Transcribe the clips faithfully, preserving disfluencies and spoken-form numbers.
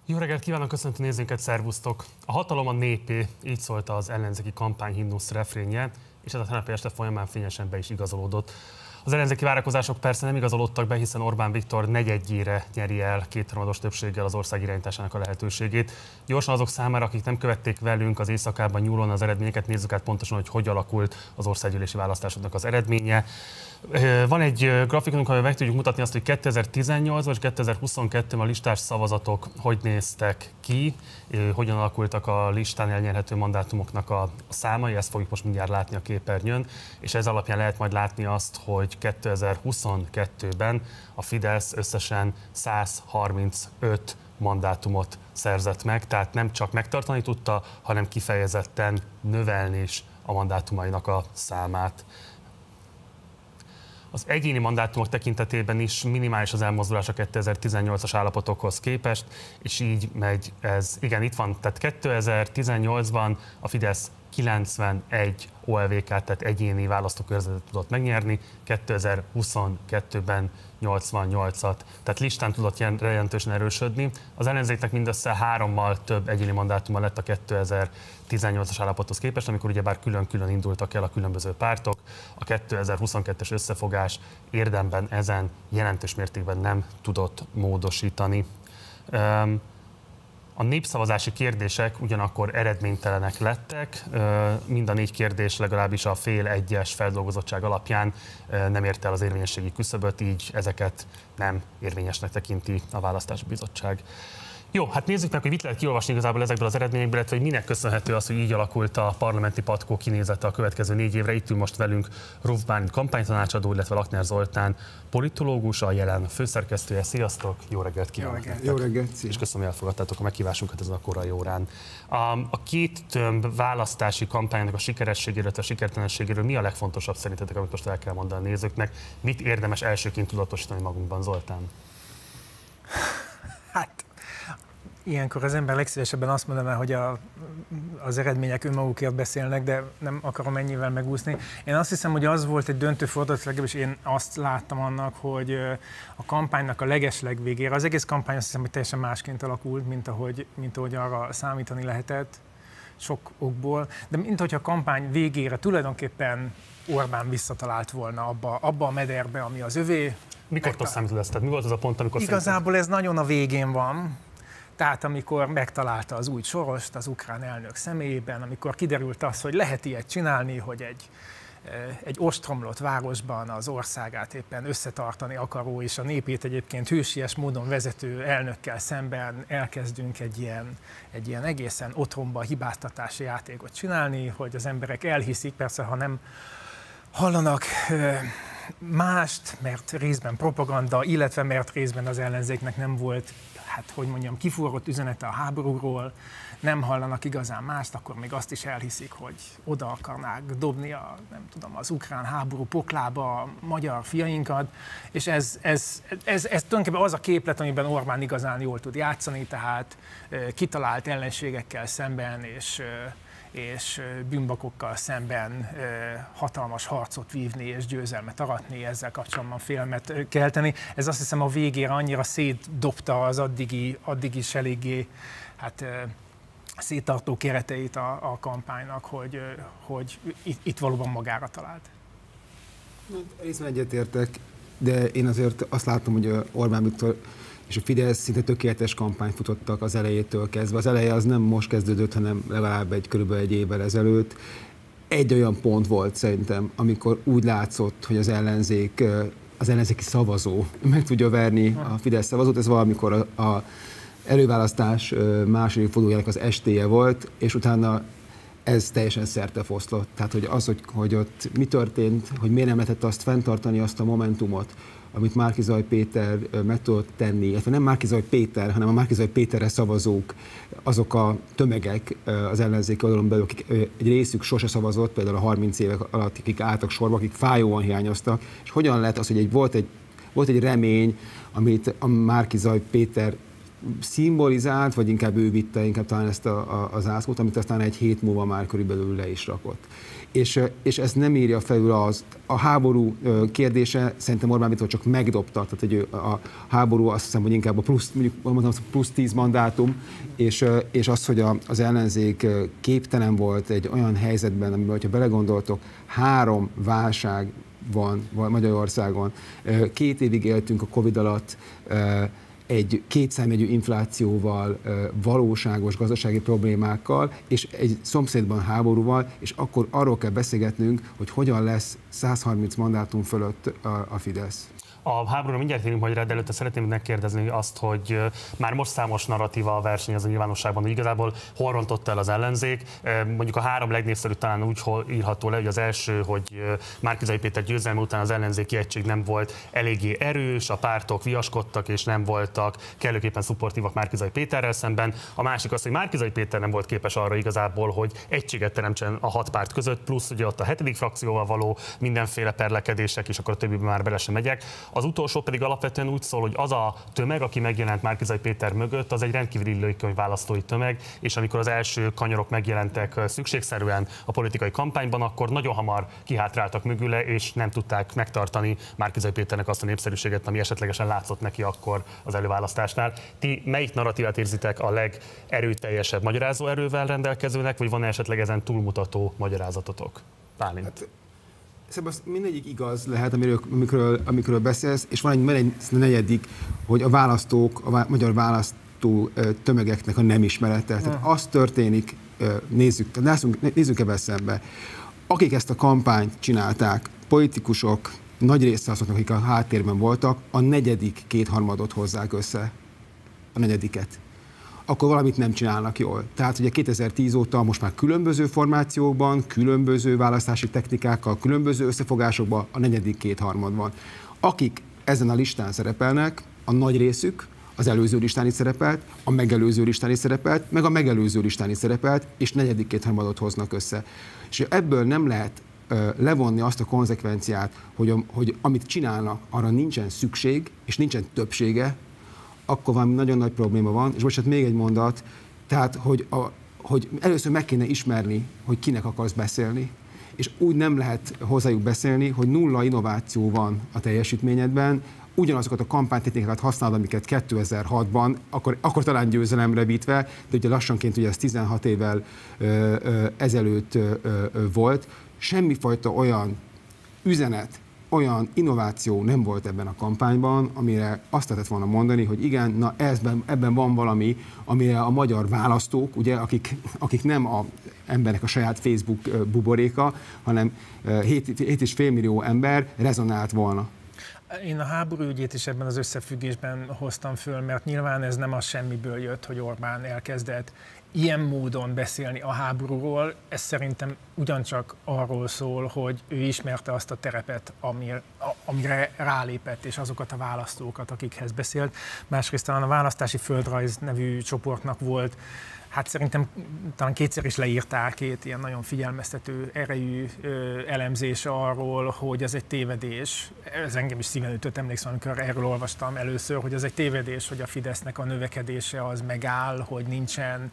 Jó reggelt kívánok, köszöntöm nézőinket, szervusztok! A hatalom a népé, így szólt az ellenzéki kampányhimnusz refrénje, és ez a tegnapi este folyamán fényesen be is igazolódott. Az ellenzéki várakozások persze nem igazolódtak be, hiszen Orbán Viktor negyedjére nyeri el kétharmados többséggel az ország irányításának a lehetőségét. Gyorsan azok számára, akik nem követték velünk az éjszakában nyúlón az eredményeket, nézzük át pontosan, hogy hogy alakult az országgyűlési választásoknak az eredménye. Van egy grafikonunk, amivel meg tudjuk mutatni azt, hogy kétezer-tizennyolcban és kétezer-huszonkettőben a listás szavazatok hogy néztek ki, hogyan alakultak a listán elnyerhető mandátumoknak a számai, ezt fogjuk most mindjárt látni a képernyőn, és ez alapján lehet majd látni azt, hogy kétezer-huszonkettőben a Fidesz összesen száz harmincöt mandátumot szerzett meg, tehát nem csak megtartani tudta, hanem kifejezetten növelni is a mandátumainak a számát. Az egyéni mandátumok tekintetében is minimális az elmozdulás a kétezer-tizennyolcas állapotokhoz képest, és így megy ez. Igen, itt van, tehát kétezer-tizennyolcban a Fidesz kilencvenegy o el vé ká-t, tehát egyéni választókörzetet tudott megnyerni, kétezer-huszonkettőben nyolcvannyolcat, tehát listán tudott jelentősen erősödni. Az ellenzéknek mindössze hárommal több egyéni mandátuma lett a kétezer-tizennyolcas állapothoz képest, amikor ugyebár külön-külön indultak el a különböző pártok. A kétezer-huszonkettes összefogás érdemben ezen jelentős mértékben nem tudott módosítani. Um, A népszavazási kérdések ugyanakkor eredménytelenek lettek, mind a négy kérdés legalábbis a fél egyes feldolgozottság alapján nem érte el az érvényességi küszöböt, így ezeket nem érvényesnek tekinti a Választási Bizottság. Jó, hát nézzük meg, hogy mit lehet kiolvasni igazából ezekből az eredményekből, illetve hogy minek köszönhető az, hogy így alakult a parlamenti patkó kinézete a következő négy évre. Itt ül most velünk Ruf Bálint kampánytanácsadó, illetve Lakner Zoltán politológus, a Jelen főszerkesztője. Sziasztok, jó reggelt kívánok! Jó reggelt, jó reggelt. És köszönöm, hogy elfogadtátok a meghívásunkat ezen a korai órán. A, a két tömb választási kampánynak a sikerességéről, illetve a sikertelenségéről mi a legfontosabb szerintetek, amit most el kell mondani a nézőknek? Mit érdemes elsőként tudatosítani magunkban, Zoltán? Hát, ilyenkor az ember legszívesebben azt mondaná, hogy a, az eredmények önmagukért beszélnek, de nem akarom ennyivel megúszni. Én azt hiszem, hogy az volt egy döntő fordulat, legalábbis én azt láttam annak, hogy a kampánynak a legesleg végére, az egész kampány azt hiszem, hogy teljesen másként alakult, mint ahogy, mint ahogy arra számítani lehetett sok okból, de mint hogy a kampány végére tulajdonképpen Orbán visszatalált volna abba, abba a mederbe, ami az övé. Mikor számítod ezt? Tehát mi volt az a pont, amikor Igazából szerinted... ez nagyon a végén van. Tehát amikor megtalálta az új Sorost az ukrán elnök személyében, amikor kiderült az, hogy lehet ilyet csinálni, hogy egy, egy ostromlott városban az országát éppen összetartani akaró, és a népét egyébként hősies módon vezető elnökkel szemben elkezdünk egy ilyen, egy ilyen egészen otromba hibáztatási játékot csinálni, hogy az emberek elhiszik, persze ha nem hallanak mást, mert részben propaganda, illetve mert részben az ellenzéknek nem volt, hát hogy mondjam, kifúrott üzenete a háborúról, nem hallanak igazán mást, akkor még azt is elhiszik, hogy oda akarnák dobni a, nem tudom, az ukrán háború poklába a magyar fiainkat, és ez, ez, ez, ez tulajdonképpen az a képlet, amiben Orbán igazán jól tud játszani, tehát kitalált ellenségekkel szemben, és és bűnbakokkal szemben hatalmas harcot vívni és győzelmet aratni, ezzel kapcsolatban félelmet kelteni. Ez azt hiszem a végére annyira szétdobta az addigi, addig is eléggé hát, széttartó kereteit a, a kampánynak, hogy, hogy itt, itt valóban magára talált. Részben egyetértek, de én azért azt látom, hogy Orbán Viktor és a Fidesz szinte tökéletes kampányt futottak az elejétől kezdve. Az eleje az nem most kezdődött, hanem legalább egy körülbelül egy évvel ezelőtt. Egy olyan pont volt szerintem, amikor úgy látszott, hogy az ellenzék, az ellenzéki szavazó meg tudja verni a Fidesz szavazót. Ez valamikor a, a előválasztás második fordulójának az estéje volt, és utána ez teljesen szertefoszlott. Tehát, hogy az, hogy, hogy ott mi történt, hogy miért nem lehetett azt fenntartani, azt a momentumot, amit Márki-Zay Péter meg tudott tenni, illetve nem Márki-Zay Péter, hanem a Márki-Zay Péterre szavazók, azok a tömegek az ellenzéki oldalon belül, akik egy részük sose szavazott, például a harminc évek alatt, akik álltak sorba, akik fájóan hiányoztak, és hogyan lehet az, hogy egy, volt, egy, volt egy remény, amit a Márki-Zay Péter szimbolizált, vagy inkább ő vitte inkább talán ezt a, a, az ászlót, amit aztán egy hét múlva már körülbelül le is rakott. És, és ez nem írja felül az. A háború kérdése szerintem Orbán Viktor csak megdobta, tehát hogy a háború azt hiszem, hogy inkább a plusz, mondom, plusz tíz mandátum, és, és az, hogy a, az ellenzék képtelen volt egy olyan helyzetben, amiben, hogyha belegondoltok, három válság van Magyarországon. Két évig éltünk a Covid alatt, egy kétszámjegyű inflációval, valóságos gazdasági problémákkal, és egy szomszédban háborúval, és akkor arról kell beszélgetnünk, hogy hogyan lesz száz harminc mandátum fölött a, a Fidesz. A háborúra mindjárt térünk majd rá, de előtte szeretném megkérdezni azt, hogy már most számos narratíva versenyez a nyilvánosságban, hogy igazából hol rontott el az ellenzék. Mondjuk a három legnépszerűbb talán úgy írható le, hogy az első, hogy Márki-Zay Péter győzelme után az ellenzéki egység nem volt eléggé erős, a pártok viaskodtak és nem voltak kellőképpen szupportívak Márki-Zay Péterrel szemben. A másik az, hogy Márki-Zay Péter nem volt képes arra igazából, hogy egységet teremtsen a hat párt között, plusz ugye ott a hetedik frakcióval való mindenféle perlekedések, és akkor a többiben már bele sem megyek. Az utolsó pedig alapvetően úgy szól, hogy az a tömeg, aki megjelent Márki-Zay Péter mögött, az egy rendkívül illőkönyv választói tömeg, és amikor az első kanyarok megjelentek szükségszerűen a politikai kampányban, akkor nagyon hamar kihátráltak mögüle, és nem tudták megtartani Márki-Zay Péternek azt a népszerűséget, ami esetlegesen látszott neki akkor az előválasztásnál. Ti melyik narratívát érzitek a legerőteljesebb magyarázó erővel rendelkezőnek, vagy van esetleg ezen túlmutató magyarázatotok? Bálint. Hát, szerintem mindegyik igaz lehet, amiről, amikről, amikről beszélsz, és van egy, egy negyedik, hogy a választók, a magyar választó tömegeknek a nem ismerete. Tehát az történik, nézzük, nézzük, nézzük ebben szembe. Akik ezt a kampányt csinálták, politikusok, nagy része azoknak, akik a háttérben voltak, a negyedik kétharmadot hozzák össze. A negyediket. Akkor valamit nem csinálnak jól. Tehát ugye kétezer-tíz óta most már különböző formációkban, különböző választási technikákkal, különböző összefogásokban a negyedik kétharmad van. Akik ezen a listán szerepelnek, a nagy részük az előző listán is szerepelt, a megelőző listán is szerepelt, meg a megelőző listán is szerepelt, és negyedik kétharmadot hoznak össze. És ebből nem lehet uh, levonni azt a konzekvenciát, hogy, a, hogy amit csinálnak, arra nincsen szükség, és nincsen többsége, akkor valami nagyon nagy probléma van, és most hát még egy mondat, tehát, hogy, a, hogy először meg kéne ismerni, hogy kinek akarsz beszélni, és úgy nem lehet hozzájuk beszélni, hogy nulla innováció van a teljesítményedben, ugyanazokat a kampánytechnikákat használod, amiket kétezer-hatban, akkor, akkor talán győzelemre vitve, de ugye lassanként ugye ez tizenhat évvel ö, ö, ezelőtt ö, ö, volt, semmifajta olyan üzenet, olyan innováció nem volt ebben a kampányban, amire azt lehetett volna mondani, hogy igen, na ezben, ebben van valami, amire a magyar választók, ugye, akik, akik nem az embernek a saját Facebook buboréka, hanem hét és fél millió ember rezonált volna. Én a háború ügyét is ebben az összefüggésben hoztam föl, mert nyilván ez nem az semmiből jött, hogy Orbán elkezdett ilyen módon beszélni a háborúról. Ez szerintem ugyancsak arról szól, hogy ő ismerte azt a terepet, amire, amire rálépett, és azokat a választókat, akikhez beszélt. Másrészt talán a Választási Földrajz nevű csoportnak volt, hát szerintem talán kétszer is leírták két ilyen nagyon figyelmeztető erejű ö, elemzés arról, hogy ez egy tévedés. Ez engem is szíven ütött, emlékszem, amikor erről olvastam először, hogy ez egy tévedés, hogy a Fidesznek a növekedése az megáll, hogy nincsen,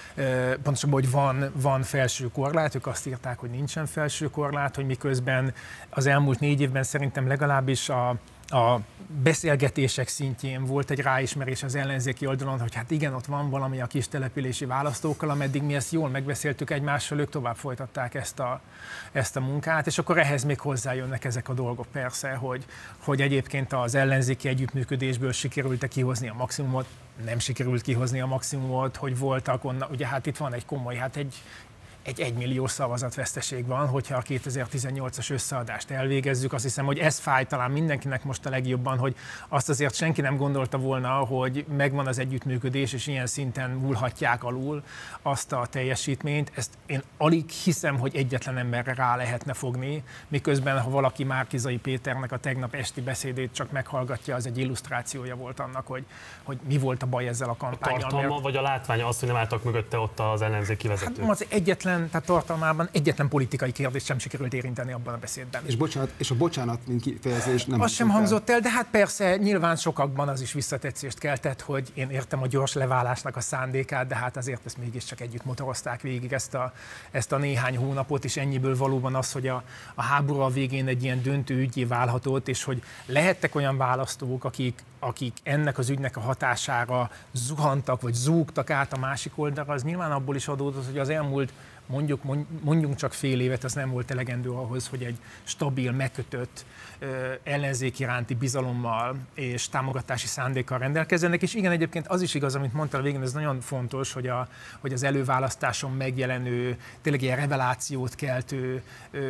ö, pontosabban, hogy van, van felső korlát, ők azt írták, hogy nincsen felső korlát, hogy miközben az elmúlt négy évben szerintem legalábbis a a beszélgetések szintjén volt egy ráismerés az ellenzéki oldalon, hogy hát igen, ott van valami a kis települési választókkal, ameddig mi ezt jól megbeszéltük egymással, ők tovább folytatták ezt a, ezt a munkát, és akkor ehhez még hozzájönnek ezek a dolgok persze, hogy, hogy egyébként az ellenzéki együttműködésből sikerült-e kihozni a maximumot, nem sikerült kihozni a maximumot, hogy voltak onnan, ugye hát itt van egy komoly, hát egy egy egymilliós szavazatveszteség van, hogyha a kétezer-tizennyolcas összeadást elvégezzük. Azt hiszem, hogy ez fáj talán mindenkinek most a legjobban, hogy azt azért senki nem gondolta volna, hogy megvan az együttműködés, és ilyen szinten múlhatják alul azt a teljesítményt. Ezt én alig hiszem, hogy egyetlen emberre rá lehetne fogni, miközben ha valaki Márki-Zay Péternek a tegnap esti beszédét csak meghallgatja, az egy illusztrációja volt annak, hogy, hogy mi volt a baj ezzel a kampánnyal. A tartalma mert... vagy a látványa az, hogy nem álltak mögötte ott az ellenzéki vezetők? Hát az egyetlen lényegében, tehát tartalmában egyetlen politikai kérdést sem sikerült érinteni abban a beszédben. És, bocsánat, és a bocsánat, mint kifejezés nem az sem hangzott el, de hát persze nyilván sokakban az is visszatetszést keltett, hogy én értem a gyors leválásnak a szándékát, de hát azért ezt mégiscsak együtt motorozták végig ezt a, ezt a néhány hónapot, és ennyiből valóban az, hogy a, a háború a végén egy ilyen döntő ügyé válhatott, és hogy lehettek olyan választók, akik, akik ennek az ügynek a hatására zuhantak, vagy zúgtak át a másik oldalra, az nyilván abból is adódott, hogy az elmúlt mondjuk, mondjunk csak fél évet, az nem volt elegendő ahhoz, hogy egy stabil, megkötött ellenzék iránti bizalommal és támogatási szándékkal rendelkezzenek. És igen, egyébként az is igaz, amit mondtál a végén, ez nagyon fontos, hogy, a, hogy az előválasztáson megjelenő, tényleg ilyen revelációt keltő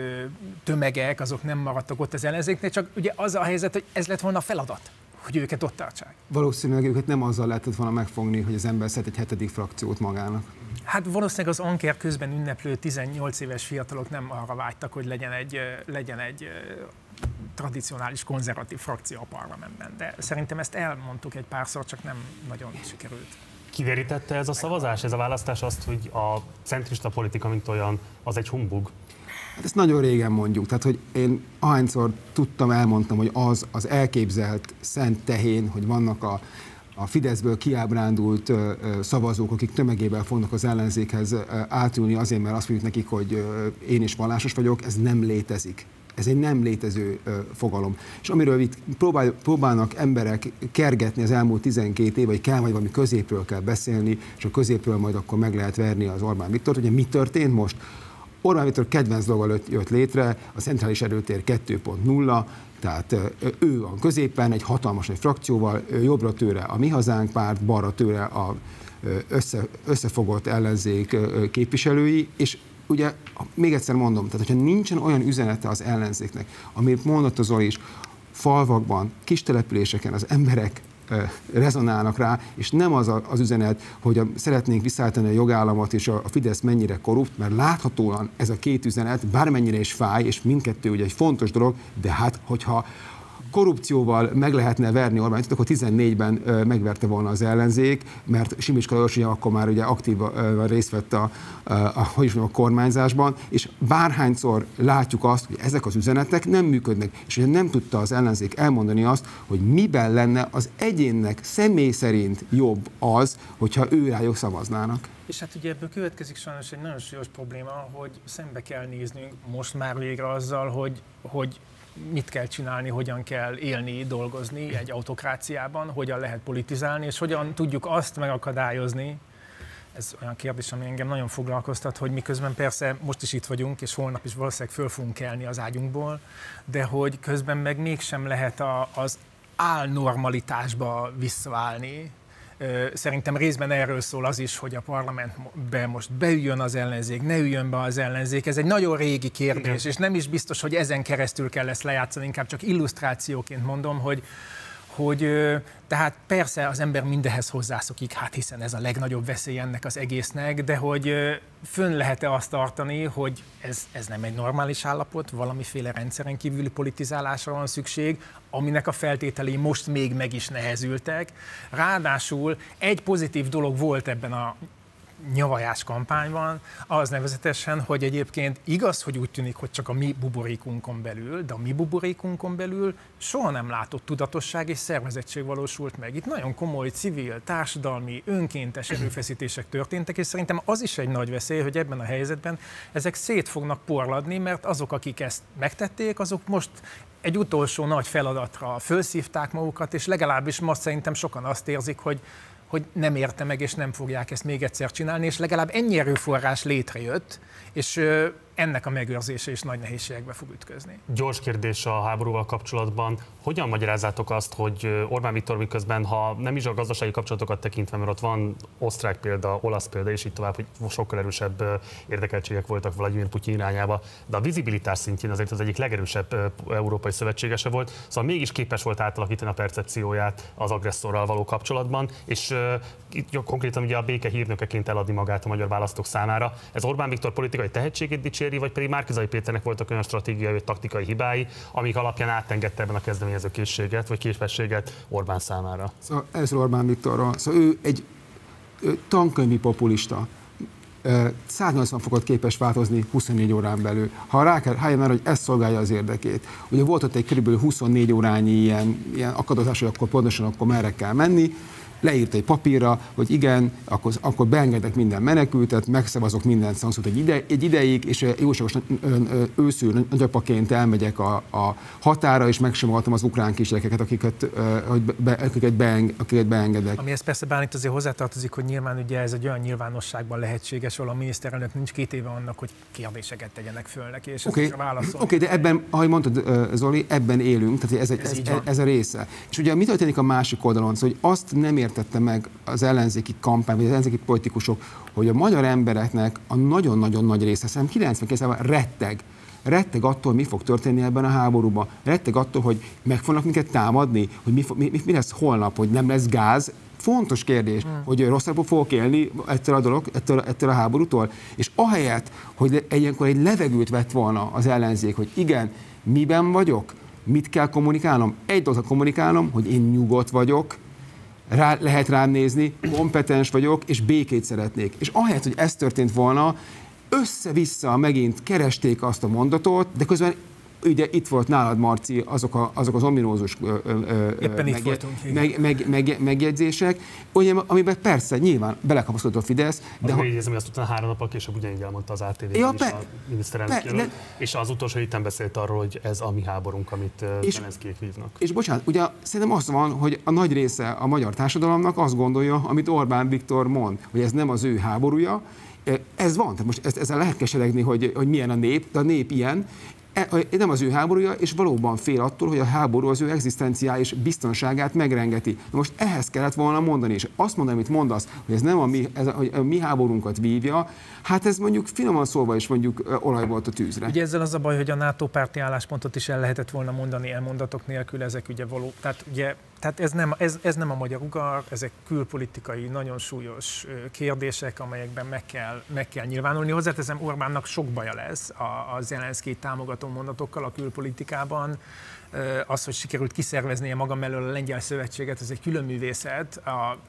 tömegek, azok nem maradtak ott az ellenzéknél, csak ugye az a helyzet, hogy ez lett volna a feladat, hogy őket ott tartsák. Valószínűleg őket nem azzal lehetett volna megfogni, hogy az ember szed egy hetedik frakciót magának. Hát valószínűleg az Anker közben ünneplő tizennyolc éves fiatalok nem arra vágytak, hogy legyen egy, legyen egy tradicionális konzervatív frakció a parlamentben. De szerintem ezt elmondtuk egy párszor, csak nem nagyon sikerült. Kiderítette ez a szavazás, ez a választás azt, hogy a centrista politika, mint olyan, az egy humbug? Hát ezt nagyon régen mondjuk, tehát hogy én ahányszor tudtam, elmondtam, hogy az az elképzelt szent tehén, hogy vannak a, a Fideszből kiábrándult ö, ö, szavazók, akik tömegében fognak az ellenzékhez ö, átülni azért, mert azt mondjuk nekik, hogy ö, én is vallásos vagyok, ez nem létezik. Ez egy nem létező ö, fogalom. És amiről itt próbál, próbálnak emberek kergetni az elmúlt tizenkét év, hogy kell majd valami középről kell beszélni, és a középről majd akkor meg lehet verni az Orbán Viktort. Ugye mi történt most? Orbán Viktor kedvenc dolga jött létre, a Centrális Erőtér kettő pont nulla, tehát ő van középen, egy hatalmas egy frakcióval, jobbra tőle a Mi Hazánk párt, balra tőle a össze, összefogott ellenzék képviselői, és ugye még egyszer mondom, tehát hogyha nincsen olyan üzenete az ellenzéknek, amit mondott az Zoli is, falvakban, kis településeken az emberek rezonálnak rá, és nem az a, az üzenet, hogy a, szeretnénk visszaállítani a jogállamot, és a, a Fidesz mennyire korrupt, mert láthatóan ez a két üzenet bármennyire is fáj, és mindkettő ugye egy fontos dolog, de hát, hogyha korrupcióval meg lehetne verni Orbánt, akkor tizennégyben megverte volna az ellenzék, mert Simicska Lajos ugye akkor már ugye aktívan részt vett a, a, a, hogy is mondjam, a kormányzásban, és bárhányszor látjuk azt, hogy ezek az üzenetek nem működnek, és ugye nem tudta az ellenzék elmondani azt, hogy miben lenne az egyénnek személy szerint jobb az, hogyha ő rájuk szavaznának. És hát ugye ebből következik sajnos egy nagyon súlyos probléma, hogy szembe kell néznünk most már végre azzal, hogy, hogy mit kell csinálni, hogyan kell élni, dolgozni egy autokráciában, hogyan lehet politizálni, és hogyan tudjuk azt megakadályozni. Ez olyan kérdés, ami engem nagyon foglalkoztat, hogy miközben persze most is itt vagyunk, és holnap is valószínűleg föl fogunk kelni az ágyunkból, de hogy közben meg mégsem lehet a, az álnormalitásba visszaállni. Szerintem részben erről szól az is, hogy a parlamentbe most beüljön az ellenzék, ne üljön be az ellenzék. Ez egy nagyon régi kérdés, és nem is biztos, hogy ezen keresztül kell ezt lejátszani, inkább csak illusztrációként mondom, hogy, hogy tehát persze az ember mindenhez hozzászokik, hát hiszen ez a legnagyobb veszély ennek az egésznek, de hogy fönn lehet-e azt tartani, hogy ez, ez nem egy normális állapot, valamiféle rendszeren kívüli politizálásra van szükség, aminek a feltételei most még meg is nehezültek. Ráadásul egy pozitív dolog volt ebben a nyavajás kampányban, az nevezetesen, hogy egyébként igaz, hogy úgy tűnik, hogy csak a mi buborékunkon belül, de a mi buborékunkon belül soha nem látott tudatosság és szervezettség valósult meg. Itt nagyon komoly civil, társadalmi, önkéntes erőfeszítések történtek, és szerintem az is egy nagy veszély, hogy ebben a helyzetben ezek szét fognak porladni, mert azok, akik ezt megtették, azok most egy utolsó nagy feladatra fölszívták magukat, és legalábbis most szerintem sokan azt érzik, hogy hogy nem érte meg, és nem fogják ezt még egyszer csinálni, és legalább ennyi erőforrás létrejött, és ennek a megőrzése is nagy nehézségekbe fog ütközni. Gyors kérdés a háborúval kapcsolatban. Hogyan magyarázzátok azt, hogy Orbán Viktor miközben, ha nem is a gazdasági kapcsolatokat tekintve, mert ott van osztrák példa, olasz példa, és így tovább, hogy sokkal erősebb érdekeltségek voltak Vladimir Putyin irányába, de a vizibilitás szintjén azért az egyik legerősebb európai szövetségese volt, szóval mégis képes volt átalakítani a percepcióját az agresszorral való kapcsolatban, és uh, konkrétan ugye a béke hírnökeként eladni magát a magyar választók számára. Ez Orbán Viktor politikai tehetségét dicséri, vagy pedig Márki-Zay Péternek voltak olyan stratégiai vagy taktikai hibái, amik alapján átengedte ebben a kezdeményező készséget, vagy képességet Orbán számára? Szóval ez Orbán Viktorról. Szóval ő egy ő tankönyvi populista. száznyolcvan fokot képes változni huszonnégy órán belül. Ha rá kell rájön arra, hogy ez szolgálja az érdekét. Ugye volt ott egy kb. huszonnégy órányi ilyen, ilyen akadozás, hogy akkor pontosan akkor merre kell menni, leírt egy papírra, hogy igen, akkor, akkor beengedek minden menekültet, megszavazok minden szankciót egy, ide, egy ideig, és jóságos őszül nagyapaként elmegyek a, a határa, és megsimogatom az ukrán kisgyerekeket, akiket, hogy be, akiket, beeng, akiket beengedek. Amihez persze bármit azért hozzátartozik, hogy nyilván ugye ez egy olyan nyilvánosságban lehetséges, ahol a miniszterelnök nincs két éve annak, hogy kérdéseket tegyenek föl neki, és Oké, okay. válaszolni. okay, de ebben, ahogy mondtad, Zoli, ebben élünk, tehát ez, egy, ez, ez, ez a része. És ugye mi történik a másik oldalon, szóval, hogy azt nem értette meg az ellenzéki kampány, vagy az ellenzéki politikusok, hogy a magyar embereknek a nagyon-nagyon nagy része, szerintem kilencvenkilenc százalék retteg. Retteg attól, mi fog történni ebben a háborúban. Retteg attól, hogy meg fognak minket támadni, hogy mi, mi, mi lesz holnap, hogy nem lesz gáz. Fontos kérdés, hmm. hogy rosszabbul fogok élni ettől a dolog, ettől, ettől a háborútól. És ahelyett, hogy ilyenkor egy levegőt vett volna az ellenzék, hogy igen, miben vagyok, mit kell kommunikálnom? Egy dolgot kommunikálnom, hogy én nyugodt vagyok, Rá, lehet rám nézni, kompetens vagyok, és békét szeretnék. És ahelyett, hogy ez történt volna, össze-vissza megint keresték azt a mondatot, de közben ugye itt volt nálad, Marci, azok, a, azok az ominózus ö, ö, megje, meg, meg, meg, megjegyzések, ugye, amiben persze nyilván belekapaszkodott a Fidesz. De ha... Érzem, hogy azt utána három nappal később ugyanígy elmondta az á té vé ja, is a miniszterelnök jelölt, ne... és az utolsó héten beszélt arról, hogy ez a mi háborunk, amit Zelenszkijék vívnak. És bocsánat, ugye szerintem az van, hogy a nagy része a magyar társadalomnak azt gondolja, amit Orbán Viktor mond, hogy ez nem az ő háborúja. Ez van, tehát most ezzel lehet keseregni, hogy, hogy milyen a nép, de a nép ilyen. Nem az ő háborúja, és valóban fél attól, hogy a háború az ő egzisztenciális biztonságát megrengeti. Na most ehhez kellett volna mondani, és azt mondani, amit mondasz, hogy ez nem a mi, ez a, hogy a mi háborunkat vívja, hát ez mondjuk finoman szólva is mondjuk olaj volt a tűzre. Ugye ezzel az a baj, hogy a NATO párti álláspontot is el lehetett volna mondani elmondatok nélkül, ezek ugye való, tehát ugye Tehát ez nem, ez, ez nem a magyar ugar, ezek külpolitikai, nagyon súlyos kérdések, amelyekben meg kell, meg kell nyilvánulni. Hozzáteszem, Orbánnak sok baja lesz a, a Zelenszkijt támogató mondatokkal a külpolitikában. Az, hogy sikerült kiszerveznie maga mellől a Lengyel Szövetséget, ez egy külön művészet. A,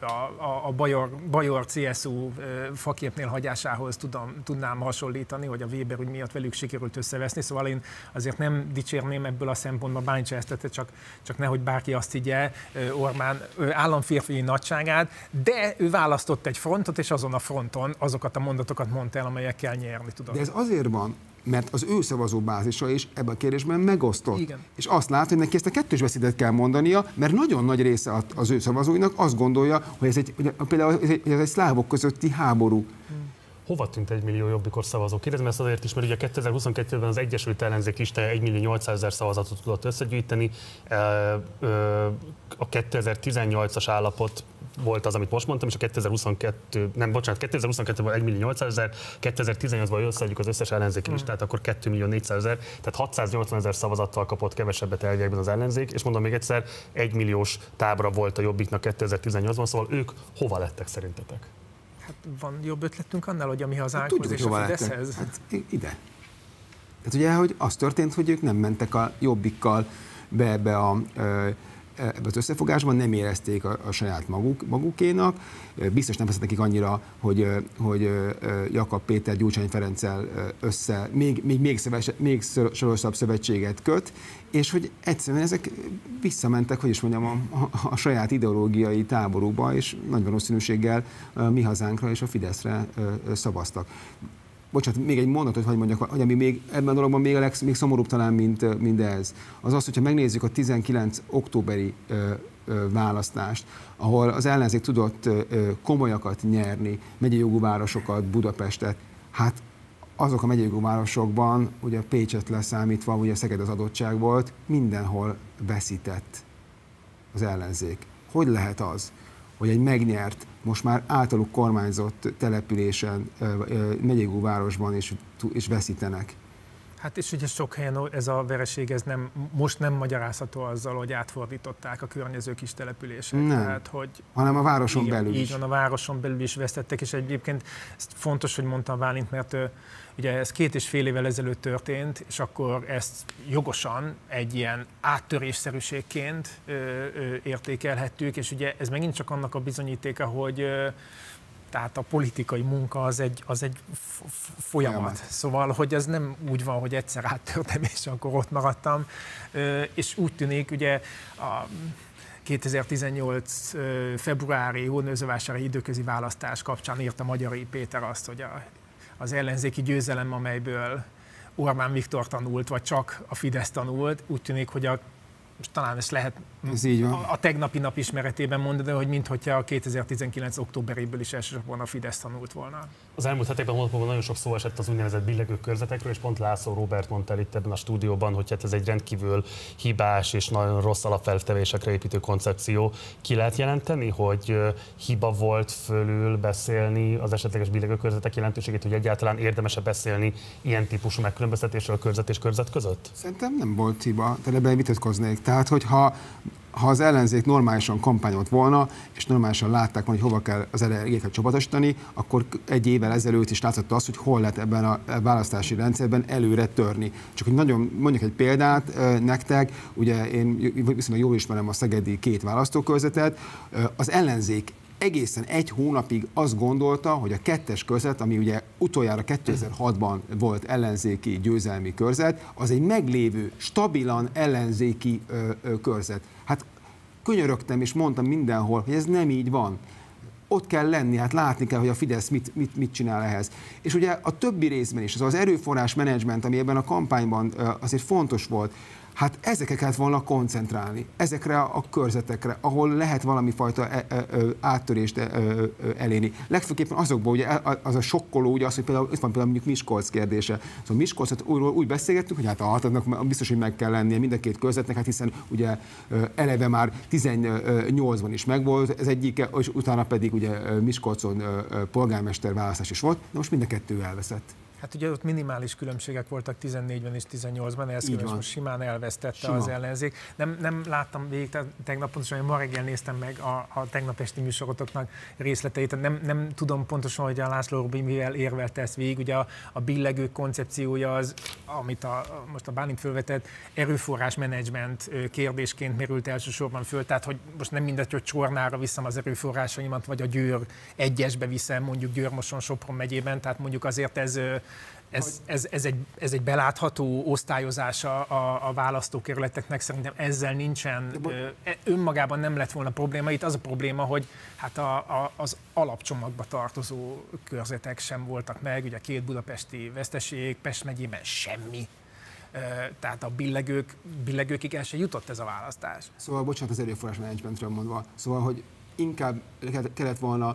a, a Bajor, Bajor cé es u faképnél hagyásához tudom, tudnám hasonlítani, hogy a Weber ügy miatt velük sikerült összeveszni, szóval én azért nem dicsérném ebből a szempontból Bánicsa Esztert, csak, csak nehogy bárki azt higgye Orbán államférfiai nagyságát, de ő választott egy frontot, és azon a fronton azokat a mondatokat mondta el, amelyekkel nyerni tudod. De ez azért van, mert az ő szavazóbázisa is ebben a kérdésben megosztott. Igen. És azt lát, hogy neki ezt a kettős beszédet kell mondania, mert nagyon nagy része az ő szavazóinak azt gondolja, hogy ez egy, például ez egy, ez egy szlávok közötti háború. Hmm. Hova tűnt egy millió Jobbikos szavazó? Kérdezem ezt azért is, mert ugye kétezer-huszonkettőben az Egyesült Ellenzék listája egy millió nyolcszázezer szavazatot tudott összegyűjteni. A kétezer-tizennyolcas állapot volt az, amit most mondtam, és a kétezer-huszonkettő, nem, bocsánat, kétezer-huszonkettőben egy millió nyolcszázezer, kétezer-tizennyolcban összeadjuk az összes ellenzéki hmm. listát, akkor két millió négyszázezer, tehát hatszáznyolcvanezer szavazattal kapott kevesebbet elviekben az ellenzék, és mondom még egyszer, egy milliós tábra volt a Jobbiknak kétezer-tizennyolcban, szóval ők hova lettek szerintetek? Hát van jobb ötletünk annál, hogy a mi hazánkhoz hát, és a Fideszhez? Hát ide. Tehát ugye, hogy az történt, hogy ők nem mentek a Jobbikkal be ebbe a ebbe az összefogásban, nem érezték a, a saját maguk, magukénak. Biztos nem veszett nekik annyira, hogy, hogy Jakab Péter Gyurcsány Ferenccel össze, még, még, még, szöves, még szorosabb szövetséget köt, és hogy egyszerűen ezek visszamentek, hogy is mondjam, a, a, a saját ideológiai táborukba, és nagy valószínűséggel a mi hazánkra és a Fideszre szavaztak. Bocsánat, még egy mondatot, hogy mondjak, hogy ami még ebben a dologban még, a legsz, még szomorúbb talán, mint, mint ez, az az, hogyha megnézzük a tizenkilenc októberi ö, ö, választást, ahol az ellenzék tudott ö, komolyakat nyerni, megyei jogú városokat, Budapestet, hát azok a megyei jogú városokban, ugye Pécset leszámítva, ugye Szeged az adottság volt, mindenhol veszített az ellenzék. Hogy lehet az, hogy egy megnyert, most már általuk kormányzott településen, megyei jogú városban is, is veszítenek? Hát és ugye sok helyen ez a vereség ez nem, most nem magyarázható azzal, hogy átfordították a környező kis települések. Nem, Tehát, hogy hanem a városon igen, belül is. Így van, a városon belül is vesztettek, és egyébként ez fontos, hogy mondtam Bálint, mert ugye ez két és fél évvel ezelőtt történt, és akkor ezt jogosan egy ilyen áttörésszerűségként ö, ö, értékelhettük, és ugye ez megint csak annak a bizonyítéka, hogy ö, Tehát a politikai munka az egy, az egy folyamat. folyamat. Szóval, hogy ez nem úgy van, hogy egyszer áttörtem, és akkor ott maradtam. És úgy tűnik, ugye a kétezer-tizennyolc februári hódmezővásári időközi választás kapcsán írta Magyari Péter azt, hogy a, az ellenzéki győzelem, amelyből Orbán Viktor tanult, vagy csak a Fidesz tanult, úgy tűnik, hogy a most talán ezt lehet Ez így van. A, a tegnapi nap ismeretében mondani, hogy minthogyha a kétezer-tizenkilenc októberéből is elsősorban a Fidesz tanult volna. Az elmúlt hetekben, hónapokban nagyon sok szó esett az úgynevezett billegő körzetekről, és pont László Róbert mondta el itt ebben a stúdióban, hogy hát ez egy rendkívül hibás és nagyon rossz alapfeltevésekre építő koncepció. Ki lehet jelenteni, hogy hiba volt fölül beszélni az esetleges billegő körzetek jelentőségét, hogy egyáltalán érdemes-e beszélni ilyen típusú megkülönböztetésről körzet és körzet között? Szerintem nem volt hiba, de ebben vitatkoznék. Tehát, hogyha ha az ellenzék normálisan kampányolt volna, és normálisan látták volna, hogy hova kell az energiákat csoportosítani, akkor egy évvel ezelőtt is látszott az, hogy hol lehet ebben a választási rendszerben előre törni. Csak hogy nagyon mondjuk egy példát nektek, ugye én viszonylag jól ismerem a szegedi két választókörzetet, az ellenzék egészen egy hónapig azt gondolta, hogy a kettes körzet, ami ugye utoljára kétezer-hatban volt ellenzéki győzelmi körzet, az egy meglévő, stabilan ellenzéki ö, ö, körzet. Hát könyörögtem és mondtam mindenhol, hogy ez nem így van. Ott kell lenni, hát látni kell, hogy a Fidesz mit, mit, mit csinál ehhez. És ugye a többi részben is, az az erőforrás menedzsment, ami ebben a kampányban azért fontos volt, hát ezekre kellett volna koncentrálni, ezekre a körzetekre, ahol lehet valami fajta áttörést elérni. Legfőképpen azokból, ugye az a sokkoló, ugye az, hogy például, itt van például mondjuk Miskolc kérdése. Szóval Miskolcot úgy, úgy beszélgettünk, hogy hát a hatodnak biztos, hogy meg kell lennie mind a két körzetnek, hát hiszen ugye eleve már tizennyolcban is megvolt ez egyik, és utána pedig ugye Miskolcon polgármester választás is volt, de most mind a kettő elveszett. Hát ugye ott minimális különbségek voltak tizennégyben és tizennyolcban, ehhez képest most simán elvesztette Sima. az ellenzék. Nem, nem láttam végig, tegnap pontosan, hogy ma reggel néztem meg a, a tegnap esti műsorotoknak részleteit, nem, nem tudom pontosan, hogy a László Robi mivel érvelte ezt végig. Ugye a, a billegő koncepciója az, amit a, most a Bálint fölvetett, erőforrás menedzsment kérdésként merült elsősorban föl, tehát hogy most nem mindegy, hogy Csornára viszem az erőforrásaimat, vagy a Győr egyesbe viszem, mondjuk Győr-Moson-Sopron megyében, tehát mondjuk azért ez Ez, ez, ez, egy, ez egy belátható osztályozása a, a választókerületeknek, szerintem ezzel nincsen, önmagában nem lett volna probléma. Itt az a probléma, hogy hát a, a, az alapcsomagba tartozó körzetek sem voltak meg, ugye két budapesti veszteség, Pest megyében semmi. Tehát a billegők, billegőkig el se jutott ez a választás. Szóval bocsánat az erőforrás menedzsmentről mondva, szóval, hogy inkább kellett volna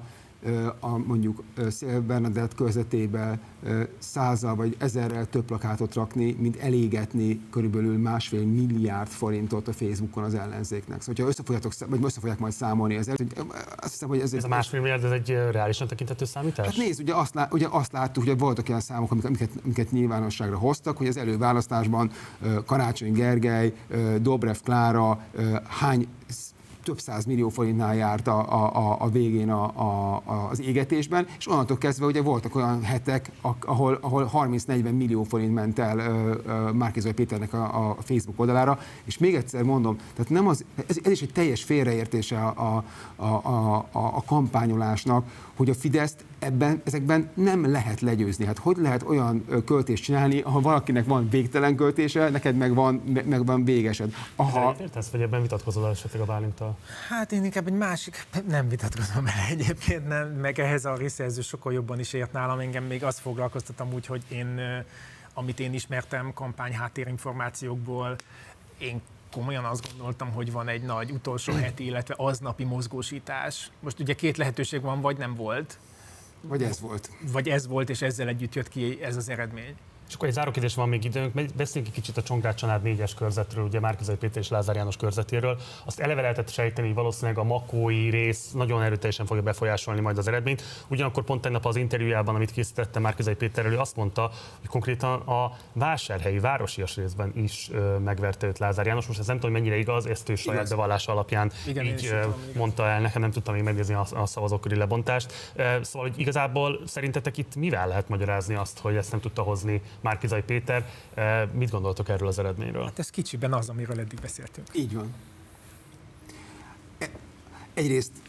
a mondjuk Széll Bernadett körzetében százzal vagy ezerrel több plakátot rakni, mint elégetni körülbelül másfél milliárd forintot a Facebookon az ellenzéknek. Szóval, ha összefogjátok, vagy össze fogják majd számolni ezért, hogy azt hiszem, hogy ez, ez a másfél milliárd, ez egy reálisan tekintető számítás? Hát nézd, ugye azt, lá, ugye azt láttuk, hogy voltak olyan számok, amiket, amiket nyilvánosságra hoztak, hogy az előválasztásban Karácsony Gergely, Dobrev Klára hány több száz millió forintnál járt a, a, a végén a, a, az égetésben, és onnantól kezdve ugye voltak olyan hetek, ahol, ahol harminc-negyven millió forint ment el Márki-Zay Péternek a, a Facebook oldalára, és még egyszer mondom, tehát nem az, ez, ez is egy teljes félreértése a, a, a, a, a kampányolásnak, hogy a Fideszt ebben, ezekben nem lehet legyőzni. Hát hogy lehet olyan költést csinálni, ahol valakinek van végtelen költése, neked meg van, meg van végesed. Aha. Értesz, vagy ebben vitatkozol esetleg a Bálinttal? Hát én inkább egy másik, nem vitatkozom el egyébként, nem, meg ehhez a részjelző sokkal jobban is ért nálam. Engem még azt foglalkoztatom úgy, hogy én, amit én ismertem kampány háttérinformációkból, én komolyan azt gondoltam, hogy van egy nagy utolsó heti, illetve aznapi mozgósítás. Most ugye két lehetőség van, vagy nem volt. Vagy ez volt. Vagy ez volt, és ezzel együtt jött ki ez az eredmény. És akkor egy zárókérdés van még időnk, beszéljünk egy kicsit a Csongrád-Csanád négyes körzetről, ugye Márki-Zay Péter és Lázár János körzetéről. Azt eleve lehetett sejteni, hogy valószínűleg a makói rész nagyon erőteljesen fogja befolyásolni majd az eredményt. Ugyanakkor pont tegnap az interjújában, amit készítette Márki-Zay Péterről, ő azt mondta, hogy konkrétan a vásárhelyi, városias részben is ö, megverte őt Lázár János. Most ez nem tudom, mennyire igaz, ezt ő saját igaz. bevallása alapján igen, így ö, tudom, mondta el, nekem nem tudtam még megnézni a, a szavazóköri lebontást. Szóval, hogy igazából szerintetek itt mivel lehet magyarázni azt, hogy ezt nem tudta hozni Márki-Zay Péter? Mit gondoltok erről az eredményről? Hát ez kicsiben az, amiről eddig beszéltünk. Így van. Egyrészt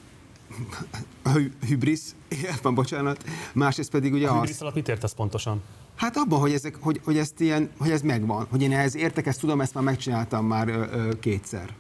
a hübrisz, van bocsánat, másrészt pedig ugye a az... A hübrisz alatt mit értesz pontosan? Hát abban, hogy, ezek, hogy, hogy, ezt ilyen, hogy ez megvan, hogy én ehhez értek, ezt tudom, ezt már megcsináltam már ö, ö, kétszer.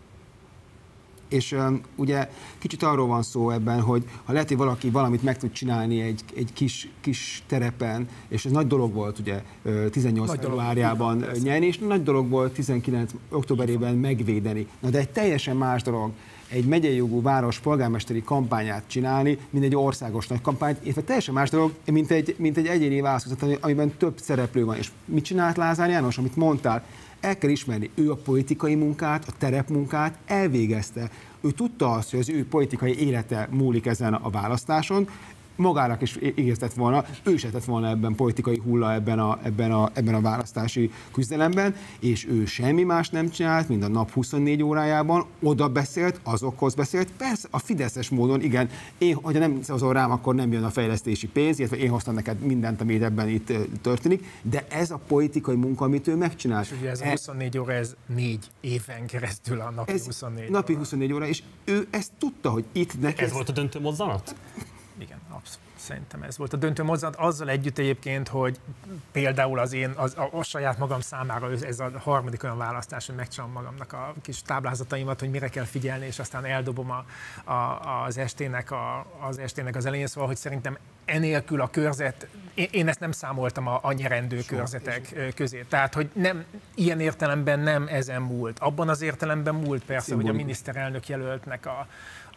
És ö, ugye kicsit arról van szó ebben, hogy ha lehet, hogy valaki valamit meg tud csinálni egy, egy kis, kis terepen, és ez nagy dolog volt ugye tizennyolc februárjában nyerni, és nagy dolog volt tizenkilenc októberében megvédeni. Na de egy teljesen más dolog egy megyei jogú város polgármesteri kampányát csinálni, mint egy országos nagy kampányt, illetve teljesen más dolog, mint egy, mint egy egyéni választás, amiben több szereplő van. És mit csinált Lázár János, amit mondtál? El kell ismerni, ő a politikai munkát, a terepmunkát elvégezte. Ő tudta azt, hogy az ő politikai élete múlik ezen a választáson, magának is ígértett volna, ő se tett volna ebben politikai hulla ebben a, ebben, a, ebben a választási küzdelemben, és ő semmi más nem csinált, mint a nap huszonnégy órájában, oda beszélt, azokhoz beszélt, persze a fideszes módon, igen, én, hogyha nem szavazol rám, akkor nem jön a fejlesztési pénz, illetve én hoztam neked mindent, amit ebben itt történik, de ez a politikai munka, amit ő megcsinált. És ugye ez a huszonnégy óra, ez négy éven keresztül a napi huszonnégy napi óra. huszonnégy óra, és ő ezt tudta, hogy itt neked... Ez volt a döntő mozzanat? Igen, abszolút. Szerintem ez volt a döntő mozzanat, azzal együtt egyébként, hogy például az én, az, a, a saját magam számára ez a harmadik olyan választás, hogy megcsinálom magamnak a kis táblázataimat, hogy mire kell figyelni, és aztán eldobom a, a, az, estének a, az estének az elején, szóval, hogy szerintem enélkül a körzet, én, én ezt nem számoltam a, a nyerendő Soha, körzetek és... közé. Tehát, hogy nem, ilyen értelemben nem ezen múlt. Abban az értelemben múlt persze, Szimbolikus. Hogy a miniszterelnök jelöltnek a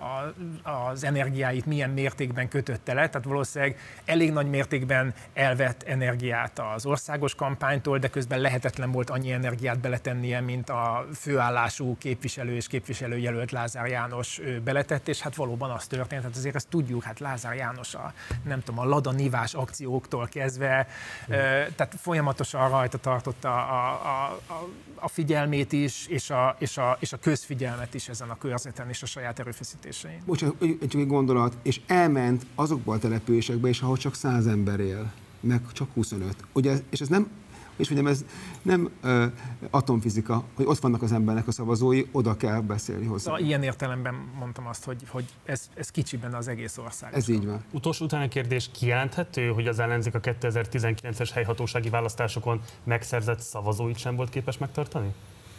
A, az energiáit milyen mértékben kötötte le, tehát valószínűleg elég nagy mértékben elvett energiát az országos kampánytól, de közben lehetetlen volt annyi energiát beletennie, mint a főállású képviselő és képviselőjelölt Lázár János beletett, és hát valóban az történt, hát azért ezt tudjuk, hát Lázár János a, nem tudom, a Lada nívás akcióktól kezdve, mm. tehát folyamatosan rajta tartotta a, a, a, a figyelmét is, és a, és, a, és a közfigyelmet is ezen a körzeten, és a saját erőfeszítésén. Bocsánat, csak egy gondolat, és elment azokba a településekbe, és ahol csak száz ember él, meg csak huszonöt. Ugye, és ez nem, és mondjam, ez nem uh, atomfizika, hogy ott vannak az embernek a szavazói, oda kell beszélni hozzá. Szóval ilyen értelemben mondtam azt, hogy, hogy ez, ez kicsiben az egész ország. Ez így van. Utolsó utáni kérdés, kijelenthető, hogy az ellenzék a kétezer-tizenkilences helyhatósági választásokon megszerzett szavazóit sem volt képes megtartani?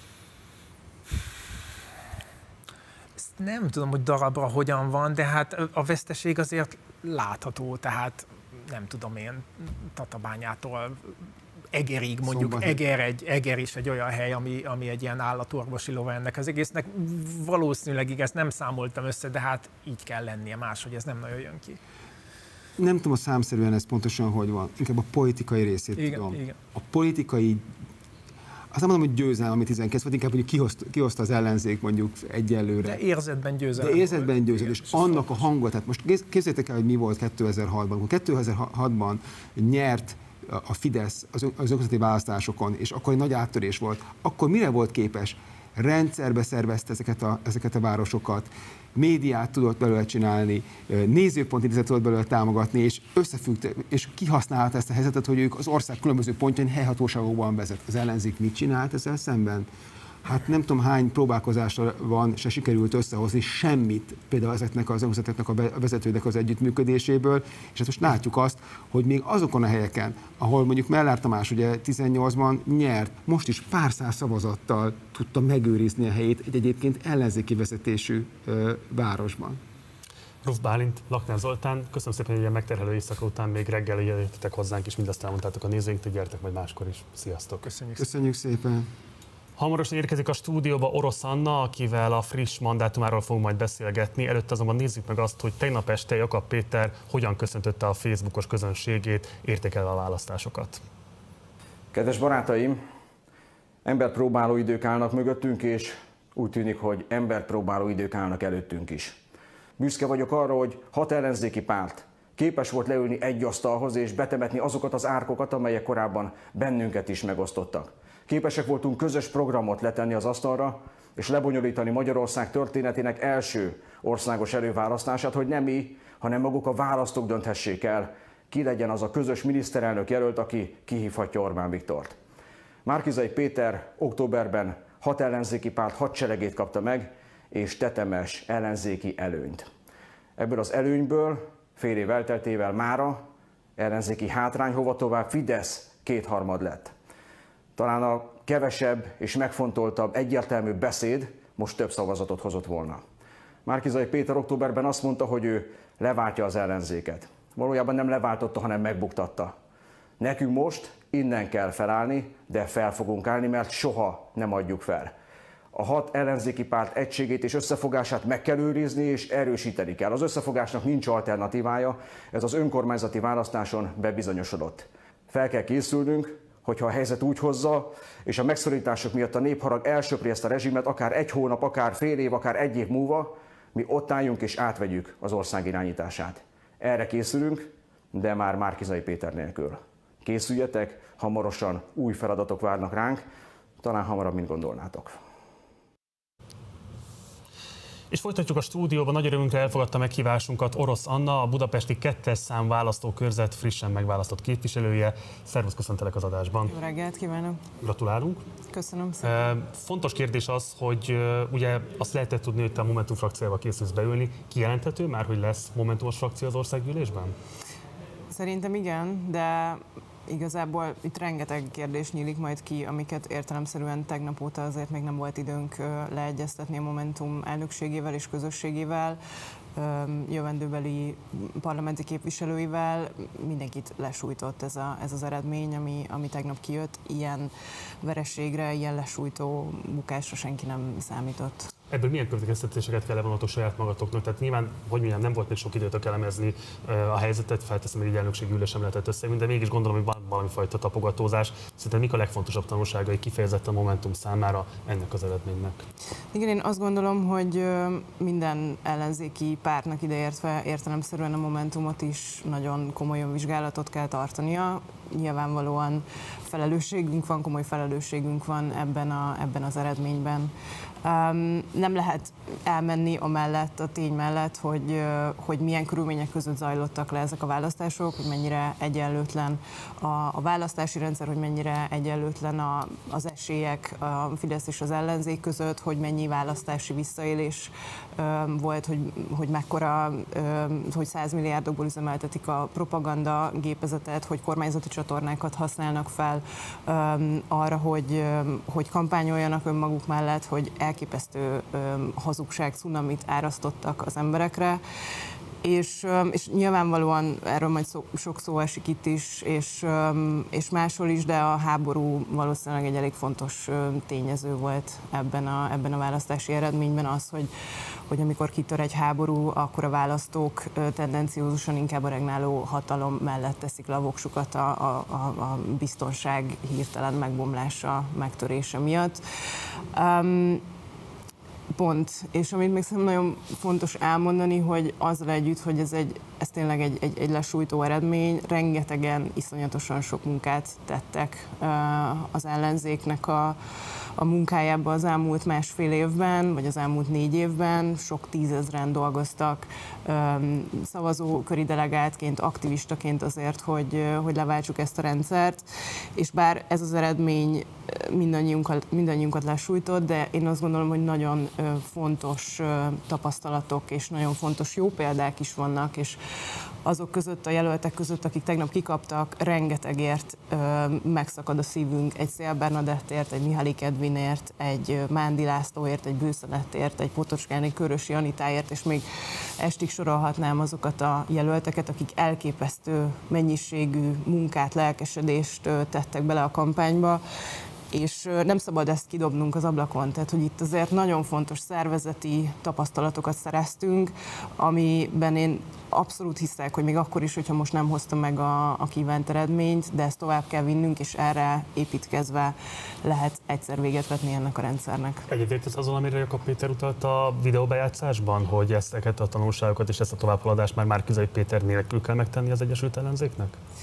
Nem tudom, hogy darabra hogyan van, de hát a veszteség azért látható, tehát nem tudom én, Tatabányától Egerig, mondjuk Szombat. Eger, egy, Eger is egy olyan hely, ami, ami egy ilyen állatorvosi lova ennek az egésznek. Valószínűleg ezt nem számoltam össze, de hát így kell lennie, máshogy ez nem nagyon jön ki. Nem tudom, a számszerűen ez pontosan hogy van, inkább a politikai részét igen, tudom. Igen. A politikai, azt nem mondom, hogy győzelmi tizenkettő, vagy inkább, hogy kihozta, kihozta az ellenzék mondjuk egyelőre. De érzetben győzelem. De érzetben győzelem, és annak a hangot, tehát most képzeljétek el, hogy mi volt kétezer-hatban. kétezer-hatban nyert a Fidesz az önkormányzati választásokon, és akkor egy nagy áttörés volt. Akkor mire volt képes? Rendszerbe szervezte ezeket a, ezeket a városokat, médiát tudott belőle csinálni, nézőpontintézetet tudott belőle támogatni, és összefüggte, és kihasználta ezt a helyzetet, hogy ők az ország különböző pontjain helyhatóságokban vezet. Az ellenzék mit csinált ezzel szemben? Hát nem tudom hány próbálkozásra van, se sikerült összehozni semmit, például ezeknek az önkormányzatoknak a vezetőnek az együttműködéséből, és hát most látjuk azt, hogy még azokon a helyeken, ahol mondjuk Mellár Tamás ugye tizennyolcban nyert, most is pár száz szavazattal tudta megőrizni a helyét egy egyébként ellenzéki vezetésű ö, városban. Ruf Bálint, Lakner Zoltán, köszönöm szépen, hogy ilyen megterhelő éjszaka után még reggel jöttetek hozzánk, és mindezt elmondtátok a nézőinknek, gyertek majd máskor is. Sziasztok! Köszönjük, Köszönjük szépen! Hamarosan érkezik a stúdióba Orosz Anna, akivel a friss mandátumáról fogunk majd beszélgetni. Előtt azonban nézzük meg azt, hogy tegnap este Jakab Péter hogyan köszöntötte a Facebookos közönségét, értékelve a választásokat. Kedves barátaim, emberpróbáló idők állnak mögöttünk, és úgy tűnik, hogy emberpróbáló idők állnak előttünk is. Büszke vagyok arra, hogy hat ellenzéki párt képes volt leülni egy asztalhoz és betemetni azokat az árkokat, amelyek korábban bennünket is megosztottak. Képesek voltunk közös programot letenni az asztalra, és lebonyolítani Magyarország történetének első országos előválasztását, hogy nem mi, hanem maguk a választók dönthessék el, ki legyen az a közös miniszterelnök jelölt, aki kihívhatja Orbán Viktort. Márki-Zay Péter októberben hat ellenzéki párt hadseregét kapta meg, és tetemes ellenzéki előnyt. Ebből az előnyből fél év elteltével mára ellenzéki hátrány, hova tovább Fidesz kétharmad lett. Talán a kevesebb és megfontoltabb, egyértelmű beszéd most több szavazatot hozott volna. Márki-Zay Péter októberben azt mondta, hogy ő leváltja az ellenzéket. Valójában nem leváltotta, hanem megbuktatta. Nekünk most innen kell felállni, de fel fogunk állni, mert soha nem adjuk fel. A hat ellenzéki párt egységét és összefogását meg kell őrizni és erősíteni kell. Az összefogásnak nincs alternatívája, ez az önkormányzati választáson bebizonyosodott. Fel kell készülnünk, hogyha a helyzet úgy hozza, és a megszorítások miatt a népharag elsöpri ezt a rezsimet, akár egy hónap, akár fél év, akár egy év múlva, mi ott álljunk és átvegyük az ország irányítását. Erre készülünk, de már Márki-Zay Péter nélkül. Készüljetek, hamarosan új feladatok várnak ránk, talán hamarabb, mint gondolnátok. És folytatjuk a stúdióban. Nagy örömünkre elfogadta meghívásunkat Orosz Anna, a budapesti kettes szám választókörzet frissen megválasztott képviselője. Szervusz, köszöntelek az adásban. Jó reggelt kívánok. Gratulálunk. Köszönöm szépen. Fontos kérdés az, hogy ugye azt lehetett tudni, hogy te a Momentum frakcióba készülsz beülni. Kijelenthető már, hogy lesz Momentumos frakció az országgyűlésben? Szerintem igen, de igazából itt rengeteg kérdés nyílik majd ki, amiket értelemszerűen tegnap óta azért még nem volt időnk leegyeztetni a Momentum elnökségével és közösségével, jövendőbeli parlamenti képviselőivel. Mindenkit lesújtott ez, a, ez az eredmény, ami, ami tegnap kijött. Ilyen vereségre, ilyen lesújtó bukásra senki nem számított. Ebből milyen következtetéseket kell levonatok saját magatoknak? Tehát nyilván, hogy mondjam, nem volt még sok időtök elemezni a helyzetet, felteszem, hogy egy elnökségi ülés sem lehetett össze, de mégis gondolom, hogy van valami fajta tapogatózás. Szerintem mik a legfontosabb tanulságai kifejezetten a Momentum számára ennek az eredménynek? Igen, én azt gondolom, hogy minden ellenzéki pártnak ideértve értelemszerűen a Momentumot is nagyon komolyan vizsgálatot kell tartania. Nyilvánvalóan felelősségünk van, komoly felelősségünk van ebben, a, ebben az eredményben. Um, nem lehet elmenni amellett, a tény mellett, hogy, uh, hogy milyen körülmények között zajlottak le ezek a választások, hogy mennyire egyenlőtlen a, a választási rendszer, hogy mennyire egyenlőtlen a, az esélyek a Fidesz és az ellenzék között, hogy mennyi választási visszaélés um, volt, hogy, hogy mekkora, um, hogy száz milliárdokból üzemeltetik a propaganda gépezetet, hogy kormányzati csatornákat használnak fel um, arra, hogy, um, hogy kampányoljanak önmaguk mellett, hogy elképesztő um, hazugság cunamit árasztottak az emberekre, és, um, és nyilvánvalóan erről majd szó, sok szó esik itt is, és, um, és máshol is, de a háború valószínűleg egy elég fontos um, tényező volt ebben a, ebben a választási eredményben az, hogy, hogy amikor kitör egy háború, akkor a választók uh, tendenciózusan inkább a regnáló hatalom mellett teszik le a voksukat a, a, a, a biztonság hirtelen megbomlása, megtörése miatt. Um, Pont. És amit még szerintem nagyon fontos elmondani, hogy azzal együtt, hogy ez, egy, ez tényleg egy, egy, egy lesújtó eredmény, rengetegen iszonyatosan sok munkát tettek az ellenzéknek a, a munkájába az elmúlt másfél évben, vagy az elmúlt négy évben. Sok tízezren dolgoztak szavazóköri delegáltként, aktivistaként azért, hogy, hogy leváltsuk ezt a rendszert. És bár ez az eredmény mindannyiunkat, mindannyiunkat lesújtott, de én azt gondolom, hogy nagyon fontos tapasztalatok és nagyon fontos jó példák is vannak, és azok között, a jelöltek között, akik tegnap kikaptak, rengetegért megszakad a szívünk, egy Széll Bernadettért, egy Mihály Edvinért, egy Mándi Lászlóért, egy Bőszenettért, egy Potocskáni Körösi Anitáért, és még estig sorolhatnám azokat a jelölteket, akik elképesztő mennyiségű munkát, lelkesedést tettek bele a kampányba, és nem szabad ezt kidobnunk az ablakon, tehát hogy itt azért nagyon fontos szervezeti tapasztalatokat szereztünk, amiben én abszolút hiszek, hogy még akkor is, hogyha most nem hoztam meg a, a kívánt eredményt, de ezt tovább kell vinnünk, és erre építkezve lehet egyszer véget vetni ennek a rendszernek. Egyetértesz azon, amire Jakab Péter utalt a videóbejátszásban, hogy ezeket a tanulságokat és ezt a továbbhaladást már Márki-Zay Péter nélkül kell megtenni az Egyesült Ellenzéknek?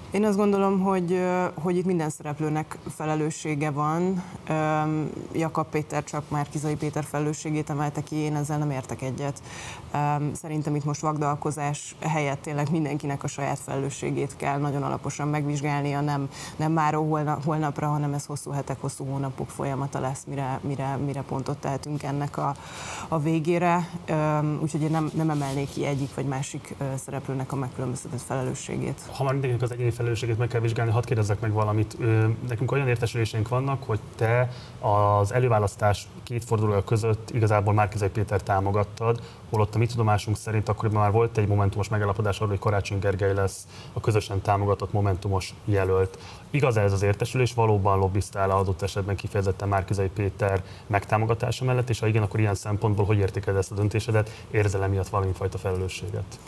Én azt gondolom, hogy, hogy itt minden szereplőnek felelőssége van. Jakab Péter csak Márki-Zay Péter felelősségét emelte ki, én ezzel nem értek egyet. Szerintem itt most vagdalkozás helyett tényleg mindenkinek a saját felelősségét kell nagyon alaposan megvizsgálnia, nem, nem máról holnap, holnapra, hanem ez hosszú hetek, hosszú hónapok folyamata lesz, mire, mire, mire pontot tehetünk ennek a, a végére. Úgyhogy én nem, nem emelnék ki egyik vagy másik szereplőnek a megkülönböztetett felelősségét. Ha már mindenkinek az egyéni felelősséget meg kell vizsgálni, hadd kérdezzek meg valamit. Nekünk olyan értesüléseink vannak, hogy te az előválasztás két fordulója között igazából Márki-Zay Péter támogattad, holott a mi tudomásunk szerint akkoriban már volt egy momentumos megállapodás arról, hogy Karácsony Gergely lesz a közösen támogatott momentumos jelölt. Igaz ez az értesülés, valóban lobbiztál adott esetben kifejezetten Márki-Zay Péter megtámogatása mellett, és ha igen, akkor ilyen szempontból hogy értékeled ezt a döntésedet, érzel miatt valamifajta felelősséget?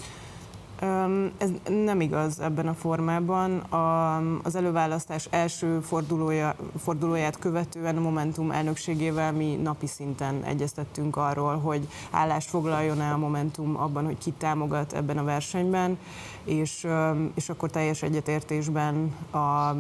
Ez nem igaz ebben a formában. Az előválasztás első fordulója, fordulóját követően a Momentum elnökségével mi napi szinten egyeztettünk arról, hogy állást foglaljon-e a Momentum abban, hogy ki támogat ebben a versenyben, és, és akkor teljes egyetértésben a,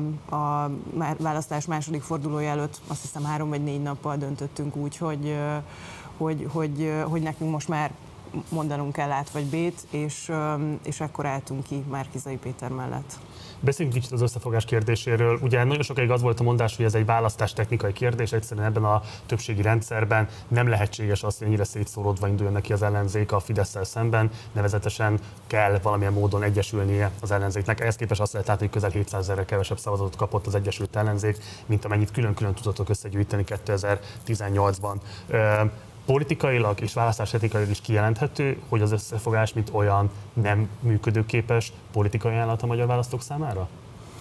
a választás második fordulója előtt azt hiszem három vagy négy nappal döntöttünk úgy, hogy, hogy, hogy, hogy nekünk most már mondanunk kell át vagy B-t, és, és akkor álltunk ki Márki-Zay Péter mellett. Beszéljünk kicsit az összefogás kérdéséről. Ugye nagyon sokáig az volt a mondás, hogy ez egy választástechnikai kérdés, egyszerűen ebben a többségi rendszerben nem lehetséges az, hogy ennyire szétszóródva induljon neki az ellenzék a Fidesszel szemben, nevezetesen kell valamilyen módon egyesülnie az ellenzéknek. Ehhez képest azt lehet látni, hogy közel hétszázezerrel kevesebb szavazatot kapott az Egyesült Ellenzék, mint amennyit külön-külön tudtatok összegyűjteni kétezer-tizennyolcban. Politikailag és választásetikailag is kijelenthető, hogy az összefogás, mint olyan, nem működőképes politikai ajánlat a magyar választók számára?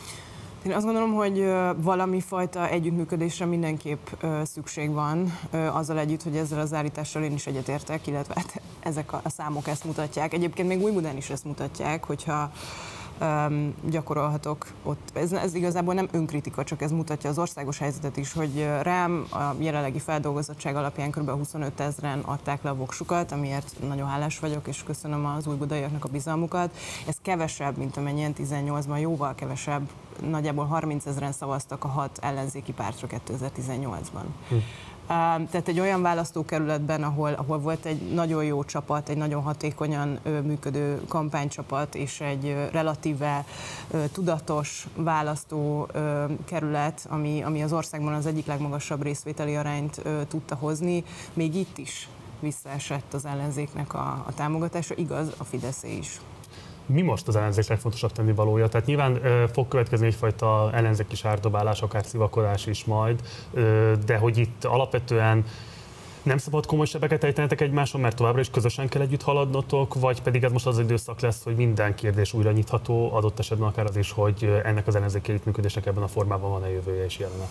Én azt gondolom, hogy valami fajta együttműködésre mindenképp szükség van, azzal együtt, hogy ezzel az állítással én is egyetértek, illetve hát ezek a számok ezt mutatják. Egyébként még Újbudán is ezt mutatják, hogyha Um, gyakorolhatok ott. Ez, ez igazából nem önkritika, csak ez mutatja az országos helyzetet is, hogy rám a jelenlegi feldolgozottság alapján kb. huszonöt ezren adták le a voksukat, amiért nagyon hálás vagyok, és köszönöm az újbudaiaknak a bizalmukat. Ez kevesebb, mint amennyien tizennyolcban, jóval kevesebb. Nagyjából harmincezren szavaztak a hat ellenzéki pártra kétezer-tizennyolcban. Hm. Tehát egy olyan választókerületben, ahol, ahol volt egy nagyon jó csapat, egy nagyon hatékonyan működő kampánycsapat, és egy relatíve tudatos választókerület, ami, ami az országban az egyik legmagasabb részvételi arányt tudta hozni, még itt is visszaesett az ellenzéknek a, a támogatása, igaz, a Fideszé is. Mi most az ellenzék legfontosabb tennivalója? Tehát nyilván ö, fog következni egyfajta ellenzéki sárdobálás, akár szivakodás is majd, ö, de hogy itt alapvetően nem szabad komoly sebeket ejtenetek egymáson, mert továbbra is közösen kell együtt haladnotok, vagy pedig ez most az időszak lesz, hogy minden kérdés újra nyitható, adott esetben akár az is, hogy ennek az ellenzéki együttműködésnek ebben a formában van-e jövője és jelene?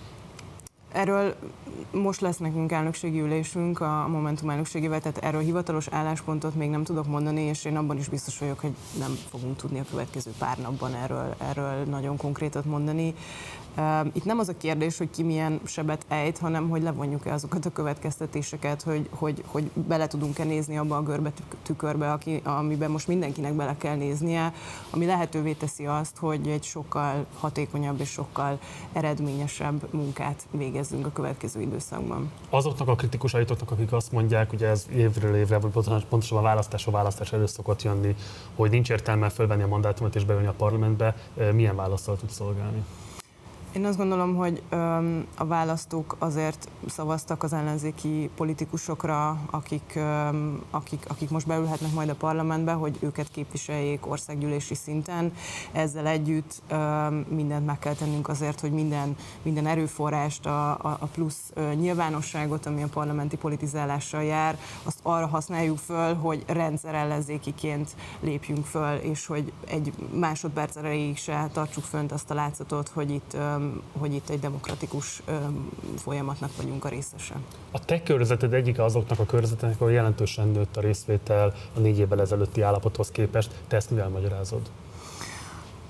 Erről most lesz nekünk elnökségi ülésünk a Momentum elnökségével, tehát erről hivatalos álláspontot még nem tudok mondani, és én abban is biztos vagyok, hogy nem fogunk tudni a következő pár napban erről, erről nagyon konkrétat mondani. Itt nem az a kérdés, hogy ki milyen sebet ejt, hanem hogy levonjuk-e azokat a következtetéseket, hogy, hogy, hogy bele tudunk-e nézni abba a görbe tükörbe, aki, amiben most mindenkinek bele kell néznie, ami lehetővé teszi azt, hogy egy sokkal hatékonyabb és sokkal eredményesebb munkát végezzünk a következő időszakban. Azoknak a kritikusaitoknak, akik azt mondják, hogy ez évről évre, vagy pontosan a választásról választás előtt szokott jönni, hogy nincs értelme fölvenni a mandátumot és beülni a parlamentbe, milyen választal tud szolgálni? Én azt gondolom, hogy öm, a választók azért szavaztak az ellenzéki politikusokra, akik, öm, akik, akik most beülhetnek majd a parlamentbe, hogy őket képviseljék országgyűlési szinten. Ezzel együtt öm, mindent meg kell tennünk azért, hogy minden, minden erőforrást, a, a plusz ö, nyilvánosságot, ami a parlamenti politizálással jár, azt arra használjuk föl, hogy rendszerellenzékiként lépjünk föl, és hogy egy másodperc erejéig se tartsuk fönt azt a látszatot, hogy itt öm, hogy itt egy demokratikus öm, folyamatnak vagyunk a részese. A te körzeted egyike azoknak a körzeteknek, ahol jelentősen nőtt a részvétel a négy évvel ezelőtti állapothoz képest. Te ezt mivel magyarázod?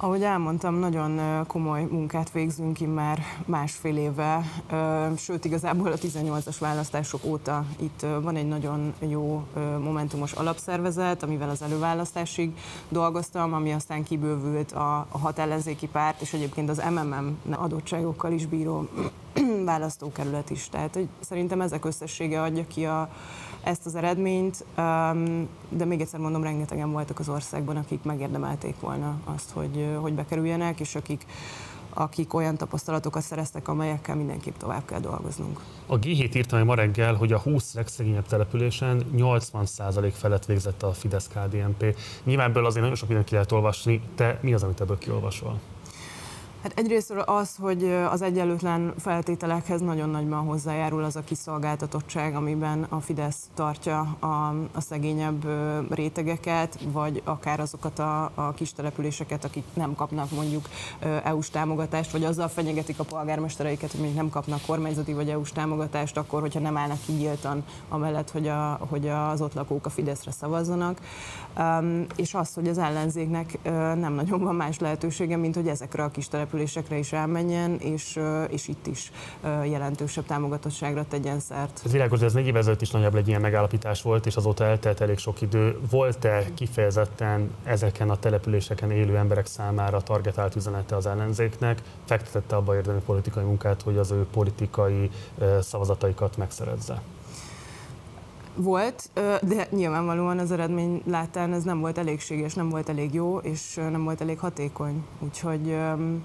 Ahogy elmondtam, nagyon komoly munkát végzünk immár másfél éve, sőt igazából a tizennyolcas választások óta itt van egy nagyon jó momentumos alapszervezet, amivel az előválasztásig dolgoztam, ami aztán kibővült a hat ellenzéki párt, és egyébként az em em em adottságokkal is bíró választókerület is. Tehát hogy szerintem ezek összessége adja ki a, ezt az eredményt, de még egyszer mondom, rengetegen voltak az országban, akik megérdemelték volna azt, hogy, hogy bekerüljenek, és akik, akik olyan tapasztalatokat szereztek, amelyekkel mindenképp tovább kell dolgoznunk. A gé hét írta meg ma reggel, hogy a húsz legszegényebb településen nyolcvan százalék felett végzett a Fidesz-ká dé en pé. Nyilván ebből azért nagyon sok mindent ki lehet olvasni, te mi az, amit ebből kiolvasol? Hát egyrészt az, hogy az egyenlőtlen feltételekhez nagyon nagyban hozzájárul az a kiszolgáltatottság, amiben a Fidesz tartja a, a szegényebb rétegeket, vagy akár azokat a, a kis településeket, akik nem kapnak mondjuk é u-s támogatást, vagy azzal fenyegetik a polgármestereiket, hogy még nem kapnak kormányzati vagy é u-s támogatást, akkor, hogyha nem állnak ki nyíltan amellett, hogy, a, hogy az ott lakók a Fideszre szavazzanak. Um, és az, hogy az ellenzéknek uh, nem nagyon van más lehetősége, mint hogy ezekre a kis településekre is elmenjen, és, uh, és itt is uh, jelentősebb támogatottságra tegyen szert. Ez világos, de ez négy év ezelőtt is nagyjából egy ilyen megállapítás volt, és azóta eltelt elég sok idő. Volt-e kifejezetten ezeken a településeken élő emberek számára targetált üzenete az ellenzéknek? Fektetette abba érdemi politikai munkát, hogy az ő politikai uh, szavazataikat megszerezze? Volt, de nyilvánvalóan az eredmény láttán ez nem volt elégséges, nem volt elég jó, és nem volt elég hatékony. Úgyhogy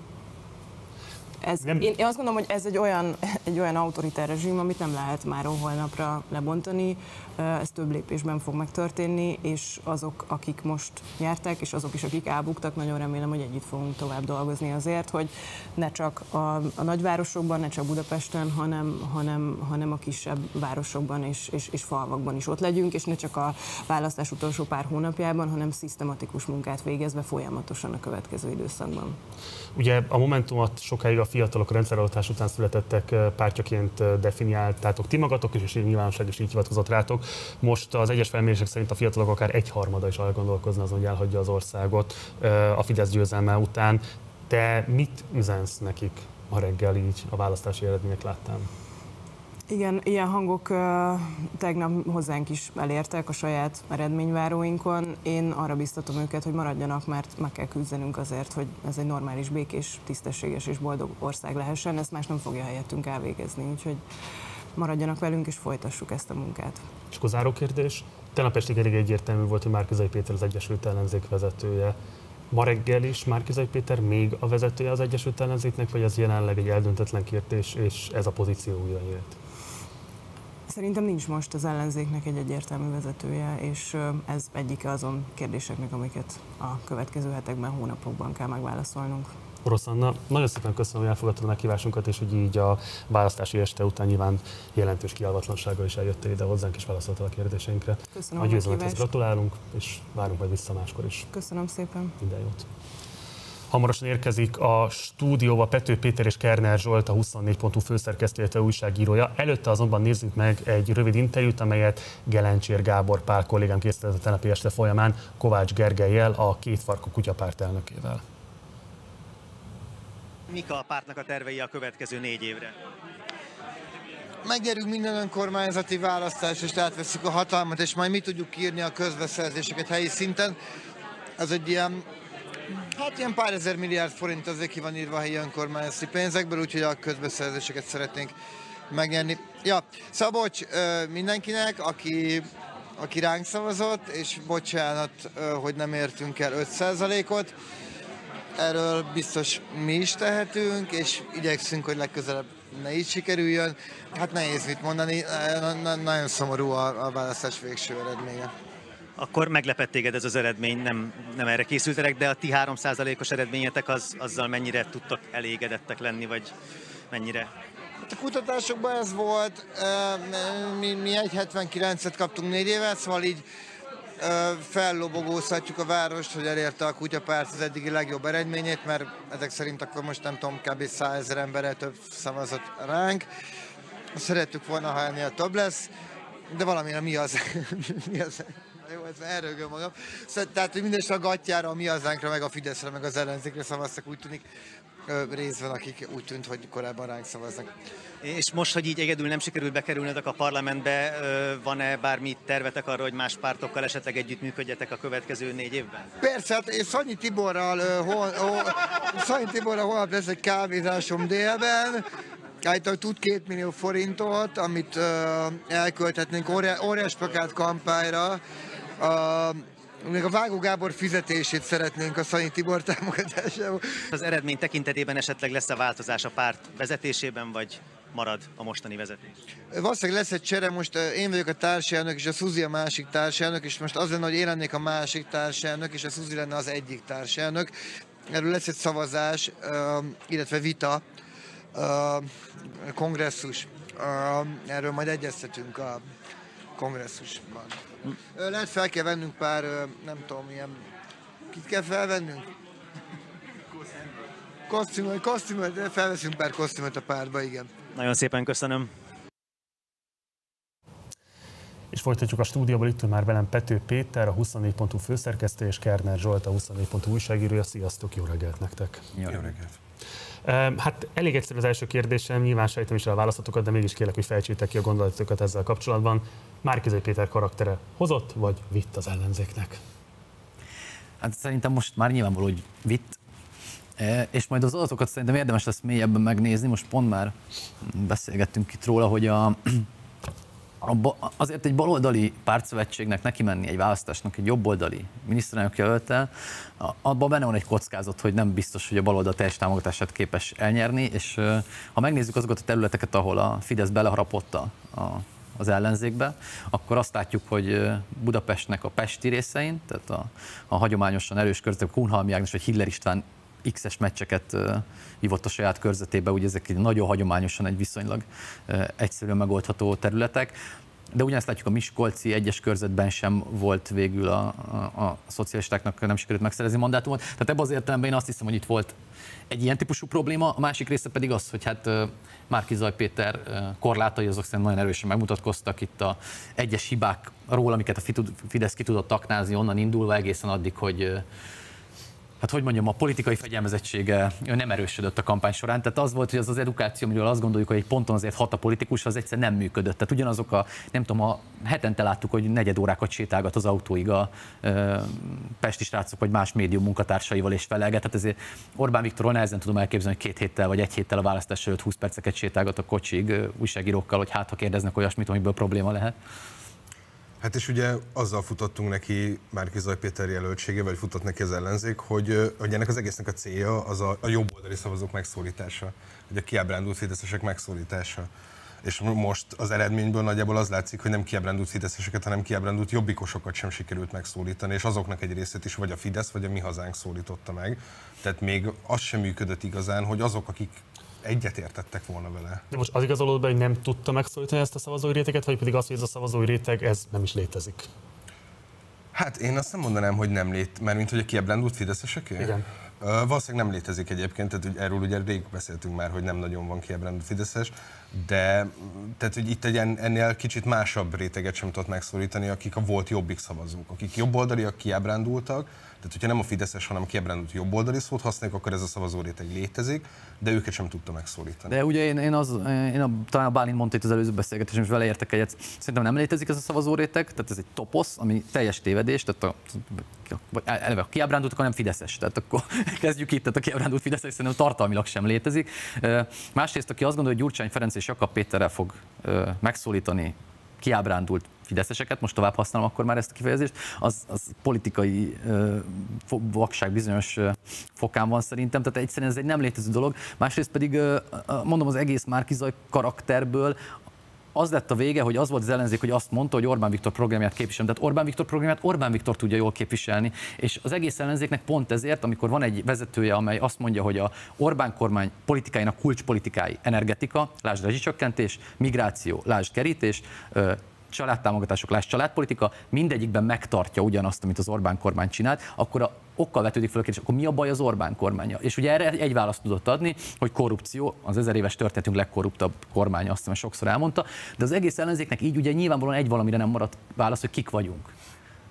ez, én, én azt gondolom, hogy ez egy olyan, egy olyan autoritár rezsim, amit nem lehet máról holnapra lebontani. Ez több lépésben fog megtörténni, és azok, akik most nyertek, és azok is, akik elbuktak, nagyon remélem, hogy együtt fogunk tovább dolgozni azért, hogy ne csak a, a nagyvárosokban, ne csak Budapesten, hanem, hanem, hanem a kisebb városokban és, és, és falvakban is ott legyünk, és ne csak a választás utolsó pár hónapjában, hanem szisztematikus munkát végezve folyamatosan a következő időszakban. Ugye a Momentumot sokáig a fiatalok rendszerváltás után születettek pártjaként definiáltátok ti magatok is, és így nyilvánosság is így hivatkozott rátok. Most az egyes felmérések szerint a fiatalok akár egyharmada is elgondolkozna azon, hogy elhagyja az országot a Fidesz győzelme után. Te mit üzensz nekik ma reggel így a választási eredmények láttán? Igen, ilyen hangok uh, tegnap hozzánk is elértek a saját eredményváróinkon. Én arra biztatom őket, hogy maradjanak, mert meg kell küzdenünk azért, hogy ez egy normális, békés, tisztességes és boldog ország lehessen. Ezt más nem fogja helyettünk elvégezni, úgyhogy maradjanak velünk és folytassuk ezt a munkát. És akkor záró kérdés. Tegnap estig elég egyértelmű volt, hogy Márki-Zay Péter az Egyesült Ellenzék vezetője. Ma reggel is Márki-Zay Péter még a vezetője az Egyesült Ellenzéknek, vagy az jelenleg egy eldöntetlen kérdés, és ez a pozíció újra nyílt? Szerintem nincs most az ellenzéknek egy egyértelmű vezetője, és ez egyike azon kérdéseknek, amiket a következő hetekben, hónapokban kell megválaszolnunk. Orosz Anna, nagyon szépen köszönöm, hogy elfogadtad a meghívásunkat, és hogy így a választási este után nyilván jelentős kialvatlansággal is eljöttél ide hozzánk, és válaszoltál a kérdéseinkre. Köszönöm a győzelemhez gratulálunk, és várunk majd vissza máskor is. Köszönöm szépen. Minden jót. Hamarosan érkezik a stúdióba Pető Péter és Kerner Zsolt, a huszonnégy pont hu főszerkesztője, újságírója. Előtte azonban nézzük meg egy rövid interjút, amelyet Gelencsér Gábor Pál kollégám készített a tegnapi este folyamán Kovács Gergellyel, a Két Farkú Kutyapárt elnökével. Mik a pártnak a tervei a következő négy évre? Megnyerünk minden önkormányzati választást, és átveszünk a hatalmat, és majd mi tudjuk írni a közbeszerzéseket helyi szinten. Ez egy ilyen, hát ilyen pár ezer milliárd forint azért ki van írva a helyi önkormányzati pénzekből, úgyhogy a közbeszerzéseket szeretnénk megnyerni. Ja, Szabocs mindenkinek, aki, aki ránk szavazott, és bocsánat, hogy nem értünk el öt százalékot. Erről biztos mi is tehetünk, és igyekszünk, hogy legközelebb ne így sikerüljön. Hát nehéz mit mondani, nagyon szomorú a, a választás végső eredménye. Akkor meglepett téged ez az eredmény, nem, nem erre készültetek, de a ti három százalékos eredményetek az, azzal mennyire tudtak elégedettek lenni, vagy mennyire? Hát a kutatásokban ez volt, mi, mi egy hetvenkilencet kaptunk négy évet, szóval így fellobogózhatjuk a várost, hogy elérte a Kutyapárt az eddigi legjobb eredményét, mert ezek szerint akkor most nem tudom, kb. százezer emberrel több szavazott ránk. Szerettük volna, ha ennél több lesz, de valamire mi az? mi az? Jó, ez elrögöm magam. Szóval, tehát, hogy minden a gatjára, a Mi Hazánkra, meg a Fideszre, meg az ellenzékre szavaztak, úgy tűnik részben, akik úgy tűnt, hogy korábban ránk szavaznak. És most, hogy így egyedül nem sikerült bekerülnöd a parlamentbe, van-e bármi tervetek arra, hogy más pártokkal esetleg együttműködjetek a következő négy évben? Persze, hát én Szanyi Tiborral, hol, hol, Szanyi Tiborral holnap lesz egy kávézásom délben, állítólag tud két millió forintot, amit uh, elkölthetnénk óriás plakát kampányra. Uh, még a Vágó Gábor fizetését szeretnénk a Szanyi Tibor támogatásával. Az eredmény tekintetében esetleg lesz a változás a párt vezetésében, vagy marad a mostani vezetés? Valószínűleg lesz egy csere, most én vagyok a társelnök, és a Szuzi a másik társelnök, és most az lenne, hogy én lennék a másik társelnök, és a Szuzi lenne az egyik társelnök. Erről lesz egy szavazás, illetve vita, kongresszus. Erről majd egyeztetünk a kongresszusban. Lehet fel kell vennünk pár, nem tudom, ilyen... Kit kell felvennünk? Kosztümöt, kosztümöt, felveszünk pár kosztümöt a pártba, igen. Nagyon szépen köszönöm. És folytatjuk a stúdióból, itt már velem Pető Péter, a huszonnégy pont hu főszerkesztő, és Kerner Zsolt, a huszonnégy pont hu újságírója. Sziasztok, jó reggelt nektek! Jó reggelt! Hát elég egyszerű az első kérdésem, nyilván sejtem is el a választotokat, de mégis kérlek, hogy fejtsétek ki a gondolatokat ezzel kapcsolatban. Márki-Zay Péter karaktere hozott, vagy vitt az ellenzéknek? Hát szerintem most már nyilvánvaló, hogy vitt, és majd az adatokat szerintem érdemes lesz mélyebben megnézni. Most pont már beszélgettünk itt róla, hogy a, a, azért egy baloldali pártszövetségnek neki menni egy választásnak, egy jobboldali miniszterelnök jelölttel, abban benne van egy kockázat, hogy nem biztos, hogy a baloldal teljes támogatását képes elnyerni, és ha megnézzük azokat a területeket, ahol a Fidesz beleharapott a, a az ellenzékbe, akkor azt látjuk, hogy Budapestnek a pesti részein, tehát a, a hagyományosan erős körzetek, Kunhalmi Ágnes vagy Hiller István X-es meccseket uh, hívott a saját körzetébe, ugye ezek nagyon hagyományosan egy viszonylag uh, egyszerűen megoldható területek. De ugyanezt látjuk, a miskolci egyes körzetben sem volt végül a, a, a szocialistáknak nem sikerült megszerezni mandátumot. Tehát ebben az értelemben én azt hiszem, hogy itt volt egy ilyen típusú probléma, a másik része pedig az, hogy hát Márki-Zay Péter korlátai azok szerintem nagyon erősen megmutatkoztak itt a egyes hibákról, amiket a Fidesz ki tudott aknázni onnan indulva egészen addig, hogy hát hogy mondjam, a politikai fegyelmezettsége nem erősödött a kampány során. Tehát az volt, hogy az az edukáció, amiről azt gondoljuk, hogy egy ponton azért hat a politikus, az egyszer nem működött. Tehát ugyanazok a, nem tudom, a hetente láttuk, hogy negyed órákat sétálgat az autóig a e, pesti srácok vagy más médium munkatársaival és felelget. Tehát ezért Orbán Viktorról nehezen tudom elképzelni, hogy két héttel vagy egy héttel a választás előtt húsz perceket sétálgat a kocsig újságírókkal, hogy hát ha kérdeznek olyasmit, amiből probléma lehet. Hát és ugye azzal futottunk neki Márki-Zay Péter jelöltsége, vagy futott neki az ellenzék, hogy, hogy ennek az egésznek a célja az a, a jobboldali szavazók megszólítása, vagy a kiábrándult fideszesek megszólítása. És most az eredményből nagyjából az látszik, hogy nem kiábrándult fideszeseket, hanem kiábrándult jobbikosokat sem sikerült megszólítani, és azoknak egy részét is vagy a Fidesz, vagy a Mi Hazánk szólította meg. Tehát még az sem működött igazán, hogy azok, akik egyetértettek volna vele. De most az igazolódott be, hogy nem tudta megszólítani ezt a szavazói réteget, vagy pedig az, hogy ez a szavazói réteg, ez nem is létezik? Hát én azt nem mondanám, hogy nem lét, mert mint hogy a kiábrándult fideszeseké? Igen. Uh, valószínűleg nem létezik egyébként, tehát hogy erről ugye rég beszéltünk már, hogy nem nagyon van kiábrándult fideszes, de tehát, hogy itt egy ennél kicsit másabb réteget sem tudott megszólítani, akik a volt jobbik szavazók, akik jobboldaliak, kiábrándultak. Tehát, hogyha nem a fideszes, hanem kiábrándult jobboldali szót használjuk, akkor ez a szavazó réteg létezik, de őket sem tudta megszólítani. De ugye én, én, az, én a, talán a Bálint mondta itt az előző beszélgetésben, és vele értek egyet, szerintem nem létezik ez a szavazó réteg, tehát ez egy toposz, ami teljes tévedés, tehát a, vagy eleve a kiábrándult, nem fideszes, tehát akkor kezdjük itt, tehát a kiábrándult fideszes szerintem tartalmilag sem létezik. Másrészt, aki azt gondolja, hogy Gyurcsány Ferenc és Jakab Péterrel fog megszólítani kiábrándult fideszeseket, most tovább használom akkor már ezt a kifejezést, az, az politikai uh, vakság bizonyos uh, fokán van szerintem, tehát egyszerűen ez egy nem létező dolog. Másrészt pedig uh, mondom, az egész Márki-Zay karakterből az lett a vége, hogy az volt az ellenzék, hogy azt mondta, hogy Orbán Viktor programját képviselem. Tehát Orbán Viktor programját Orbán Viktor tudja jól képviselni. És az egész ellenzéknek pont ezért, amikor van egy vezetője, amely azt mondja, hogy a Orbán kormány politikáinak kulcspolitikái energetika, lásd rezsicsökkentés, migráció, lásd kerítés, családtámogatások, lásd családpolitika, mindegyikben megtartja ugyanazt, amit az Orbán kormány csinált, akkor a okkal vetődik fel a kérdés, akkor mi a baj az Orbán kormánya? És ugye erre egy választ tudott adni, hogy korrupció, az ezer éves történetünk legkorruptabb kormánya, azt hiszem, sokszor elmondta, de az egész ellenzéknek így ugye nyilvánvalóan egy valamire nem maradt válasz, hogy kik vagyunk.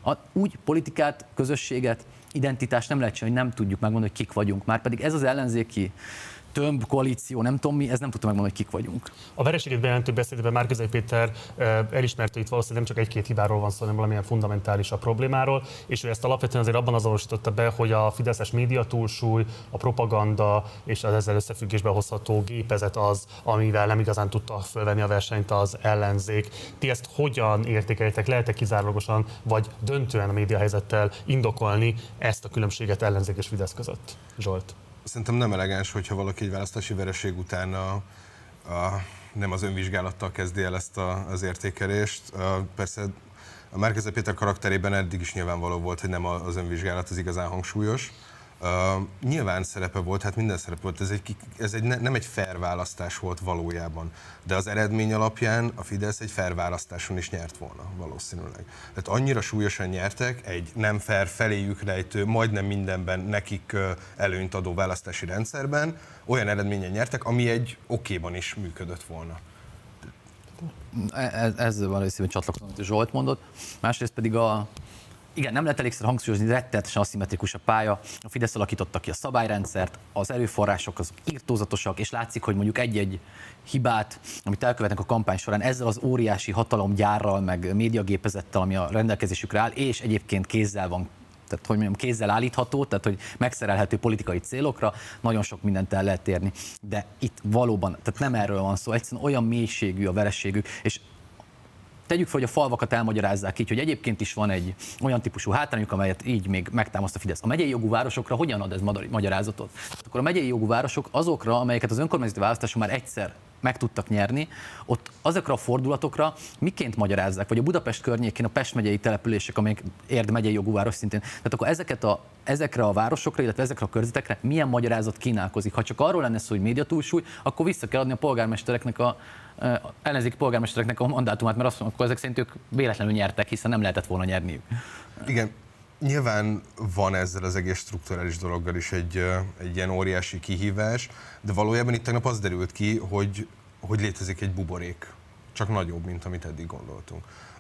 A, úgy politikát, közösséget, identitást nem lehet csinálni, hogy nem tudjuk megmondani, hogy kik vagyunk. Már pedig ez az ellenzéki tömb, koalíció, nem tudom mi, ez nem tudta megmondani, hogy kik vagyunk. A vereséget bejelentő beszédében Márki-Zay Péter elismerte, itt valószínűleg nem csak egy-két hibáról van szó, hanem valamilyen fundamentális a problémáról, és ő ezt alapvetően azért abban azonosította be, hogy a fideszes média túlsúly, a propaganda és az ezzel összefüggésbe hozható gépezet az, amivel nem igazán tudta fölvenni a versenyt az ellenzék. Ti ezt hogyan értékelitek? Lehet-e kizárólagosan vagy döntően a médiahelyzettel indokolni ezt a különbséget ellenzék és Fidesz között? Zsolt. Szerintem nem elegáns, hogyha valaki egy választási vereség után a, a, nem az önvizsgálattal kezdi el ezt a, az értékelést. A, persze a Márki-Zay Péter karakterében eddig is nyilvánvaló volt, hogy nem az önvizsgálat az igazán hangsúlyos. Uh, nyilván szerepe volt, hát minden szerepe volt, ez, egy, ez egy, nem egy fair választás volt valójában, de az eredmény alapján a Fidesz egy fair választáson is nyert volna valószínűleg. Tehát annyira súlyosan nyertek egy nem fair, feléjük lejtő, majdnem mindenben nekik előnyt adó választási rendszerben, olyan eredményen nyertek, ami egy okéban is működött volna. Ez, ezzel van részében csatlakozom, amit Zsolt mondott. Másrészt pedig a Igen, nem lehet elégszer hangsúlyozni, rettenetesen aszimmetrikus a pálya. A Fidesz alakította ki a szabályrendszert, az erőforrások azok irtózatosak, és látszik, hogy mondjuk egy-egy hibát, amit elkövetnek a kampány során, ezzel az óriási hatalomgyárral, meg médiagépezettel, ami a rendelkezésükre áll, és egyébként kézzel van, tehát hogy mondjam, kézzel állítható, tehát hogy megszerelhető politikai célokra, nagyon sok mindent el lehet érni. De itt valóban, tehát nem erről van szó, egyszerűen olyan mélységű a vereségük, és tegyük fel, hogy a falvakat elmagyarázzák így, hogy egyébként is van egy olyan típusú hátrányuk, amelyet így még megtámaszt a Fidesz. A megyei jogú városokra hogyan ad ez magyarázatot? Akkor a megyei jogú városok azokra, amelyeket az önkormányzati választáson már egyszer meg tudtak nyerni, ott azokra a fordulatokra miként magyarázzák? Vagy a Budapest környékén a Pest megyei települések, amelyek Érd megyei jogú város szintén. Tehát akkor ezeket a, ezekre a városokra, illetve ezekre a körzetekre milyen magyarázat kínálkozik? Ha csak arról lenne szó, hogy médiatúlsúly, akkor vissza kell adni a polgármestereknek a ellenzéki polgármestereknek a mandátumát, mert azt mondom, akkor ezek szerint ők véletlenül nyertek, hiszen nem lehetett volna nyerniük. Igen, nyilván van ezzel az egész strukturális dologgal is egy, egy ilyen óriási kihívás, de valójában itt tegnap az derült ki, hogy, hogy létezik egy buborék, csak nagyobb, mint amit eddig gondoltunk.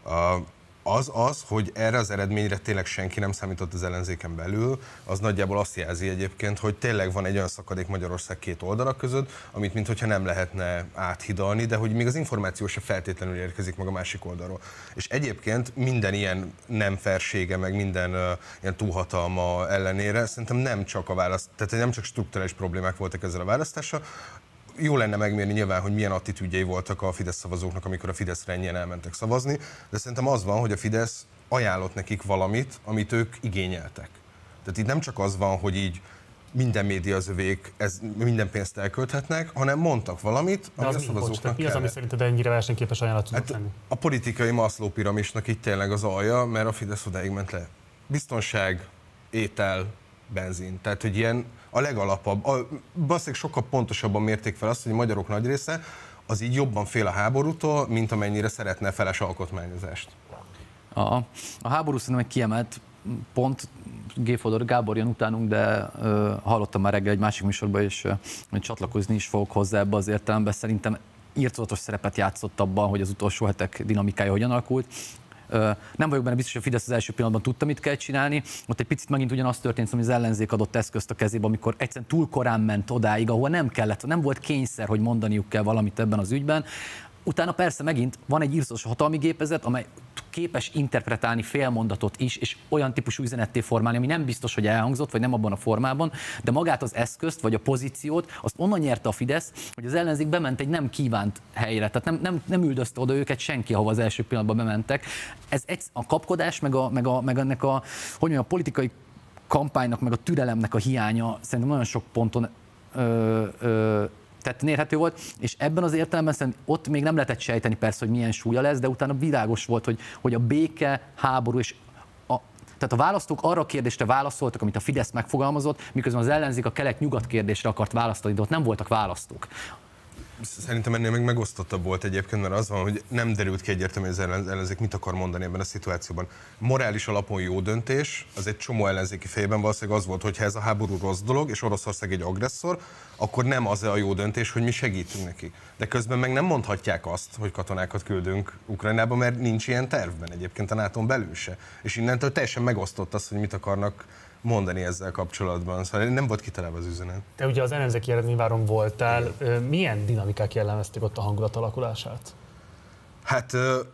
Az az, hogy erre az eredményre tényleg senki nem számított az ellenzéken belül, az nagyjából azt jelzi egyébként, hogy tényleg van egy olyan szakadék Magyarország két oldalak között, amit minthogyha nem lehetne áthidalni, de hogy még az információ se feltétlenül érkezik meg a másik oldalról. És egyébként minden ilyen nem fairsége, meg minden uh, ilyen túlhatalma ellenére szerintem nem csak a választ, tehát nem csak strukturális problémák voltak ezzel a választással. Jó lenne megmérni nyilván, hogy milyen attitűdjei voltak a Fidesz szavazóknak, amikor a Fideszre ennyien elmentek szavazni, de szerintem az van, hogy a Fidesz ajánlott nekik valamit, amit ők igényeltek. Tehát itt nem csak az van, hogy így minden média az övék, ez, minden pénzt elkölthetnek, hanem mondtak valamit, ami a szavazóknak Mi az, ami szerinted ennyire versenyképes ajánlat tudott lenni? A politikai Maslow piramisnak itt tényleg az alja, mert a Fidesz odáig ment le. Biztonság, étel, benzin. Tehát, hogy ilyen a legalapabb, a, basszik sokkal pontosabban mérték fel azt, hogy a magyarok nagy része az így jobban fél a háborútól, mint amennyire szeretne feles alkotmányozást. A, a háború szerintem egy kiemelt pont, G. Fodor Gábor jön utánunk, de ö, hallottam már reggel egy másik műsorban, és ö, csatlakozni is fogok hozzá ebbe az értelemben. Szerintem irtózatos szerepet játszott abban, hogy az utolsó hetek dinamikája hogyan alakult. Nem vagyok benne biztos, hogy a Fidesz az első pillanatban tudta, mit kell csinálni. Ott egy picit megint ugyanaz történt, hogy az ellenzék adott eszközt a kezébe, amikor egyszerűen túl korán ment odáig, ahol nem kellett, nem volt kényszer, hogy mondaniuk kell valamit ebben az ügyben. Utána persze megint van egy írtózatos hatalmi gépezet, amely képes interpretálni félmondatot is, és olyan típusú üzenetté formálni, ami nem biztos, hogy elhangzott, vagy nem abban a formában, de magát az eszközt, vagy a pozíciót, azt onnan nyerte a Fidesz, hogy az ellenzék bement egy nem kívánt helyre, tehát nem, nem, nem üldözte oda őket senki, ahova az első pillanatban bementek. Ez egy, a kapkodás, meg, a, meg, a, meg ennek a, hogy mondjam, a politikai kampánynak, meg a türelemnek a hiánya szerintem nagyon sok ponton ö, ö, tetten érhető volt, és ebben az értelemben szerintem ott még nem lehetett sejteni persze, hogy milyen súlya lesz, de utána világos volt, hogy, hogy a béke, háború és a, tehát a választók arra a kérdésre válaszoltak, amit a Fidesz megfogalmazott, miközben az ellenzék a kelet-nyugat kérdésre akart választani, de ott nem voltak választók. Szerintem ennél még megosztottabb volt egyébként, mert az van, hogy nem derült ki egyértelműen, hogy az ellenzék mit akar mondani ebben a szituációban. Morális alapon jó döntés, az egy csomó ellenzéki fejében valószínűleg az volt, hogy ha ez a háború rossz dolog, és Oroszország egy agresszor, akkor nem az a jó döntés, hogy mi segítünk neki. De közben meg nem mondhatják azt, hogy katonákat küldünk Ukrajnába, mert nincs ilyen tervben egyébként a nátón belül se. És innentől teljesen megosztott az, hogy mit akarnak mondani ezzel kapcsolatban. Szóval nem volt kitalálva az üzenet. Te ugye az ellenzéki eredményváron voltál. Igen. Milyen dinamikák jellemezték ott a hangulat alakulását? Hát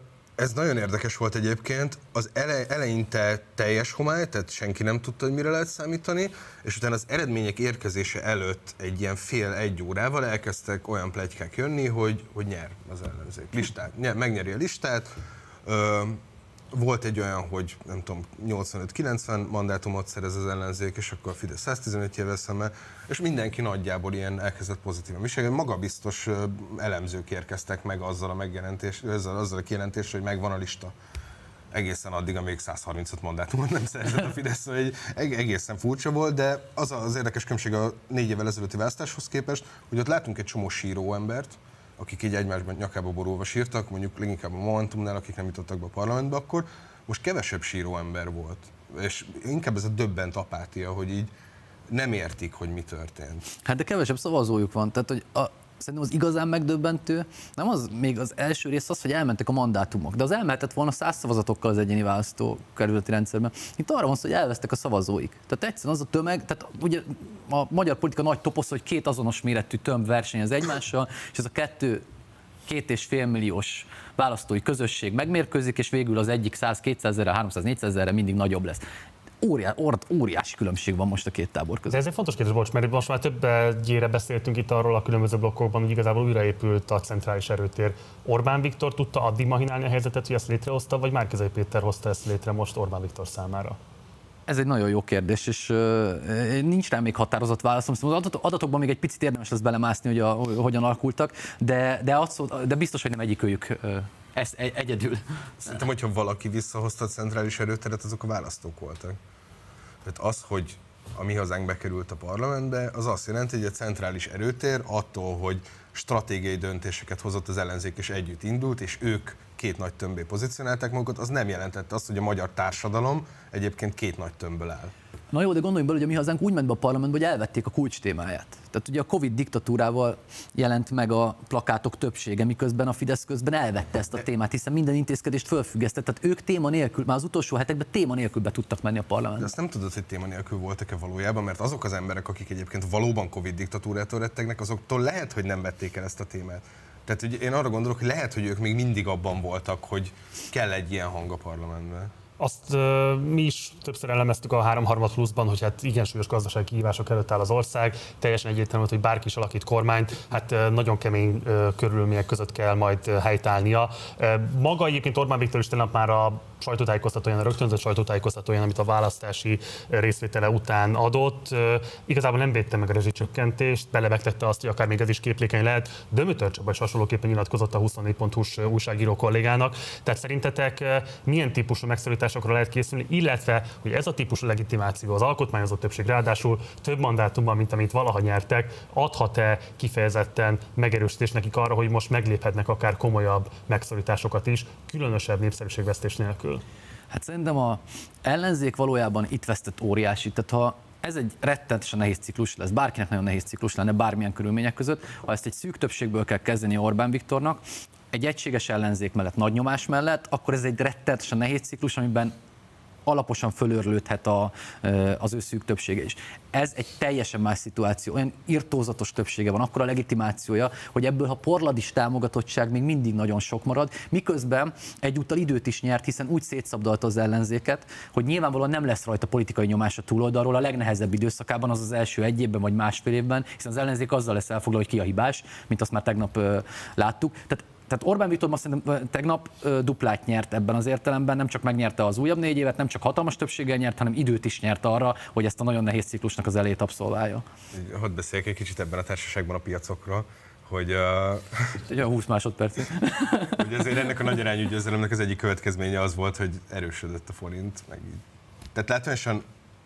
ez nagyon érdekes volt egyébként. Az ele, eleinte teljes homály, tehát senki nem tudta, hogy mire lehet számítani, és utána az eredmények érkezése előtt egy ilyen fél-egy órával elkezdtek olyan pletykák jönni, hogy, hogy nyer az ellenzék listát. Nyer, megnyeri a listát. Ö, Volt egy olyan, hogy nem tudom, nyolcvanöt-kilencven mandátumot szerez az ellenzék, és akkor a Fidesz száztizenötjével szemben, és mindenki nagyjából ilyen elkezdett pozitívan viselkedni. Magabiztos elemzők érkeztek meg azzal a megjelentés, azzal, azzal a kijelentéssel, hogy megvan a lista. Egészen addig, amíg százharmincöt mandátumot nem szerzett a Fidesz, hogy egészen furcsa volt, de az az érdekes különbség a négy évvel ezelőtti választáshoz képest, hogy ott látunk egy csomó síró embert, akik így egymásban nyakába borulva sírtak, mondjuk leginkább a Momentumnál, akik nem jutottak be a parlamentbe, akkor most kevesebb síró ember volt. És inkább ez a döbbent apátia, hogy így nem értik, hogy mi történt. Hát de kevesebb szavazójuk van, tehát hogy a, szerintem az igazán megdöbbentő, nem az még az első rész az, hogy elmentek a mandátumok, de az elmehetett volna száz szavazatokkal az egyéni választókerületi rendszerben. Itt arra van szó, hogy elvesztek a szavazóik. Tehát egyszerűen az a tömeg, tehát ugye a magyar politika nagy toposz, hogy két azonos méretű tömb versenyez egymással, és ez a kettő két és fél milliós választói közösség megmérkőzik, és végül az egyik száz-kétszázezerre, háromszáz-négyszázezerre mindig nagyobb lesz. Óriá, óriási különbség van most a két tábor között. De ez egy fontos kérdés, bocs, mert most már többnyire beszéltünk itt arról a különböző blokkokban, hogy igazából újraépült a centrális erőtér. Orbán Viktor tudta addig mahinálni a helyzetet, hogy ezt létrehozta, vagy Márki-Zay Péter hozta ezt létre most Orbán Viktor számára? Ez egy nagyon jó kérdés, és uh, nincs rá még határozott válaszom. Szóval az adatokban még egy picit érdemes lesz belemászni, hogy a, hogyan alakultak, de, de, az, de biztos, hogy nem egyikőjük uh, ezt egy, egyedül. Szerintem, hogyha valaki visszahozta a centrális erőteret, azok a választók voltak. Tehát az, hogy a Mi Hazánk bekerült a parlamentbe, az azt jelenti, hogy a centrális erőtér attól, hogy stratégiai döntéseket hozott az ellenzék és együtt indult, és ők két nagy tömbbé pozícionálták magukat, az nem jelentette azt, hogy a magyar társadalom egyébként két nagy tömbből áll. Na jó, de gondoljunk bele, hogy a Mi Hazánk úgy ment be a parlamentbe, hogy elvették a kulcs témáját. Tehát ugye a Covid diktatúrával jelent meg a plakátok többsége, miközben a Fidesz közben elvette ezt a témát, hiszen minden intézkedést fölfüggesztett. Tehát ők téma nélkül, már az utolsó hetekben téma nélkül be tudtak menni a parlamentbe. De azt nem tudod, hogy téma nélkül voltak-e valójában, mert azok az emberek, akik egyébként valóban Covid diktatúrától rettegnek, azoktól lehet, hogy nem vették el ezt a témát. Tehát ugye én arra gondolok, hogy lehet, hogy ők még mindig abban voltak, hogy kell egy ilyen hang a parlamentben. Azt uh, mi is többször elemeztük a háromharmad pluszban, hogy hát igen súlyos gazdasági kihívások előtt áll az ország, teljesen egyértelmű, hogy bárki is alakít kormányt, hát uh, nagyon kemény uh, körülmények között kell majd uh, helytállnia. Uh, maga egyébként Orbán Viktor is tegnap már a sajtótájékoztatóján, a rögtönzött sajtótájékoztatóján, amit a választási részvétele után adott. Uh, igazából nem védte meg a rezsicsökkentést, belebegtette azt, hogy akár még ez is képlékeny lehet. Dömötör Csaba is hasonlóképpen nyilatkozott a huszonnégy pont hu-s újságíró kollégának. Tehát szerintetek uh, milyen típusú megszorításokra lehet készülni, illetve hogy ez a típusú legitimáció, az alkotmányozott többség ráadásul több mandátumban, mint amit valaha nyertek, adhat-e kifejezetten megerősítést nekik arra, hogy most megléphetnek akár komolyabb megszorításokat is, különösebb népszerűségvesztés nélkül? Hát szerintem az ellenzék valójában itt vesztett óriási. Tehát ha ez egy rettenetesen nehéz ciklus lesz, bárkinek nagyon nehéz ciklus lenne bármilyen körülmények között, ha ezt egy szűk többségből kell kezdeni Orbán Viktornak, egy egységes ellenzék mellett, nagy nyomás mellett, akkor ez egy rettenetesen nehéz ciklus, amiben alaposan fölörlődhet a, az ő szűk többsége is. Ez egy teljesen más szituáció, olyan irtózatos többsége van, akkor a legitimációja, hogy ebből a porladis támogatottság még mindig nagyon sok marad, miközben egyúttal időt is nyert, hiszen úgy szétszabdalta az ellenzéket, hogy nyilvánvalóan nem lesz rajta politikai nyomás a túloldalról a legnehezebb időszakában, az az első egy évben vagy másfél évben, hiszen az ellenzék azzal lesz elfoglalva, hogy ki a hibás, mint azt már tegnap uh, láttuk. Tehát Tehát Orbán Viktor azt szerintem tegnap duplát nyert ebben az értelemben, nem csak megnyerte az újabb négy évet, nem csak hatalmas többséggel nyert, hanem időt is nyert arra, hogy ezt a nagyon nehéz ciklusnak az elejét abszolválja. Hadd beszéljek egy kicsit ebben a társaságban a piacokról, hogy... Uh... Egy olyan húsz másodperc. Ugye azért ennek a nagyarányú győzelemnek az egyik következménye az volt, hogy erősödött a forint, meg így. Tehát látványosan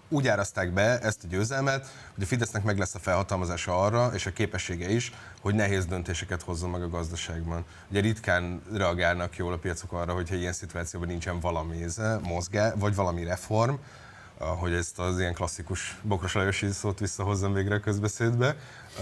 úgy árazták be ezt a győzelmet, hogy a Fidesznek meg lesz a felhatalmazása arra, és a képessége is, hogy nehéz döntéseket hozzon meg a gazdaságban. Ugye ritkán reagálnak jól a piacok arra, hogyha ilyen szituációban nincsen valami mozgás, vagy valami reform, hogy ezt az ilyen klasszikus Bokros Lajosi szót visszahozzam végre a közbeszédbe.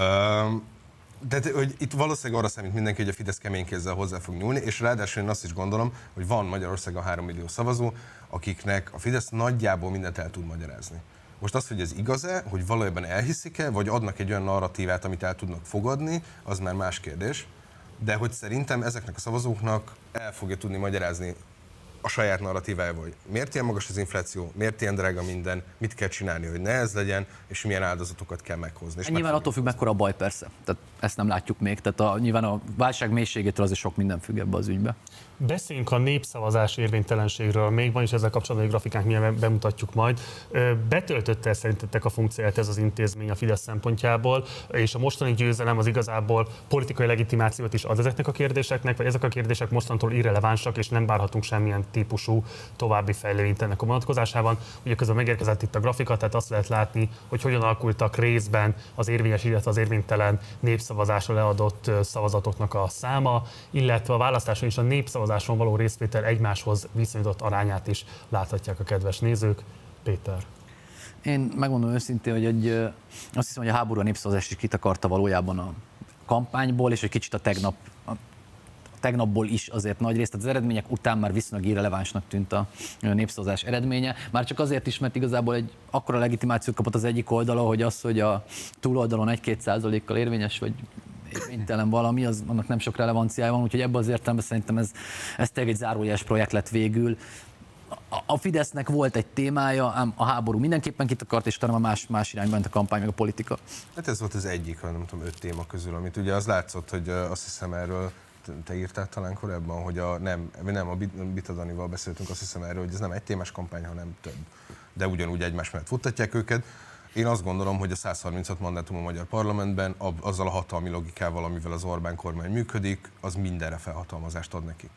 Tehát, hogy itt valószínűleg arra számít mindenki, hogy a Fidesz kemény kézzel hozzá fog nyúlni, és ráadásul én azt is gondolom, hogy van Magyarországon három millió szavazó, akiknek a Fidesz nagyjából mindent el tud magyarázni. Most az, hogy ez igaz-e, hogy valójában elhiszik-e, vagy adnak egy olyan narratívát, amit el tudnak fogadni, az már más kérdés. De hogy szerintem ezeknek a szavazóknak el fogja tudni magyarázni a saját narratívájával, hogy miért ilyen magas az infláció, miért ilyen drága minden, mit kell csinálni, hogy ne ez legyen, és milyen áldozatokat kell meghozni. És nyilván attól függ, mekkora a baj persze. Tehát ezt nem látjuk még. Tehát a, nyilván a válság mélységétől azért sok minden függ ebbe az ügybe. Beszéljünk a népszavazás érvénytelenségről. Még van is ezzel kapcsolatban egy grafikánk, milyen bemutatjuk majd. Betöltötte szerintetek a funkcióját ez az intézmény a Fidesz szempontjából, és a mostani győzelem az igazából politikai legitimációt is ad ezeknek a kérdéseknek, vagy ezek a kérdések mostantól irrelevánsak, és nem várhatunk semmilyen típusú további fejleményt ennek a vonatkozásában. Ugye közben megérkezett itt a grafika, tehát azt lehet látni, hogy hogyan alakultak részben az érvényes, illetve az érvénytelen népszavazásra leadott szavazatoknak a száma, illetve a választáson és a népszavazáson való részvétel egymáshoz viszonyított arányát is láthatják a kedves nézők. Péter. Én megmondom őszintén, hogy egy, azt hiszem, hogy a háború a népszavazást is kitakarta valójában a kampányból, és egy kicsit a tegnap tegnapból is azért nagy részt, tehát az eredmények után már viszonylag irrelevánsnak tűnt a népszavazás eredménye. Már csak azért is, mert igazából egy akkora legitimációt kapott az egyik oldala, hogy az, hogy a túloldalon egy-két százalékkal érvényes, vagy érvénytelen valami, az, annak nem sok relevanciája van, úgyhogy ebben az értelemben szerintem ez, ez tényleg egy zárójeles projekt lett végül. A, a Fidesznek volt egy témája, ám a háború mindenképpen kitakart, és utána más, más irányba ment a kampány, meg a politika. Hát ez volt az egyik, nem tudom, öt téma közül, amit ugye az látszott, hogy azt hiszem erről te írtál talán korábban, hogy a, nem, nem a Bita Danival beszéltünk, azt hiszem erről, hogy ez nem egy témás kampány, hanem több. De ugyanúgy egymás mellett futtatják őket. Én azt gondolom, hogy a száz harminchat mandátum a magyar parlamentben, azzal a hatalmi logikával, amivel az Orbán kormány működik, az mindenre felhatalmazást ad nekik.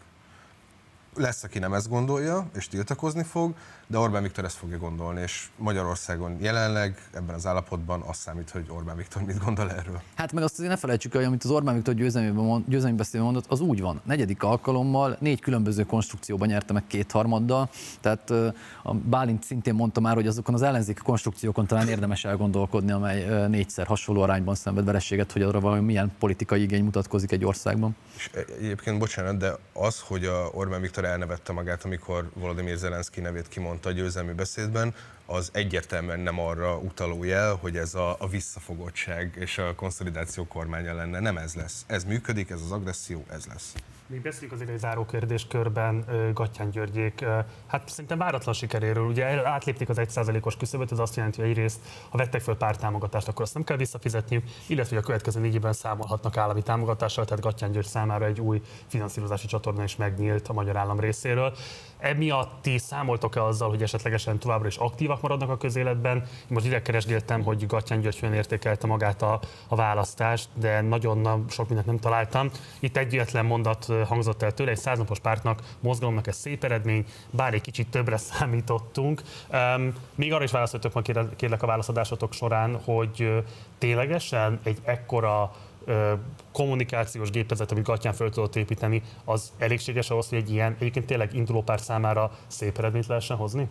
Lesz, aki nem ezt gondolja, és tiltakozni fog, de Orbán Viktor ezt fogja gondolni, és Magyarországon jelenleg ebben az állapotban azt számít, hogy Orbán Viktor mit gondol erről. Hát meg azt azért ne felejtsük el, amit az Orbán Viktor győzelmi beszédben mondott, az úgy van. Negyedik alkalommal négy különböző konstrukcióban nyerte meg kétharmaddal, tehát a Bálint szintén mondta már, hogy azokon az ellenzéki konstrukciókon talán érdemes elgondolkodni, amely négyszer hasonló arányban szenved vereséget, hogy arra valami milyen politikai igény mutatkozik egy országban. És egyébként bocsánat, de az, hogy a Orbán Viktor elnevette magát, amikor Volodymyr Zelenszky nevét kimondta a győzelmi beszédben, az egyértelműen nem arra utaló jel, hogy ez a, a visszafogottság és a konszolidáció kormánya lenne. Nem ez lesz. Ez működik, ez az agresszió, ez lesz. Még beszéljük azért egy záró kérdéskörben Gattyán Györgyék. Hát szerintem váratlan sikeréről. Ugye átlépték az egy százalékos küszöböt, ez azt jelenti, hogy egyrészt, ha vettek föl párttámogatást, akkor azt nem kell visszafizetniük, illetve hogy a következő négy évben számolhatnak állami támogatással, tehát Gattyán György számára egy új finanszírozási csatorna is megnyílt a magyar állam részéről. Emiatt ti számoltok-e azzal, hogy esetlegesen továbbra is aktívak maradnak a közéletben? Most direkt keresgéltem, hogy Gattyán György hogyan értékelte magát a, a választást, de nagyon sok mindent nem találtam. Itt egyetlen mondat hangzott el tőle, egy száznapos pártnak, mozgalomnak ez szép eredmény, bár egy kicsit többre számítottunk. Um, még arra is válaszoltok ma kérlek a válaszadásotok során, hogy ténylegesen egy ekkora uh, kommunikációs gépezet, amit Gattyán föl tudott építeni, az elégséges ahhoz, hogy egy ilyen egyébként tényleg induló párt számára szép eredményt lehessen hozni?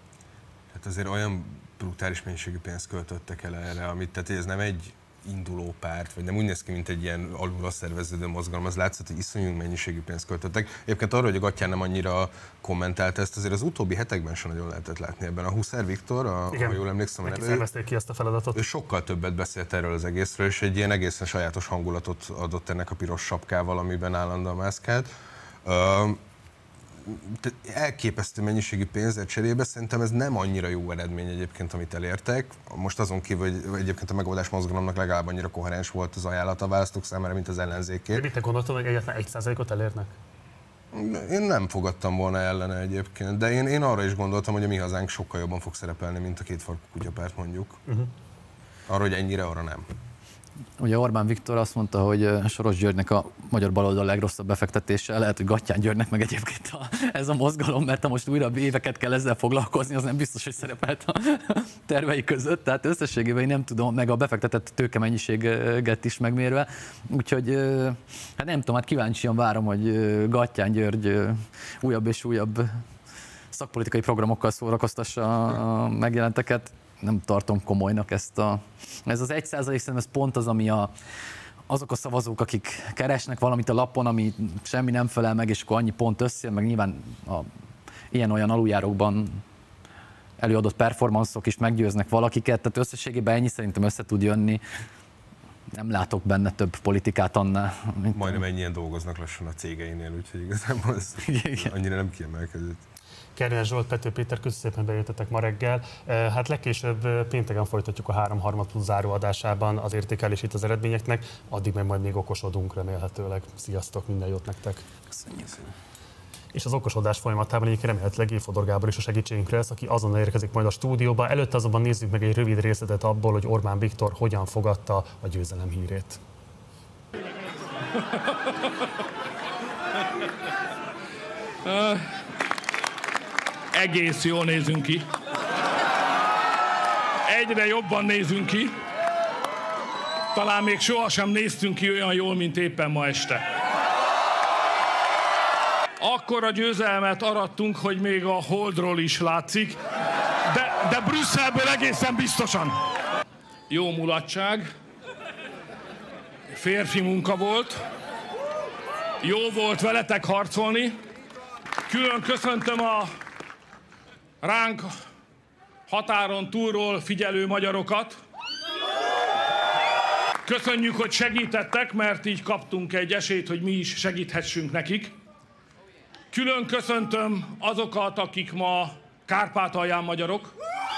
Hát azért olyan brutális mennyiségű pénzt költöttek el erre, amit, tehát ez nem egy induló párt, vagy nem úgy néz ki, mint egy ilyen alulra szerveződő mozgalom, az látszott, hogy iszonyú mennyiségű pénzt költöttek. Egyébként arra, hogy a Gattyán nem annyira kommentált ezt, azért az utóbbi hetekben sem nagyon lehetett látni ebben. A Huszár Viktor, a, ha jól emlékszem, neki szervezték ki ezt a feladatot. Ő sokkal többet beszélt erről az egészről, és egy ilyen egészen sajátos hangulatot adott ennek a piros sapkával, amiben állandóan mászkált. Uh, elképesztő mennyiségű pénzért cserébe, szerintem ez nem annyira jó eredmény egyébként, amit elértek. Most azon kívül, hogy egyébként a megoldás mozgalomnak legalább annyira koherens volt az ajánlata a választók számára, mint az ellenzéké. De te gondoltad, hogy egyetlen egy százalékot elérnek? Én nem fogadtam volna ellene egyébként, de én, én arra is gondoltam, hogy a Mi Hazánk sokkal jobban fog szerepelni, mint a Kétfarkú kutyapárt mondjuk. Uh-huh. Arra, hogy ennyire, arra nem. Ugye Orbán Viktor azt mondta, hogy Soros Györgynek a magyar baloldal legrosszabb befektetése, lehet, hogy Gattyán Györgynek meg egyébként a, ez a mozgalom, mert ha most újra éveket kell ezzel foglalkozni, az nem biztos, hogy szerepelt a tervei között. Tehát összességében én nem tudom, meg a befektetett tőkemennyiséget is megmérve. Úgyhogy hát nem tudom, hát kíváncsian várom, hogy Gattyán György újabb és újabb szakpolitikai programokkal szórakoztassa a megjelenteket. Nem tartom komolynak ezt a... Ez az egy százalék, szerintem ez pont az, ami a, azok a szavazók, akik keresnek valamit a lapon, ami semmi nem felel meg, és akkor annyi pont összejön, meg nyilván a ilyen-olyan aluljárókban előadott performanszok is meggyőznek valakiket, tehát összességében ennyi szerintem össze tud jönni. Nem látok benne több politikát annál. Majdnem ennyien dolgoznak lassan a cégeinél, úgyhogy igazából ez annyira nem kiemelkedett. Kernes Zsolt, Pető Péter, köszönöm szépen, bejöttetek ma reggel. Hát legkésőbb pénteken folytatjuk a három harmad plusz záróadásában az értékelését az eredményeknek, addig meg majd még okosodunk remélhetőleg. Sziasztok, minden jót nektek! Köszönjük. És az okosodás folyamatában egyébként remélhetőleg Éfodor Gábor is a segítségünkre lesz, aki azonnal érkezik majd a stúdióba. Előtte azonban nézzük meg egy rövid részletet abból, hogy Orbán Viktor hogyan fogadta a győzelem hírét. Egész jól nézünk ki. Egyre jobban nézünk ki. Talán még sohasem néztünk ki olyan jól, mint éppen ma este. Akkora győzelmet arattunk, hogy még a Holdról is látszik, de, de Brüsszelből egészen biztosan. Jó mulatság, férfi munka volt, jó volt veletek harcolni. Külön köszöntöm a ránk határon túlról figyelő magyarokat. Köszönjük, hogy segítettek, mert így kaptunk egy esélyt, hogy mi is segíthessünk nekik. Külön köszöntöm azokat, akik ma Kárpátalján magyarok.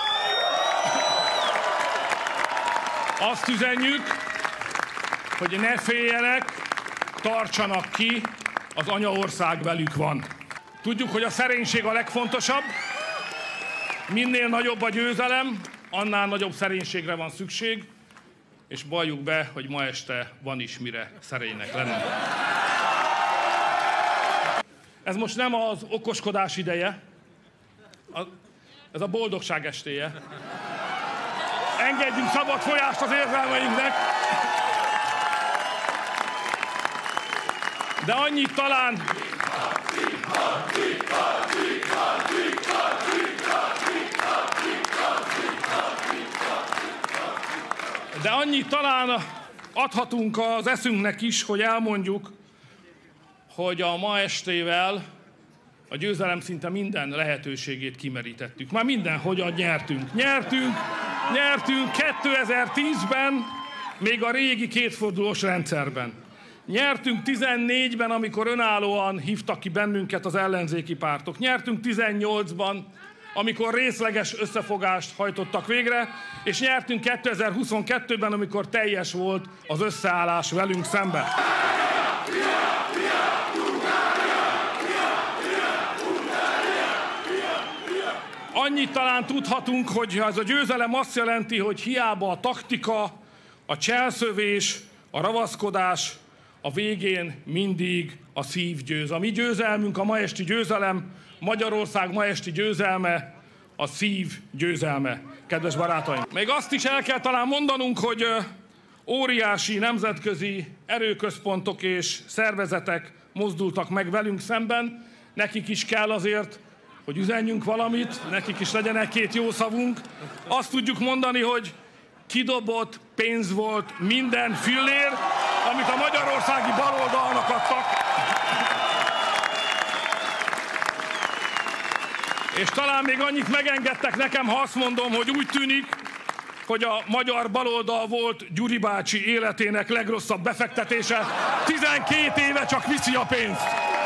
Azt üzenjük, hogy ne féljenek, tartsanak ki, az anyaország velük van. Tudjuk, hogy a szerénység a legfontosabb. Minél nagyobb a győzelem, annál nagyobb szerénységre van szükség, és valljuk be, hogy ma este van is mire szerénynek lenni. Ez most nem az okoskodás ideje, ez a boldogság estéje. Engedjünk szabad folyást az érzelmeinknek, de annyit talán... De annyit talán adhatunk az eszünknek is, hogy elmondjuk, hogy a ma estével a győzelem szinte minden lehetőségét kimerítettük. Már mindenhogyan nyertünk. Nyertünk, nyertünk kétezer-tízben, még a régi kétfordulós rendszerben. Nyertünk tizennégyben, amikor önállóan hívtak ki bennünket az ellenzéki pártok. Nyertünk tizennyolcban, amikor részleges összefogást hajtottak végre, és nyertünk kétezer-huszonkettőben, amikor teljes volt az összeállás velünk szemben. Annyit talán tudhatunk, hogy ez a győzelem azt jelenti, hogy hiába a taktika, a cselszövés, a ravaszkodás, a végén mindig a szív győz. A mi győzelmünk, a ma esti győzelem, Magyarország ma esti győzelme, a szív győzelme, kedves barátaim. Még azt is el kell talán mondanunk, hogy óriási nemzetközi erőközpontok és szervezetek mozdultak meg velünk szemben. Nekik is kell azért, hogy üzenjünk valamit, nekik is legyen egy-két jó szavunk. Azt tudjuk mondani, hogy kidobott pénz volt minden fillér, amit a magyarországi baloldalnak adtak. És talán még annyit megengedtek nekem, ha azt mondom, hogy úgy tűnik, hogy a magyar baloldal volt Gyuri bácsi életének legrosszabb befektetése. tizenkét éve csak viszi a pénzt.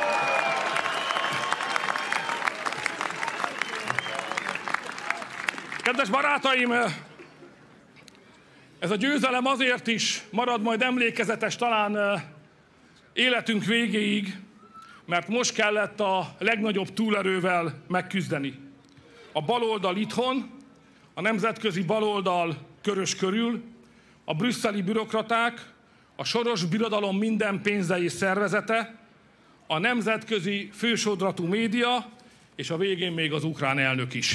Kedves barátaim, ez a győzelem azért is marad majd emlékezetes talán életünk végéig, mert most kellett a legnagyobb túlerővel megküzdeni. A baloldal itthon, a nemzetközi baloldal körös körül, a brüsszeli bürokraták, a Soros Birodalom minden pénze és szervezete, a nemzetközi fősodratú média, és a végén még az ukrán elnök is.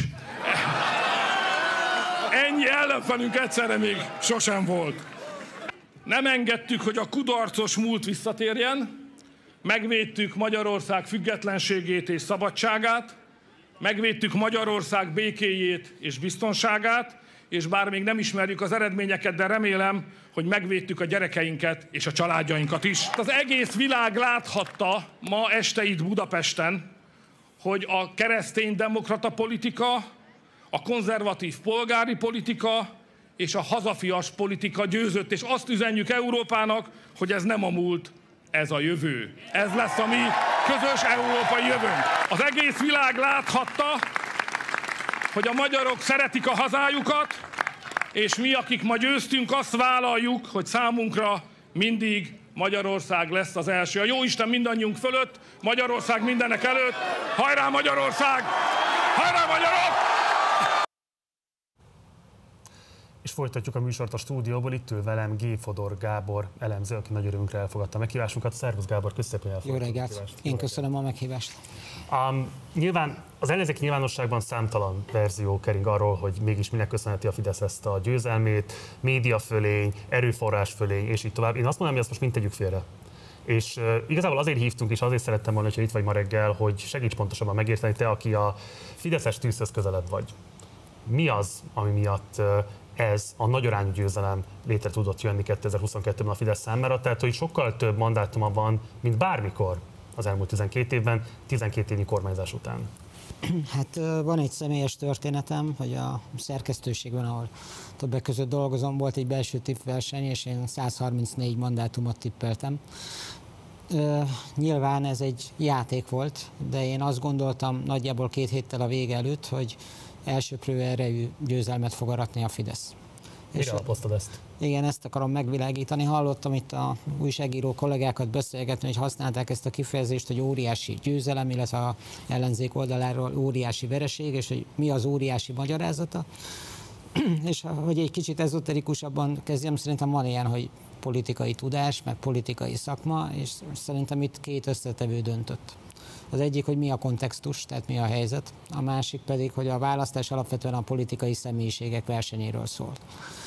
Ennyi ellenfelünk egyszerre még sosem volt. Nem engedtük, hogy a kudarcos múlt visszatérjen, megvédtük Magyarország függetlenségét és szabadságát, megvédtük Magyarország békéjét és biztonságát, és bár még nem ismerjük az eredményeket, de remélem, hogy megvédtük a gyerekeinket és a családjainkat is. Az egész világ láthatta ma este itt Budapesten, hogy a kereszténydemokrata politika, a konzervatív polgári politika és a hazafias politika győzött, és azt üzenjük Európának, hogy ez nem a múlt, ez a jövő. Ez lesz a mi közös európai jövőnk. Az egész világ láthatta, hogy a magyarok szeretik a hazájukat, és mi, akik ma győztünk, azt vállaljuk, hogy számunkra mindig Magyarország lesz az első. A Jóisten mindannyiunk fölött, Magyarország mindenek előtt. Hajrá Magyarország! Hajrá magyarok! És folytatjuk a műsort a stúdióból, itt ül velem G. Fodor Gábor elemző, aki nagy örömünkre elfogadta a meghívásunkat. Szervusz Gábor, köszönöm, hogy Jó reggelt, én köszönöm a meghívást. Um, nyilván az ellenzéki nyilvánosságban számtalan verzió kering arról, hogy mégis minek köszönheti a Fidesz ezt a győzelmét, médiafölény, erőforrásfölény, és így tovább. Én azt mondom, hogy ezt most mind tegyük félre. És uh, igazából azért hívtunk, és azért szerettem volna, hogy itt vagy ma reggel, hogy segíts pontosabban megérteni, te, aki a fideszes tűzhöz közelebb vagy. Mi az, ami miatt uh, ez a nagyarányú győzelem létre tudott jönni kétezer-huszonkettőben a Fidesz számára, tehát hogy sokkal több mandátuma van, mint bármikor az elmúlt tizenkét évben, tizenkét évnyi kormányzás után. Hát van egy személyes történetem, hogy a szerkesztőségben, ahol többek között dolgozom, volt egy belső tippverseny, és én száz harmincnégy mandátumot tippeltem. Nyilván ez egy játék volt, de én azt gondoltam nagyjából két héttel a vége előtt, hogy elsöprő erejű győzelmet fog aratni a Fidesz. Mire alapoztad ezt? Igen, ezt akarom megvilágítani. Hallottam itt a újságíró kollégákat beszélgetni, hogy használták ezt a kifejezést, hogy óriási győzelem, illetve az ellenzék oldaláról óriási vereség, és hogy mi az óriási magyarázata. És hogy egy kicsit ezoterikusabban kezdjem, szerintem van ilyen, hogy politikai tudás, meg politikai szakma, és szerintem itt két összetevő döntött. Az egyik, hogy mi a kontextus, tehát mi a helyzet, a másik pedig, hogy a választás alapvetően a politikai személyiségek versenyéről szólt.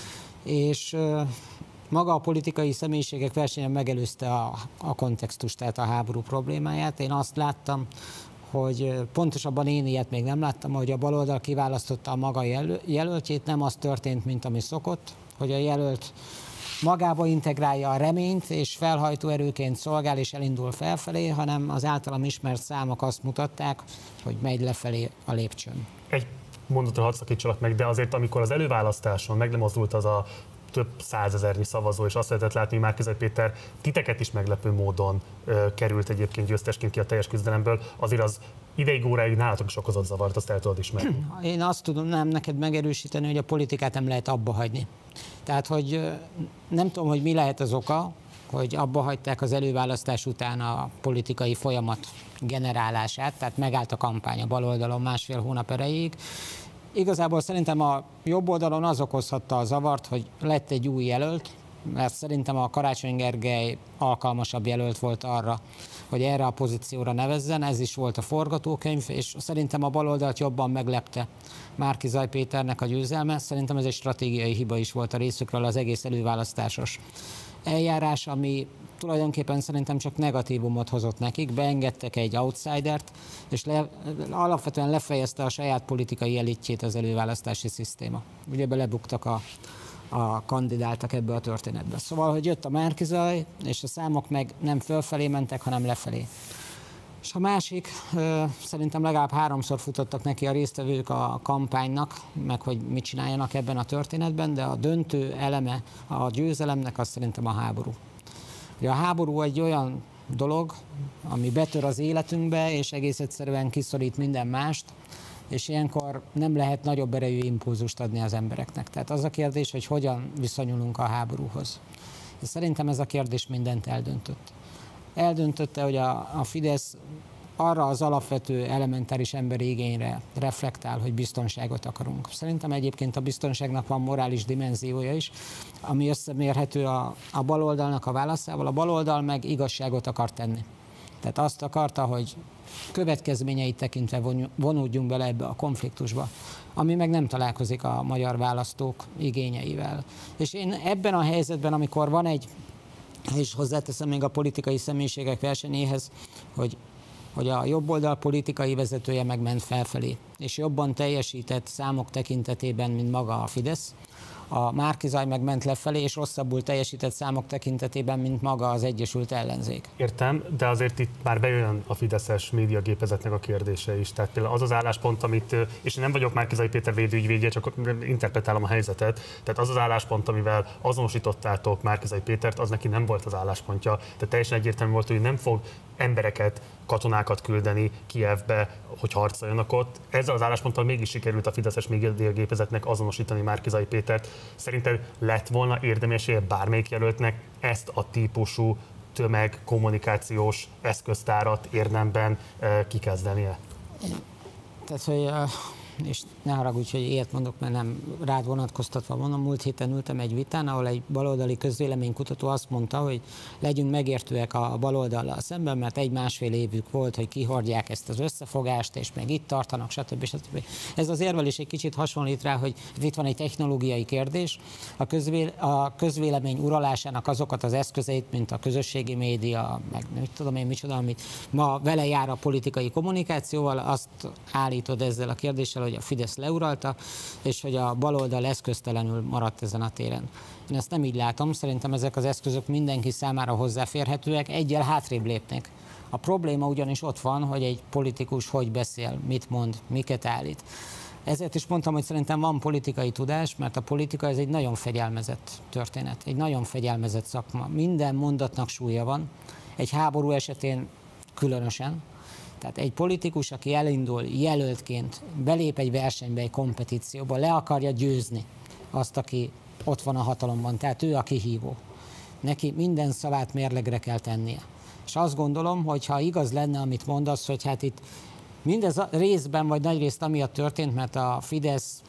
És maga a politikai személyiségek versenye megelőzte a, a kontextust, tehát a háború problémáját. Én azt láttam, hogy pontosabban én ilyet még nem láttam, hogy a baloldal kiválasztotta a maga jelöl, jelöltjét, nem az történt, mint ami szokott, hogy a jelölt magába integrálja a reményt, és felhajtó erőként szolgál és elindul felfelé, hanem az általam ismert számok azt mutatták, hogy megy lefelé a lépcsőn. Egy mondatot hadd szakítsalak meg, de azért amikor az előválasztáson meglemozdult az a több százezernyi szavazó, és azt lehetett látni, hogy Márki-Zay Péter titeket is meglepő módon ö, került egyébként győztesként ki a teljes küzdelemből, azért az ideig óráig nálatok is okozott zavart, azt el tudod ismerni. Én azt tudom nem neked megerősíteni, hogy a politikát nem lehet abba hagyni. Tehát, hogy nem tudom, hogy mi lehet az oka, hogy abba hagyták az előválasztás után a politikai folyamat generálását, tehát megállt a kampány a baloldalon másfél hónap erejéig. Igazából szerintem a jobb oldalon az okozhatta a zavart, hogy lett egy új jelölt, mert szerintem a Karácsony Gergely alkalmasabb jelölt volt arra, hogy erre a pozícióra nevezzen, ez is volt a forgatókönyv, és szerintem a baloldalt jobban meglepte Márki-Zay Péternek a győzelme. Szerintem ez egy stratégiai hiba is volt a részükről az egész előválasztásos eljárás, ami tulajdonképpen szerintem csak negatívumot hozott nekik, beengedtek egy outsidert, és le, alapvetően lefejezte a saját politikai elitjét az előválasztási szisztéma. Ugye belebuktak a, a kandidáltak ebbe a történetbe. Szóval, hogy jött a Márki-Zay, és a számok meg nem fölfelé mentek, hanem lefelé. És a másik, szerintem legalább háromszor futottak neki a résztvevők a kampánynak, meg hogy mit csináljanak ebben a történetben, de a döntő eleme a győzelemnek az szerintem a háború. Ugye a háború egy olyan dolog, ami betör az életünkbe, és egész egyszerűen kiszorít minden mást, és ilyenkor nem lehet nagyobb erejű impulzust adni az embereknek. Tehát az a kérdés, hogy hogyan viszonyulunk a háborúhoz. És szerintem ez a kérdés mindent eldöntött. Eldöntötte, hogy a, a Fidesz arra az alapvető elementáris emberi igényre reflektál, hogy biztonságot akarunk. Szerintem egyébként a biztonságnak van morális dimenziója is, ami összemérhető a, a baloldalnak a válaszával. A baloldal meg igazságot akar tenni. Tehát azt akarta, hogy következményeit tekintve vonódjunk bele ebbe a konfliktusba, ami meg nem találkozik a magyar választók igényeivel. És én ebben a helyzetben, amikor van egy, és hozzáteszem még a politikai személyiségek versenyéhez, hogy hogy a jobboldal politikai vezetője megment felfelé, és jobban teljesített számok tekintetében, mint maga a Fidesz. A Márki-Zay megment lefelé, és rosszabbul teljesített számok tekintetében, mint maga az Egyesült Ellenzék. Értem, de azért itt már bejön a fideszes médiagépezetnek a kérdése is. Tehát például az az álláspont, amit, és én nem vagyok Márki-Zay Péter védőügyvédje, csak interpretálom a helyzetet, tehát az az álláspont, amivel azonosítottátok Márki-Zay Pétert, az neki nem volt az álláspontja. Tehát teljesen egyértelmű volt, hogy nem fog embereket, katonákat küldeni Kijevbe, hogy harcoljanak ott. Ezzel az állásponttal mégis sikerült a fideszes médiagépezetnek azonosítani Márki-Zay Pétert. Szerinted lett volna érdemessége bármelyik jelöltnek ezt a típusú tömegkommunikációs eszköztárat érdemben kikezdenie? Tehát, hogy, és ne haragudj, hogy ilyet mondok, mert nem rád vonatkoztatva mondom, múlt héten ültem egy vitán, ahol egy baloldali közvéleménykutató azt mondta, hogy legyünk megértőek a baloldallal szemben, mert egy-másfél évük volt, hogy kihordják ezt az összefogást, és meg itt tartanak, stb. stb. Ez az érvel is egy kicsit hasonlít rá, hogy itt van egy technológiai kérdés, a, közvéle, a közvélemény uralásának azokat az eszközeit, mint a közösségi média, meg nem tudom én micsoda, amit ma vele jár a politikai kommunikációval, azt állítod ezzel a kérdéssel, hogy a Fidesz leuralta, és hogy a baloldal eszköztelenül maradt ezen a téren. Én ezt nem így látom, szerintem ezek az eszközök mindenki számára hozzáférhetőek, egyel hátrébb lépnek. A probléma ugyanis ott van, hogy egy politikus hogy beszél, mit mond, miket állít. Ezért is mondtam, hogy szerintem van politikai tudás, mert a politika ez egy nagyon fegyelmezett történet, egy nagyon fegyelmezett szakma. Minden mondatnak súlya van, egy háború esetén különösen. Tehát egy politikus, aki elindul jelöltként, belép egy versenybe, egy kompetícióba, le akarja győzni azt, aki ott van a hatalomban, tehát ő a kihívó. Neki minden szavát mérlegre kell tennie. És azt gondolom, hogy ha igaz lenne, amit mondasz, hogy hát itt mindez részben vagy nagyrészt amiatt történt, mert a Fidesz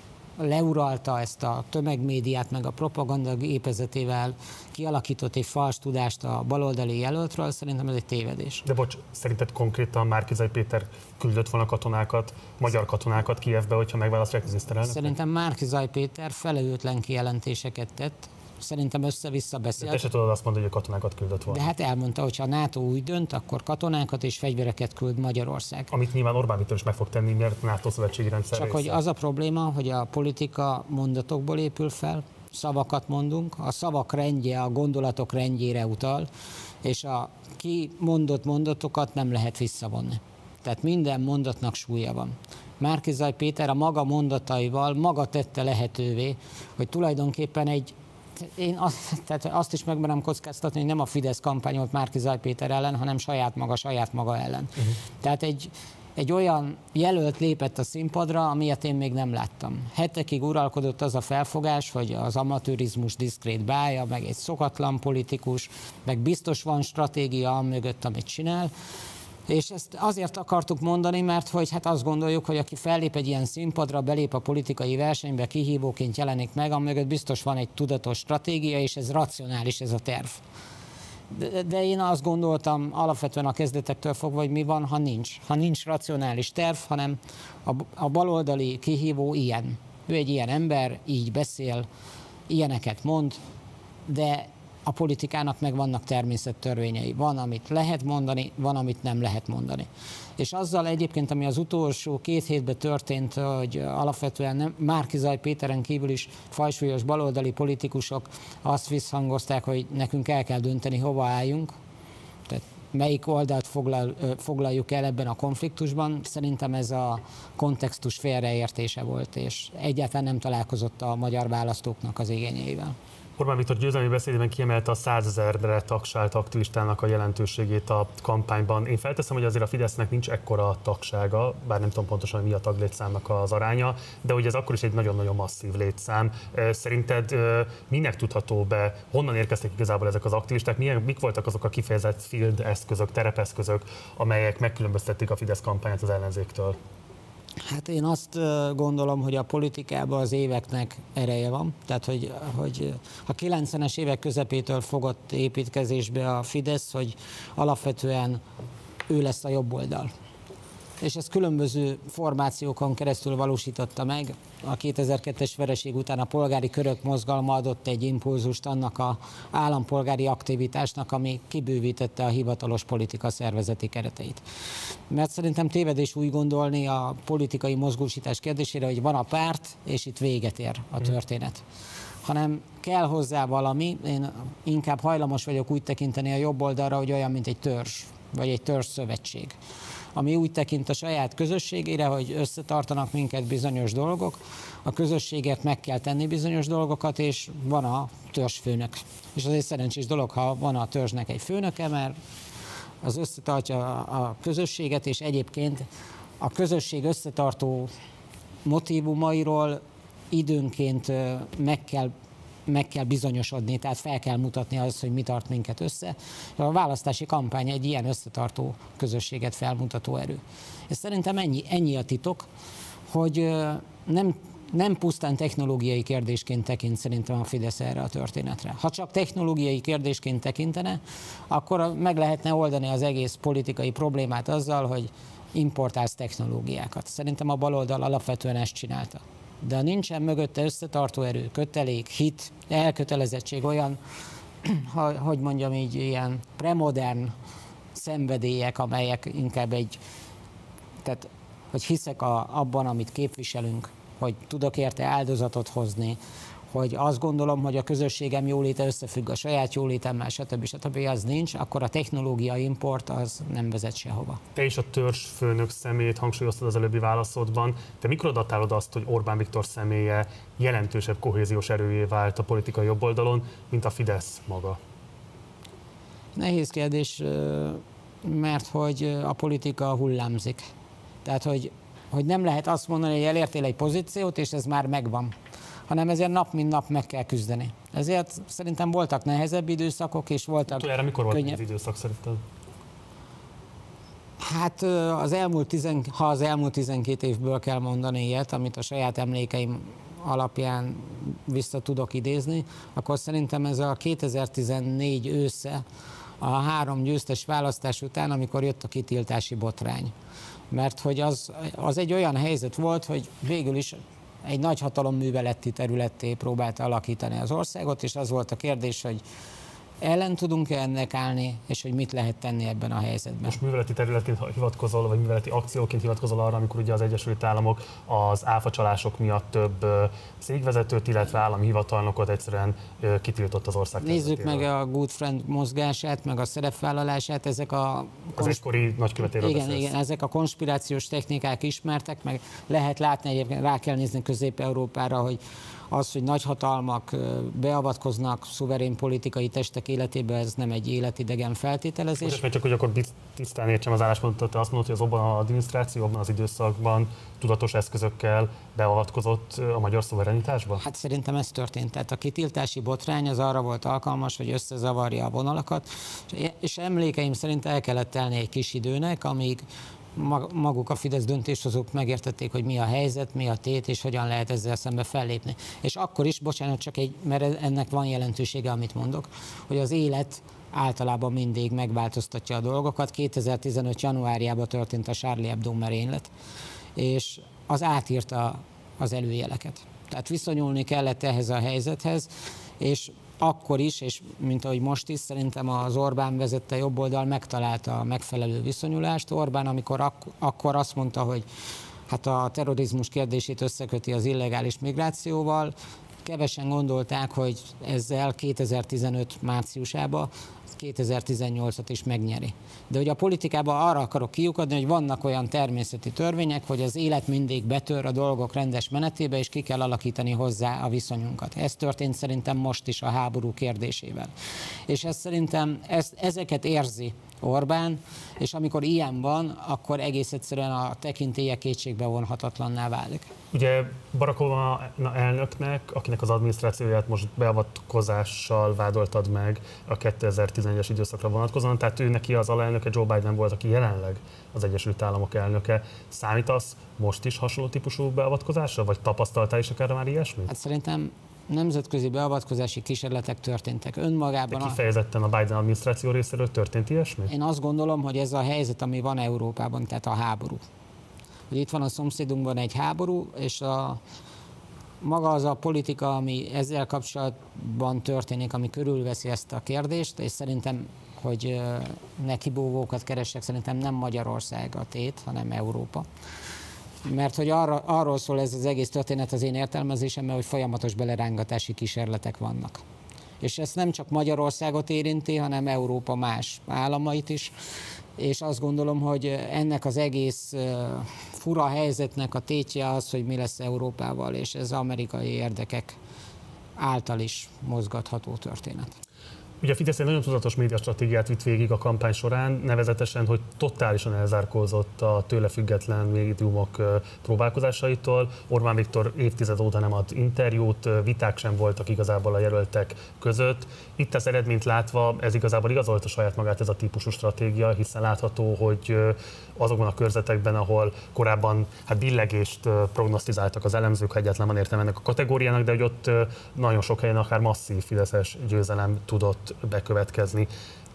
leuralta ezt a tömegmédiát, meg a propaganda gépezetével kialakított egy fals tudást a baloldali jelöltről, szerintem ez egy tévedés. De bocs, szerinted konkrétan Márki-Zay Péter küldött volna katonákat, magyar katonákat Kijevbe, hogyha megválasztják az miniszterelnököt? Szerintem Márki-Zay Péter felelőtlen kijelentéseket tett. Szerintem össze-vissza beszélt. De te se tudod azt mondani, hogy a katonákat küldött volna. De hát elmondta, hogy ha a NATO úgy dönt, akkor katonákat és fegyvereket küld Magyarország. Amit nyilván Orbán Viktor is meg fog tenni, mert NATO szövetségi rendszer Csak része. Hogy az a probléma, hogy a politika mondatokból épül fel, szavakat mondunk, a szavak rendje a gondolatok rendjére utal, és a kimondott mondatokat nem lehet visszavonni. Tehát minden mondatnak súlya van. Márki-Zay Péter a maga mondataival maga tette lehetővé, hogy tulajdonképpen egy Én azt, tehát azt is megmerem kockáztatni, hogy nem a Fidesz kampányolt Márki-Zay Péter ellen, hanem saját maga, saját maga ellen. Uh-huh. Tehát egy, egy olyan jelölt lépett a színpadra, amilyet én még nem láttam. Hetekig uralkodott az a felfogás, hogy az amatőrizmus diszkrét bája, meg egy szokatlan politikus, meg biztos van stratégia mögött, amit csinál. És ezt azért akartuk mondani, mert hogy hát azt gondoljuk, hogy aki fellép egy ilyen színpadra, belép a politikai versenybe, kihívóként jelenik meg, amögött biztos van egy tudatos stratégia, és ez racionális, ez a terv. De, de én azt gondoltam alapvetően a kezdetektől fogva, hogy mi van, ha nincs. Ha nincs racionális terv, hanem a, a baloldali kihívó ilyen. Ő egy ilyen ember, így beszél, ilyeneket mond, de a politikának meg vannak természettörvényei. Van, amit lehet mondani, van, amit nem lehet mondani. És azzal egyébként, ami az utolsó két hétben történt, hogy alapvetően nem, Márki-Zay Péteren kívül is fajsúlyos baloldali politikusok azt visszhangozták, hogy nekünk el kell dönteni, hova álljunk, tehát melyik oldalt foglal, foglaljuk el ebben a konfliktusban. Szerintem ez a kontextus félreértése volt, és egyáltalán nem találkozott a magyar választóknak az igényeivel. Orbán Viktor győzelmi beszédében kiemelte a százezerre tagsált aktivistának a jelentőségét a kampányban. Én felteszem, hogy azért a Fidesznek nincs ekkora tagsága, bár nem tudom pontosan, hogy mi a taglétszámnak az aránya, de hogy ez akkor is egy nagyon-nagyon masszív létszám. Szerinted minek tudható be, honnan érkeztek igazából ezek az aktivisták, milyen, mik voltak azok a kifejezett field eszközök, terepeszközök, amelyek megkülönböztették a Fidesz kampányát az ellenzéktől? Hát én azt gondolom, hogy a politikában az éveknek ereje van. Tehát, hogy, hogy a kilencvenes évek közepétől fogott építkezésbe a Fidesz, hogy alapvetően ő lesz a jobb oldal. És ezt különböző formációkon keresztül valósította meg. A kétezer-kettes vereség után a polgári körök mozgalma adott egy impulzust annak az állampolgári aktivitásnak, ami kibővítette a hivatalos politika szervezeti kereteit. Mert szerintem tévedés úgy gondolni a politikai mozgósítás kérdésére, hogy van a párt, és itt véget ér a történet. Hanem kell hozzá valami, én inkább hajlamos vagyok úgy tekinteni a jobb oldalra, hogy olyan, mint egy törzs, vagy egy törzsszövetség, ami úgy tekint a saját közösségére, hogy összetartanak minket bizonyos dolgok, a közösséget meg kell tenni bizonyos dolgokat, és van a törzsfőnök. És az egy szerencsés dolog, ha van a törzsnek egy főnöke, mert az összetartja a közösséget, és egyébként a közösség összetartó motívumairól időnként meg kell meg kell bizonyosodni, tehát fel kell mutatni azt, hogy mi tart minket össze. A választási kampány egy ilyen összetartó közösséget felmutató erő. És szerintem ennyi, ennyi a titok, hogy nem, nem pusztán technológiai kérdésként tekint szerintem a Fidesz erre a történetre. Ha csak technológiai kérdésként tekintene, akkor meg lehetne oldani az egész politikai problémát azzal, hogy importálsz technológiákat. Szerintem a baloldal alapvetően ezt csinálta. De nincsen mögötte összetartó erő, kötelék, hit, elkötelezettség, olyan, hogy mondjam így, ilyen premodern szenvedélyek, amelyek inkább egy, tehát, hogy hiszek a, abban, amit képviselünk, hogy tudok érte áldozatot hozni, hogy azt gondolom, hogy a közösségem jóléte összefügg a saját jólétemmel, stb. stb. Az nincs, akkor a technológia import az nem vezet sehova. Te is a törzsfőnök személyét hangsúlyoztad az előbbi válaszodban. Te mikor datálod azt, hogy Orbán Viktor személye jelentősebb kohéziós erőjé vált a politikai jobboldalon, mint a Fidesz maga? Nehéz kérdés, mert hogy a politika hullámzik. Tehát, hogy, hogy nem lehet azt mondani, hogy elértél egy pozíciót, és ez már megvan, hanem ezért nap mint nap meg kell küzdeni. Ezért szerintem voltak nehezebb időszakok, és voltak Utoljára mikor volt könnyebb... az időszak szerinted? Hát az elmúlt tizen... ha az elmúlt tizenkét évből kell mondani ilyet, amit a saját emlékeim alapján vissza tudok idézni, akkor szerintem ez a kétezer-tizennégy ősze, a három győztes választás után, amikor jött a kitiltási botrány. Mert hogy az, az egy olyan helyzet volt, hogy végül is egy nagyhatalom műveleti területté próbálta alakítani az országot, és az volt a kérdés, hogy ellen tudunk-e ennek állni, és hogy mit lehet tenni ebben a helyzetben. Most műveleti területként hivatkozol, vagy műveleti akcióként hivatkozol arra, amikor ugye az Egyesült Államok az áfacsalások miatt több cégvezetőt, illetve állami hivatalnokot egyszerűen kitiltott az ország Nézzük területéről. meg a Good Friend mozgását, meg a szerepvállalását, ezek a... Az egykori nagykövetéről igen, beszélsz. igen, ezek a konspirációs technikák ismertek, meg lehet látni, egyébként rá kell nézni Közép-Európára, hogy az, hogy nagyhatalmak beavatkoznak szuverén politikai testek életébe, ez nem egy életidegen feltételezés. Most meg csak, hogy akkor tisztán értsem az álláspontot, te azt mondod, hogy az Obama adminisztráció abban az időszakban tudatos eszközökkel beavatkozott a magyar szuverenitásba? Hát szerintem ez történt. Tehát a kitiltási botrány az arra volt alkalmas, hogy összezavarja a vonalakat, és emlékeim szerint el kellett telni egy kis időnek, amíg maguk a Fidesz döntéshozók megértették, hogy mi a helyzet, mi a tét, és hogyan lehet ezzel szembe fellépni. És akkor is, bocsánat, csak egy, mert ennek van jelentősége, amit mondok, hogy az élet általában mindig megváltoztatja a dolgokat. kétezer-tizenöt januárjában történt a Charlie Hebdo merénylet, és az átírta az előjeleket. Tehát viszonyulni kellett ehhez a helyzethez, és akkor is, és mint ahogy most is, szerintem az Orbán vezette jobboldal megtalálta a megfelelő viszonyulást. Orbán, amikor ak- akkor azt mondta, hogy hát a terrorizmus kérdését összeköti az illegális migrációval, kevesen gondolták, hogy ezzel kétezer-tizenöt márciusában kétezer-tizennyolcat is megnyeri. De hogy a politikában arra akarok kiukadni, hogy vannak olyan természeti törvények, hogy az élet mindig betör a dolgok rendes menetébe, és ki kell alakítani hozzá a viszonyunkat. Ez történt szerintem most is a háború kérdésével. És ez szerintem ez, ezeket érzi Orbán, és amikor ilyen van, akkor egész egyszerűen a tekintélye kétségbe vonhatatlanná válik. Ugye Barack Obama elnöknek, akinek az adminisztrációját most beavatkozással vádoltad meg a kétezer-tizenegyes időszakra vonatkozóan, tehát ő neki az alelnöke Joe Biden volt, aki jelenleg az Egyesült Államok elnöke. Számítasz most is hasonló típusú beavatkozásra, vagy tapasztaltál is akár már ilyesmit? Hát szerintem nemzetközi beavatkozási kísérletek történtek önmagában. De kifejezetten a Biden adminisztráció részéről történt ilyesmi? Én azt gondolom, hogy ez a helyzet, ami van Európában, tehát a háború. Hogy itt van a szomszédunkban egy háború, és a, maga az a politika, ami ezzel kapcsolatban történik, ami körülveszi ezt a kérdést, és szerintem, hogy nekibúvókat keresek, szerintem nem Magyarország a tét, hanem Európa. Mert hogy arra, arról szól ez az egész történet az én értelmezésemben, hogy folyamatos belerángatási kísérletek vannak. És ez nem csak Magyarországot érinti, hanem Európa más államait is, és azt gondolom, hogy ennek az egész fura helyzetnek a tétje az, hogy mi lesz Európával, és ez amerikai érdekek által is mozgatható történet. Ugye a Fidesz egy nagyon tudatos médiastratégiát vitt végig a kampány során, nevezetesen, hogy totálisan elzárkózott a tőle független médiumok próbálkozásaitól. Orbán Viktor évtized óta nem ad interjút, viták sem voltak igazából a jelöltek között. Itt az eredményt látva ez igazából igazolta saját magát ez a típusú stratégia, hiszen látható, hogy azokban a körzetekben, ahol korábban hát billegést prognosztizáltak az elemzők, ha egyáltalán van értelme ennek a kategóriának, de hogy ott nagyon sok helyen akár masszív fideszes győzelem tudott bekövetkezni.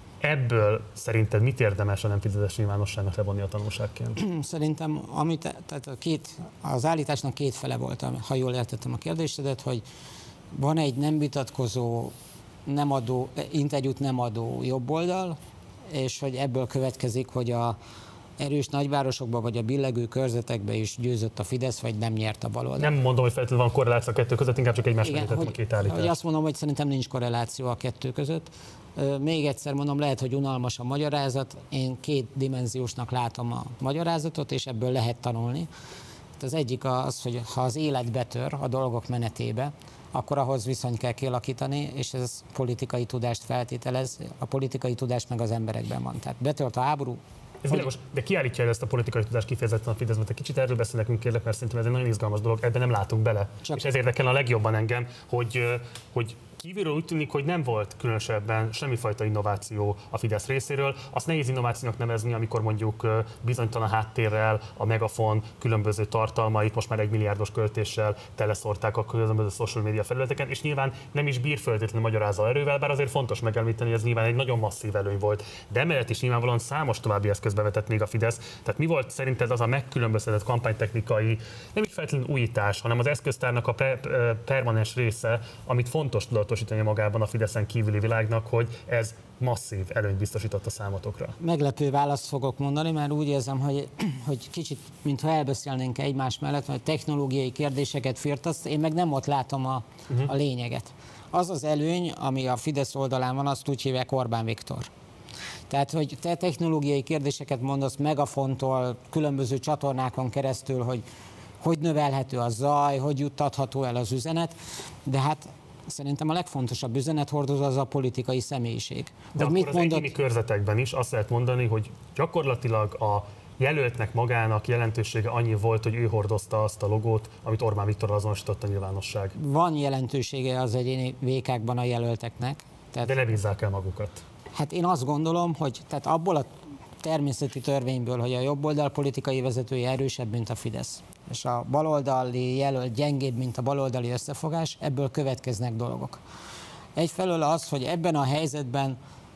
Ebből szerinted mit érdemes a nem fizetes nyilvánosságnak levonni a tanulságként? Szerintem amit, tehát a két, az állításnak két fele volt, ha jól értettem a kérdésedet, hogy van egy nem vitatkozó, nem adó, interjút nem adó jobboldal, és hogy ebből következik, hogy a erős nagyvárosokban vagy a billegő körzetekben is győzött a Fidesz, vagy nem nyert a baloldal. Nem mondom, hogy feltétlenül van korreláció a kettő között, inkább csak egymás mellé tettem a két állítást. Hogy azt mondom, hogy szerintem nincs korreláció a kettő között. Még egyszer mondom, lehet, hogy unalmas a magyarázat. Én két dimenziósnak látom a magyarázatot, és ebből lehet tanulni. Az egyik az, hogy ha az élet betör a dolgok menetébe, akkor ahhoz viszonyt kell kialakítani, és ez politikai tudást feltételez. A politikai tudás meg az emberekben van. Tehát betört a háború. Ez világos, de ki állítja el ezt a politikai tudást kifejezetten a Fidesz, mert egy kicsit erről beszél nekünk, kérlek, mert szerintem ez egy nagyon izgalmas dolog, ebben nem látunk bele. Csak. És ez érdekel a legjobban engem, hogy, hogy kívülről úgy tűnik, hogy nem volt különösebben semmifajta innováció a Fidesz részéről. Azt nehéz innovációnak nevezni, amikor mondjuk bizonytalan háttérrel a Megafon különböző tartalmait most már egy milliárdos költéssel teleszórták a különböző social media felületeken, és nyilván nem is bír feltétlenül magyarázó erővel, bár azért fontos megemlíteni, hogy ez nyilván egy nagyon masszív előny volt. De emellett is nyilvánvalóan számos további eszközbe vetett még a Fidesz. Tehát mi volt szerinted az a megkülönböztetett kampánytechnikai, nem is feltétlenül újítás, hanem az eszköztárnak a permanens része, amit fontos tudatosítani magában a Fideszen kívüli világnak, hogy ez masszív előnyt biztosított a számotokra? Meglepő választ fogok mondani, mert úgy érzem, hogy, hogy kicsit, mintha elbeszélnénk egymás mellett, hogy technológiai kérdéseket firtasz, én meg nem ott látom a, uh-huh. a lényeget. Az az előny, ami a Fidesz oldalán van, azt úgy hívják Orbán Viktor. Tehát, hogy te technológiai kérdéseket mondasz Megafontól, különböző csatornákon keresztül, hogy hogy növelhető a zaj, hogy juttatható el az üzenet, de hát szerintem a legfontosabb üzenethordozó az a politikai személyiség. De akkor mit az mondott... egyéni körzetekben is azt lehet mondani, hogy gyakorlatilag a jelöltnek magának jelentősége annyi volt, hogy ő hordozta azt a logót, amit Orbán Viktorral azonosított a nyilvánosság. Van jelentősége az egyéni vékákban a jelölteknek. Tehát... De ne bízzák el magukat. Hát én azt gondolom, hogy tehát abból a természeti törvényből, hogy a jobboldal politikai vezetője erősebb, mint a Fidesz, és a baloldali jelölt gyengébb, mint a baloldali összefogás, ebből következnek dolgok. Egyfelől az, hogy ebben a helyzetben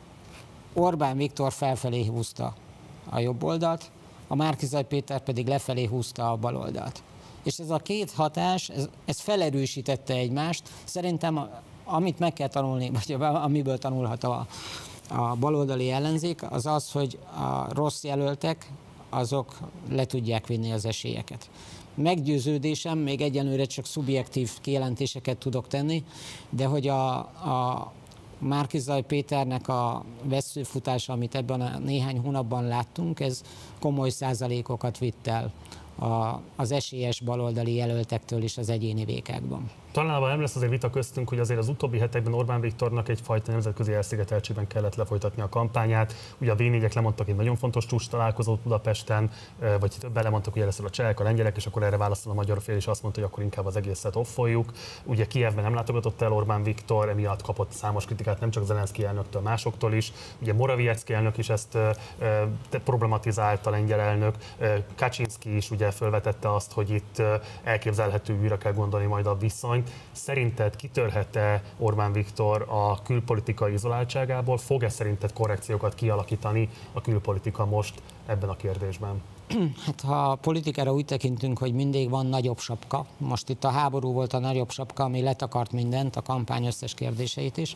Orbán Viktor felfelé húzta a jobboldalt, a Márki-Zay Péter pedig lefelé húzta a baloldalt. És ez a két hatás, ez, ez felerősítette egymást. Szerintem amit meg kell tanulni, vagy amiből tanulhat a a baloldali ellenzék, az az, hogy a rossz jelöltek, azok le tudják vinni az esélyeket. Meggyőződésem, még egyenlőre csak szubjektív kijelentéseket tudok tenni, de hogy a, a Márki-Zay Péternek a vesszőfutása, amit ebben a néhány hónapban láttunk, ez komoly százalékokat vitt el a, az esélyes baloldali jelöltektől is az egyéni vékákban. Talán nem lesz azért vita köztünk, hogy azért az utóbbi hetekben Orbán Viktornak egyfajta nemzetközi elszigeteltségben kellett lefolytatni a kampányát. Ugye a vé négyek lemondtak egy nagyon fontos csúcs találkozót Budapesten, vagy többen lemondtak, hogy először a csehek, a lengyelek, és akkor erre válaszol a magyar fél, és azt mondta, hogy akkor inkább az egészet offoljuk. Ugye Kijevben nem látogatott el Orbán Viktor, emiatt kapott számos kritikát nem csak Zelenszky elnöktől, másoktól is. Ugye Morawiecki elnök is ezt e, e, problematizálta, a lengyel elnök. E, Kaczynszki is ugye felvetette azt, hogy itt e, elképzelhető, újra kell gondolni majd a viszony. Szerinted kitörhet-e Orbán Viktor a külpolitikai izoláltságából? Fog-e szerinted korrekciókat kialakítani a külpolitika most ebben a kérdésben? Hát ha a politikára úgy tekintünk, hogy mindig van nagyobb sapka, most itt a háború volt a nagyobb sapka, ami letakart mindent, a kampány összes kérdéseit is.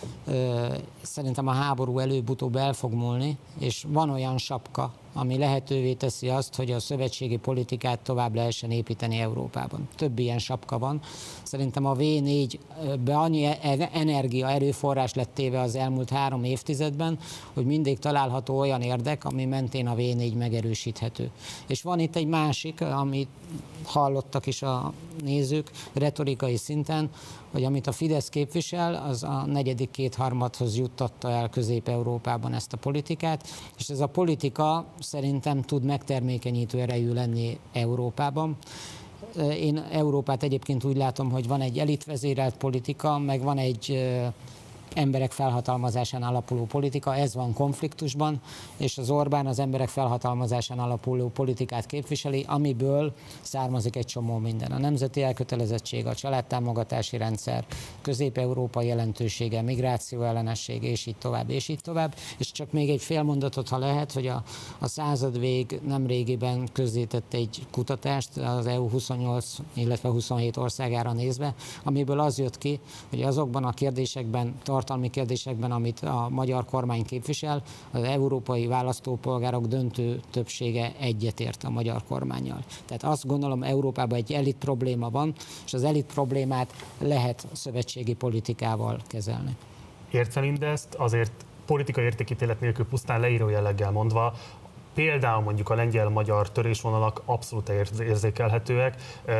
Szerintem a háború előbb-utóbb el fog múlni, és van olyan sapka, ami lehetővé teszi azt, hogy a szövetségi politikát tovább lehessen építeni Európában. Több ilyen sapka van. Szerintem a vé négybe annyi energia, erőforrás lett téve az elmúlt három évtizedben, hogy mindig található olyan érdek, ami mentén a vé négy megerősíthető. És van itt egy másik, amit hallottak is a nézők retorikai szinten, hogy amit a Fidesz képvisel, az a negyedik kétharmadhoz juttatta el Közép-Európában ezt a politikát, és ez a politika szerintem tud megtermékenyítő erejű lenni Európában. Én Európát egyébként úgy látom, hogy van egy elitvezérelt politika, meg van egy emberek felhatalmazásán alapuló politika, ez van konfliktusban, és az Orbán az emberek felhatalmazásán alapuló politikát képviseli, amiből származik egy csomó minden. A nemzeti elkötelezettség, a családtámogatási rendszer, Közép-Európa jelentősége, migráció ellenesség, és így tovább, és így tovább. És csak még egy fél mondatot, ha lehet, hogy a, a századvég nemrégiben közzétett egy kutatást az é u huszonnyolc, illetve huszonhét országára nézve, amiből az jött ki, hogy azokban a kérdésekben, tartalmi kérdésekben, amit a magyar kormány képvisel, az európai választópolgárok döntő többsége egyetért a magyar kormánnyal. Tehát azt gondolom, Európában egy elit probléma van, és az elit problémát lehet szövetségi politikával kezelni. Értve mindezt, azért politikai értékítélet nélkül pusztán leíró jelleggel mondva, például mondjuk a lengyel-magyar törésvonalak abszolút érzékelhetőek.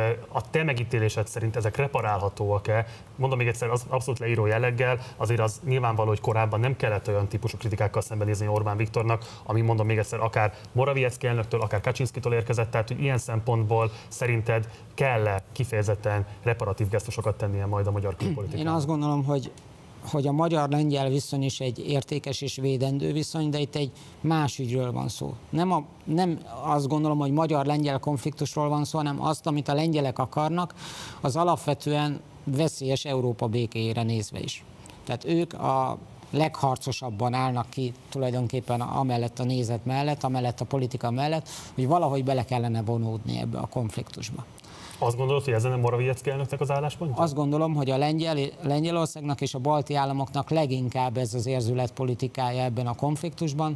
A te megítélésed szerint ezek reparálhatóak-e? Mondom még egyszer, az abszolút leíró jelleggel, azért az nyilvánvaló, hogy korábban nem kellett olyan típusú kritikákkal szembenézni Orbán Viktornak, ami mondom még egyszer, akár Morawiecki elnöktől, akár Kaczynszkitől érkezett, tehát hogy ilyen szempontból szerinted kell-e kifejezetten reparatív gesztusokat tennie majd a magyar külpolitikában? Én azt gondolom, hogy hogy a magyar-lengyel viszony is egy értékes és védendő viszony, de itt egy más ügyről van szó. Nem, a, nem azt gondolom, hogy magyar-lengyel konfliktusról van szó, hanem azt, amit a lengyelek akarnak, az alapvetően veszélyes Európa békéjére nézve is. Tehát ők a legharcosabban állnak ki tulajdonképpen amellett a nézet mellett, amellett a politika mellett, hogy valahogy bele kellene vonódni ebbe a konfliktusba. Azt gondolod, hogy ezen a Morawiecki elnöknek az álláspontja? Azt gondolom, hogy a Lengyel, Lengyelországnak és a balti államoknak leginkább ez az érzület politikája ebben a konfliktusban,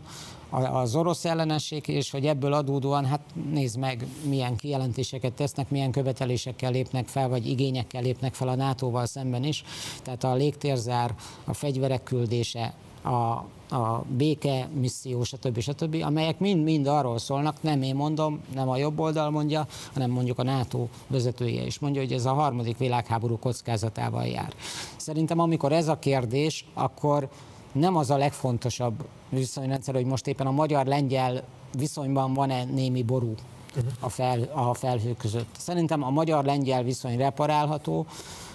az orosz ellenesség, és hogy ebből adódóan, hát nézd meg, milyen kijelentéseket tesznek, milyen követelésekkel lépnek fel, vagy igényekkel lépnek fel a nátóval szemben is. Tehát a légtérzár, a fegyverek küldése, a a béke misszió, stb. stb., amelyek mind-mind arról szólnak, nem én mondom, nem a jobb oldal mondja, hanem mondjuk a NATO vezetője is mondja, hogy ez a harmadik világháború kockázatával jár. Szerintem amikor ez a kérdés, akkor nem az a legfontosabb viszonyrendszer, hogy most éppen a magyar-lengyel viszonyban van-e némi ború a, fel, a felhő között. Szerintem a magyar-lengyel viszony reparálható,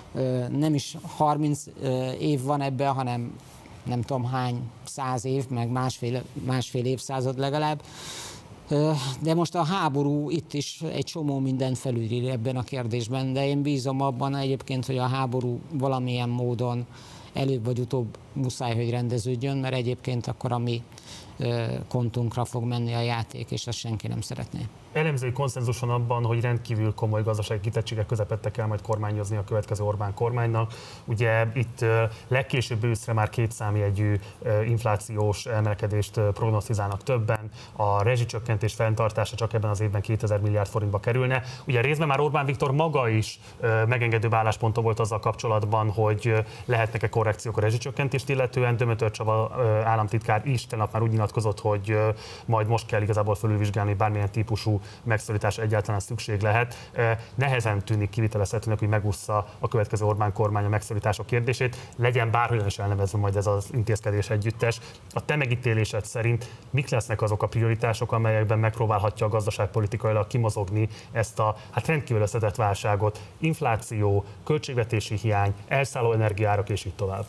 nem is harminc év van ebben, hanem nem tudom hány száz év, meg másfél, másfél évszázad legalább. De most a háború itt is egy csomó mindent felülír ebben a kérdésben, de én bízom abban egyébként, hogy a háború valamilyen módon előbb vagy utóbb muszáj, hogy rendeződjön, mert egyébként akkor a mi kontunkra fog menni a játék, és azt senki nem szeretné. Elemzői konszenzus van abban, hogy rendkívül komoly gazdasági kitettségek közepette kell majd kormányozni a következő Orbán kormánynak. Ugye itt legkésőbb őszre már két számjegyű inflációs emelkedést prognosztizálnak többen, a rezsicsökkentés fenntartása csak ebben az évben kétezer milliárd forintba kerülne. Ugye részben már Orbán Viktor maga is megengedőbb állásponton volt azzal kapcsolatban, hogy lehetnek-e korrekciók a rezsicsökkentést illetően. Dömötör Csaba államtitkár is tegnap már úgy nyilatkozott, hogy majd most kell igazából fölülvizsgálni, bármilyen típusú megszorítás egyáltalán szükség lehet. Nehezen tűnik kivitelezhetőnek, hogy megúszza a következő Orbán kormány a megszorítások kérdését, legyen bárhogyan is elnevezve majd ez az intézkedés együttes. A te megítélésed szerint mik lesznek azok a prioritások, amelyekben megpróbálhatja a gazdaságpolitikailag kimozogni ezt a hát rendkívül összetett válságot? Infláció, költségvetési hiány, elszálló energiárak és így tovább.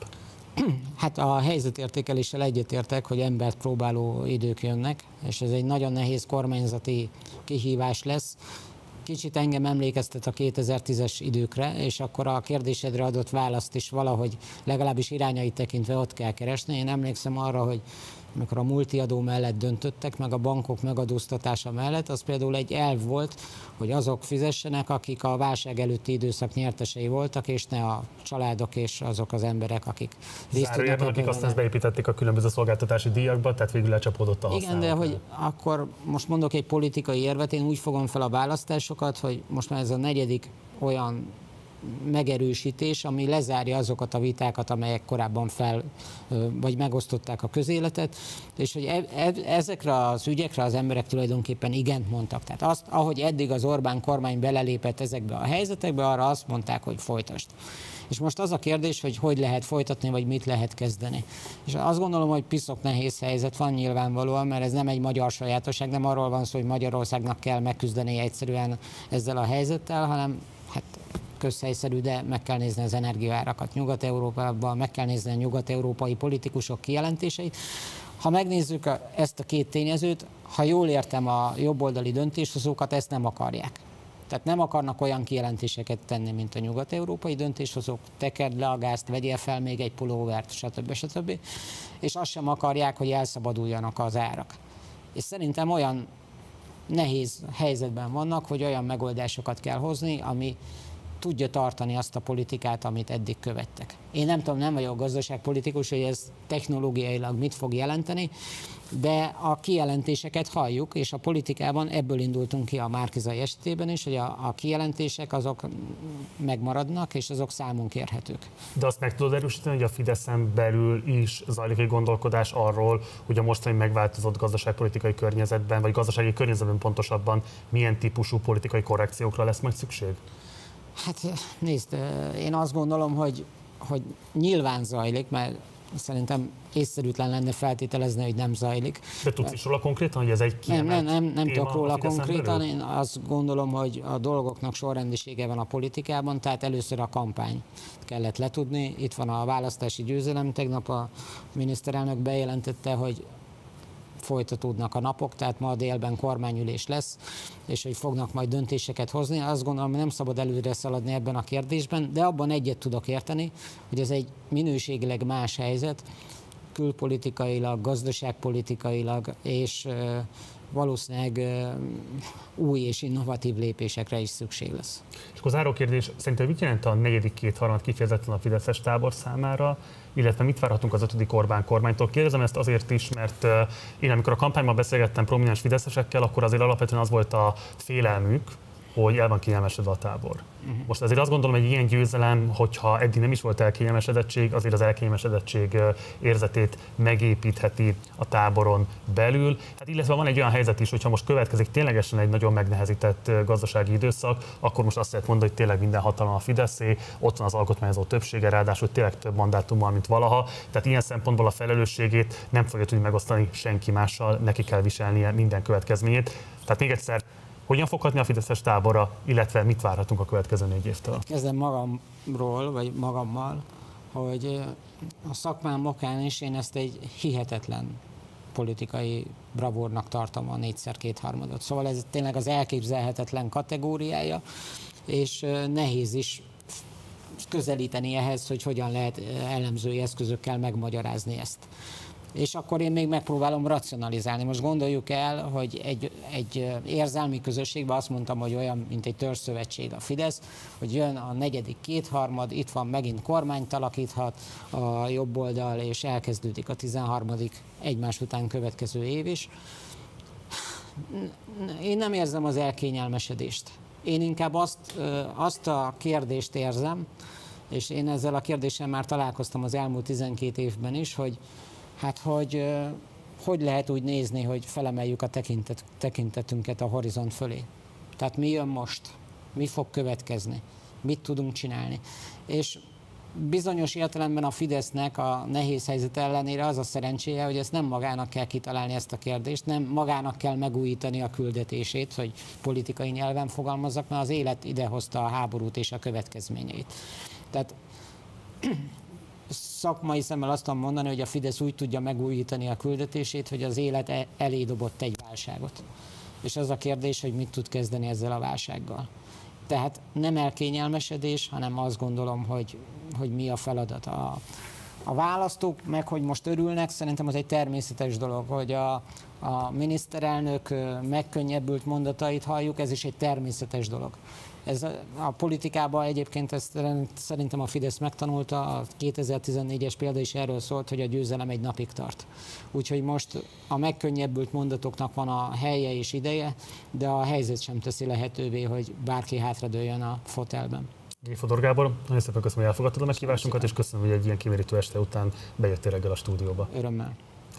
Hát a helyzetértékeléssel egyetértek, hogy embert próbáló idők jönnek, és ez egy nagyon nehéz kormányzati kihívás lesz. Kicsit engem emlékeztet a kétezer-tízes időkre, és akkor a kérdésedre adott választ is valahogy legalábbis irányait tekintve ott kell keresni. Én emlékszem arra, hogy amikor a multiadó mellett döntöttek, meg a bankok megadóztatása mellett, az például egy elv volt, hogy azok fizessenek, akik a válság előtti időszak nyertesei voltak, és ne a családok és azok az emberek, akik részt tudnak. Akik azt ezt beépítették a különböző szolgáltatási díjakba, tehát végül lecsapódott a használat. Igen, de hogy akkor most mondok egy politikai érvet, én úgy fogom fel a választásokat, hogy most már ez a negyedik olyan megerősítés, ami lezárja azokat a vitákat, amelyek korábban fel, vagy megosztották a közéletet, és hogy e, e, ezekre az ügyekre az emberek tulajdonképpen igent mondtak. Tehát azt, ahogy eddig az Orbán kormány belelépett ezekbe a helyzetekbe, arra azt mondták, hogy folytasd. És most az a kérdés, hogy hogy lehet folytatni, vagy mit lehet kezdeni. És azt gondolom, hogy piszok nehéz helyzet van nyilvánvalóan, mert ez nem egy magyar sajátosság, nem arról van szó, hogy Magyarországnak kell megküzdeni egyszerűen ezzel a helyzettel, hanem hát közhelyszerű, de meg kell nézni az energiaárakat Nyugat-Európában, meg kell nézni a nyugat-európai politikusok kijelentéseit. Ha megnézzük a, ezt a két tényezőt, ha jól értem a jobboldali döntéshozókat, ezt nem akarják. Tehát nem akarnak olyan kijelentéseket tenni, mint a nyugat-európai döntéshozók, tekerd le a gázt, vegyél fel még egy pulóvert, stb. stb. És azt sem akarják, hogy elszabaduljanak az árak. És szerintem olyan nehéz helyzetben vannak, hogy olyan megoldásokat kell hozni, ami tudja tartani azt a politikát, amit eddig követtek. Én nem tudom, nem vagyok gazdaságpolitikus, hogy ez technológiailag mit fog jelenteni, de a kijelentéseket halljuk, és a politikában ebből indultunk ki a Márki-Zay esetében is, hogy a, a kijelentések azok megmaradnak, és azok számon kérhetők. De azt meg tudod erősíteni, hogy a Fideszen belül is zajlik egy gondolkodás arról, hogy a mostani megváltozott gazdaságpolitikai környezetben, vagy gazdasági környezetben pontosabban milyen típusú politikai korrekciókra lesz majd szükség? Hát nézd, én azt gondolom, hogy, hogy nyilván zajlik, mert szerintem észszerűtlen lenne feltételezni, hogy nem zajlik. De tudsz is róla konkrétan, hogy ez egy kiemelt Nem, nem, nem, nem tudok róla konkrétan, belül? Én azt gondolom, hogy a dolgoknak sorrendisége van a politikában, tehát először a kampány kellett letudni. Itt van a választási győzelem, tegnap a miniszterelnök bejelentette, hogy folytatódnak a napok, tehát ma délben kormányülés lesz, és hogy fognak majd döntéseket hozni. Azt gondolom, hogy nem szabad előre szaladni ebben a kérdésben, de abban egyet tudok érteni, hogy ez egy minőségileg más helyzet, külpolitikailag, gazdaságpolitikailag, és valószínűleg új és innovatív lépésekre is szükség lesz. És akkor záró kérdés, szerintem mit jelent a negyedik kétharmad kifejezetten a fideszes tábor számára, illetve mit várhatunk az ötödik Orbán kormánytól? Kérdezem ezt azért is, mert én amikor a kampányban beszélgettem prominens fideszesekkel, akkor azért alapvetően az volt a félelmük, hogy el van kényelmesedve a tábor. Uh-huh. Most azért azt gondolom, hogy egy ilyen győzelem, hogyha eddig nem is volt elkényelmesedettség, azért az elkényelmesedettség érzetét megépítheti a táboron belül. Hát illetve van egy olyan helyzet is, hogyha most következik ténylegesen egy nagyon megnehezített gazdasági időszak, akkor most azt lehet mondani, hogy tényleg minden hatalom a Fideszé, ott van az alkotmányozó többsége, ráadásul tényleg több mandátummal, mint valaha. Tehát ilyen szempontból a felelősségét nem fogja tudni megosztani senki mással, neki kell viselnie minden következményét. Tehát még egyszer, hogyan fog hatni a fideszes tábora, illetve mit várhatunk a következő négy évtől? Kezdem magamról, vagy magammal, hogy a szakmám okán is én ezt egy hihetetlen politikai bravúrnak tartom a négyszer kétharmadot. Szóval ez tényleg az elképzelhetetlen kategóriája, és nehéz is közelíteni ehhez, hogy hogyan lehet elemzői eszközökkel megmagyarázni ezt. És akkor én még megpróbálom racionalizálni. Most gondoljuk el, hogy egy, egy érzelmi közösségben azt mondtam, hogy olyan, mint egy törzszövetség a Fidesz, hogy jön a negyedik kétharmad, itt van megint kormányt alakíthat a jobb oldal, és elkezdődik a tizenharmadik egymás után következő év is. Én nem érzem az elkényelmesedést. Én inkább azt, azt a kérdést érzem, és én ezzel a kérdéssel már találkoztam az elmúlt tizenkét évben is, hogy hát hogy, hogy lehet úgy nézni, hogy felemeljük a tekintet, tekintetünket a horizont fölé. Tehát mi jön most? Mi fog következni? Mit tudunk csinálni? És bizonyos értelemben a Fidesznek a nehéz helyzet ellenére az a szerencséje, hogy ezt nem magának kell kitalálni ezt a kérdést, nem magának kell megújítani a küldetését, hogy politikai nyelven fogalmazzak, mert az élet idehozta a háborút és a következményeit. Tehát szakmai szemmel azt tudom mondani, hogy a Fidesz úgy tudja megújítani a küldetését, hogy az élet elé dobott egy válságot. És az a kérdés, hogy mit tud kezdeni ezzel a válsággal. Tehát nem elkényelmesedés, hanem azt gondolom, hogy, hogy mi a feladat. A, a választók meg, hogy most örülnek, szerintem az egy természetes dolog, hogy a, a miniszterelnök megkönnyebbült mondatait halljuk, ez is egy természetes dolog. Ez a, a politikában egyébként ezt szerintem a Fidesz megtanulta, a kétezer-tizennégyes példa is erről szólt, hogy a győzelem egy napig tart. Úgyhogy most a megkönnyebbült mondatoknak van a helye és ideje, de a helyzet sem teszi lehetővé, hogy bárki hátradőljön a fotelben. G. Fodor Gábor, nagyon szépen köszönöm, hogy elfogadtad a meghívásunkat, és köszönöm, hogy egy ilyen kimérítő este után bejöttél reggel a stúdióba. Örömmel.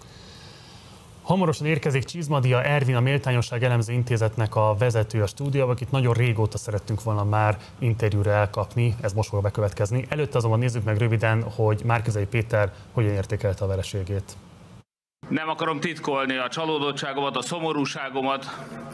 Hamarosan érkezik Csizmadia Ervin, a Méltányosság Elemző Intézetnek a vezető a stúdióban, akit nagyon régóta szerettünk volna már interjúra elkapni, ez most fog bekövetkezni. Előtte azonban nézzük meg röviden, hogy Márki-Zay Péter hogyan értékelte a vereségét. Nem akarom titkolni a csalódottságomat, a szomorúságomat.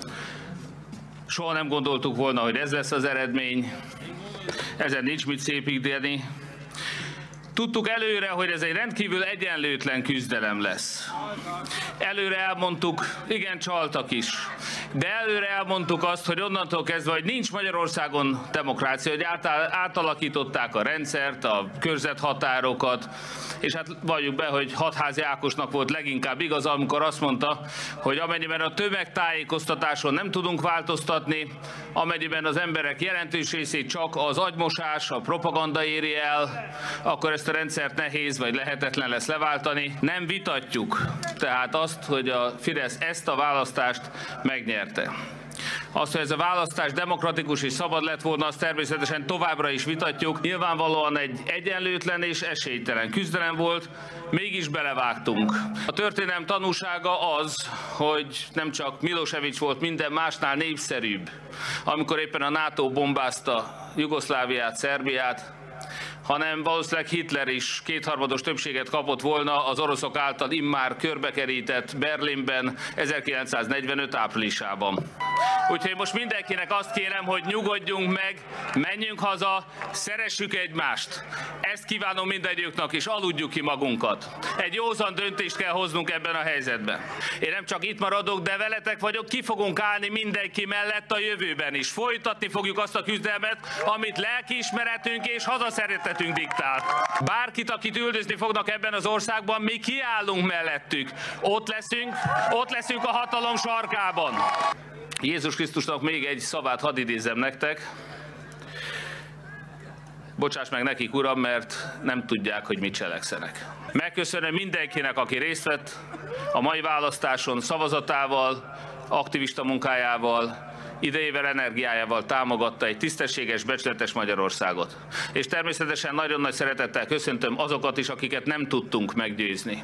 Soha nem gondoltuk volna, hogy ez lesz az eredmény. Ezen nincs mit szépíteni. Tudtuk előre, hogy ez egy rendkívül egyenlőtlen küzdelem lesz. Előre elmondtuk, igen, csaltak is, de előre elmondtuk azt, hogy onnantól kezdve, hogy nincs Magyarországon demokrácia, hogy átalakították a rendszert, a körzethatárokat, és hát valljuk be, hogy Hatházi Ákosnak volt leginkább igaz, amikor azt mondta, hogy amennyiben a tömegtájékoztatáson nem tudunk változtatni, amennyiben az emberek jelentős részét csak az agymosás, a propaganda éri el, akkor ezt a rendszert nehéz vagy lehetetlen lesz leváltani. Nem vitatjuk tehát azt, hogy a Fidesz ezt a választást megnyerte. Azt, hogy ez a választás demokratikus és szabad lett volna, azt természetesen továbbra is vitatjuk. Nyilvánvalóan egy egyenlőtlen és esélytelen küzdelem volt, mégis belevágtunk. A történelem tanúsága az, hogy nem csak Milosevic volt minden másnál népszerűbb, amikor éppen a NATO bombázta Jugoszláviát, Szerbiát, hanem valószínűleg Hitler is kétharmados többséget kapott volna az oroszok által immár körbekerített Berlinben ezerkilencszáznegyvenöt áprilisában. Úgyhogy most mindenkinek azt kérem, hogy nyugodjunk meg, menjünk haza, szeressük egymást. Ezt kívánom mindegyiknek, és aludjuk ki magunkat. Egy józan döntést kell hoznunk ebben a helyzetben. Én nem csak itt maradok, de veletek vagyok, ki fogunk állni mindenki mellett a jövőben is. Folytatni fogjuk azt a küzdelmet, amit lelkiismeretünk és hazaszeretetünk diktál. Bárkit, akit üldözni fognak ebben az országban, mi kiállunk mellettük. Ott leszünk, ott leszünk a hatalom sarkában. Jézus Krisztusnak még egy szavát hadd idézzem nektek. Bocsáss meg nekik, Uram, mert nem tudják, hogy mit cselekszenek. Megköszönöm mindenkinek, aki részt vett a mai választáson szavazatával, aktivista munkájával, idejével, energiájával támogatta egy tisztességes, becsületes Magyarországot. És természetesen nagyon nagy szeretettel köszöntöm azokat is, akiket nem tudtunk meggyőzni.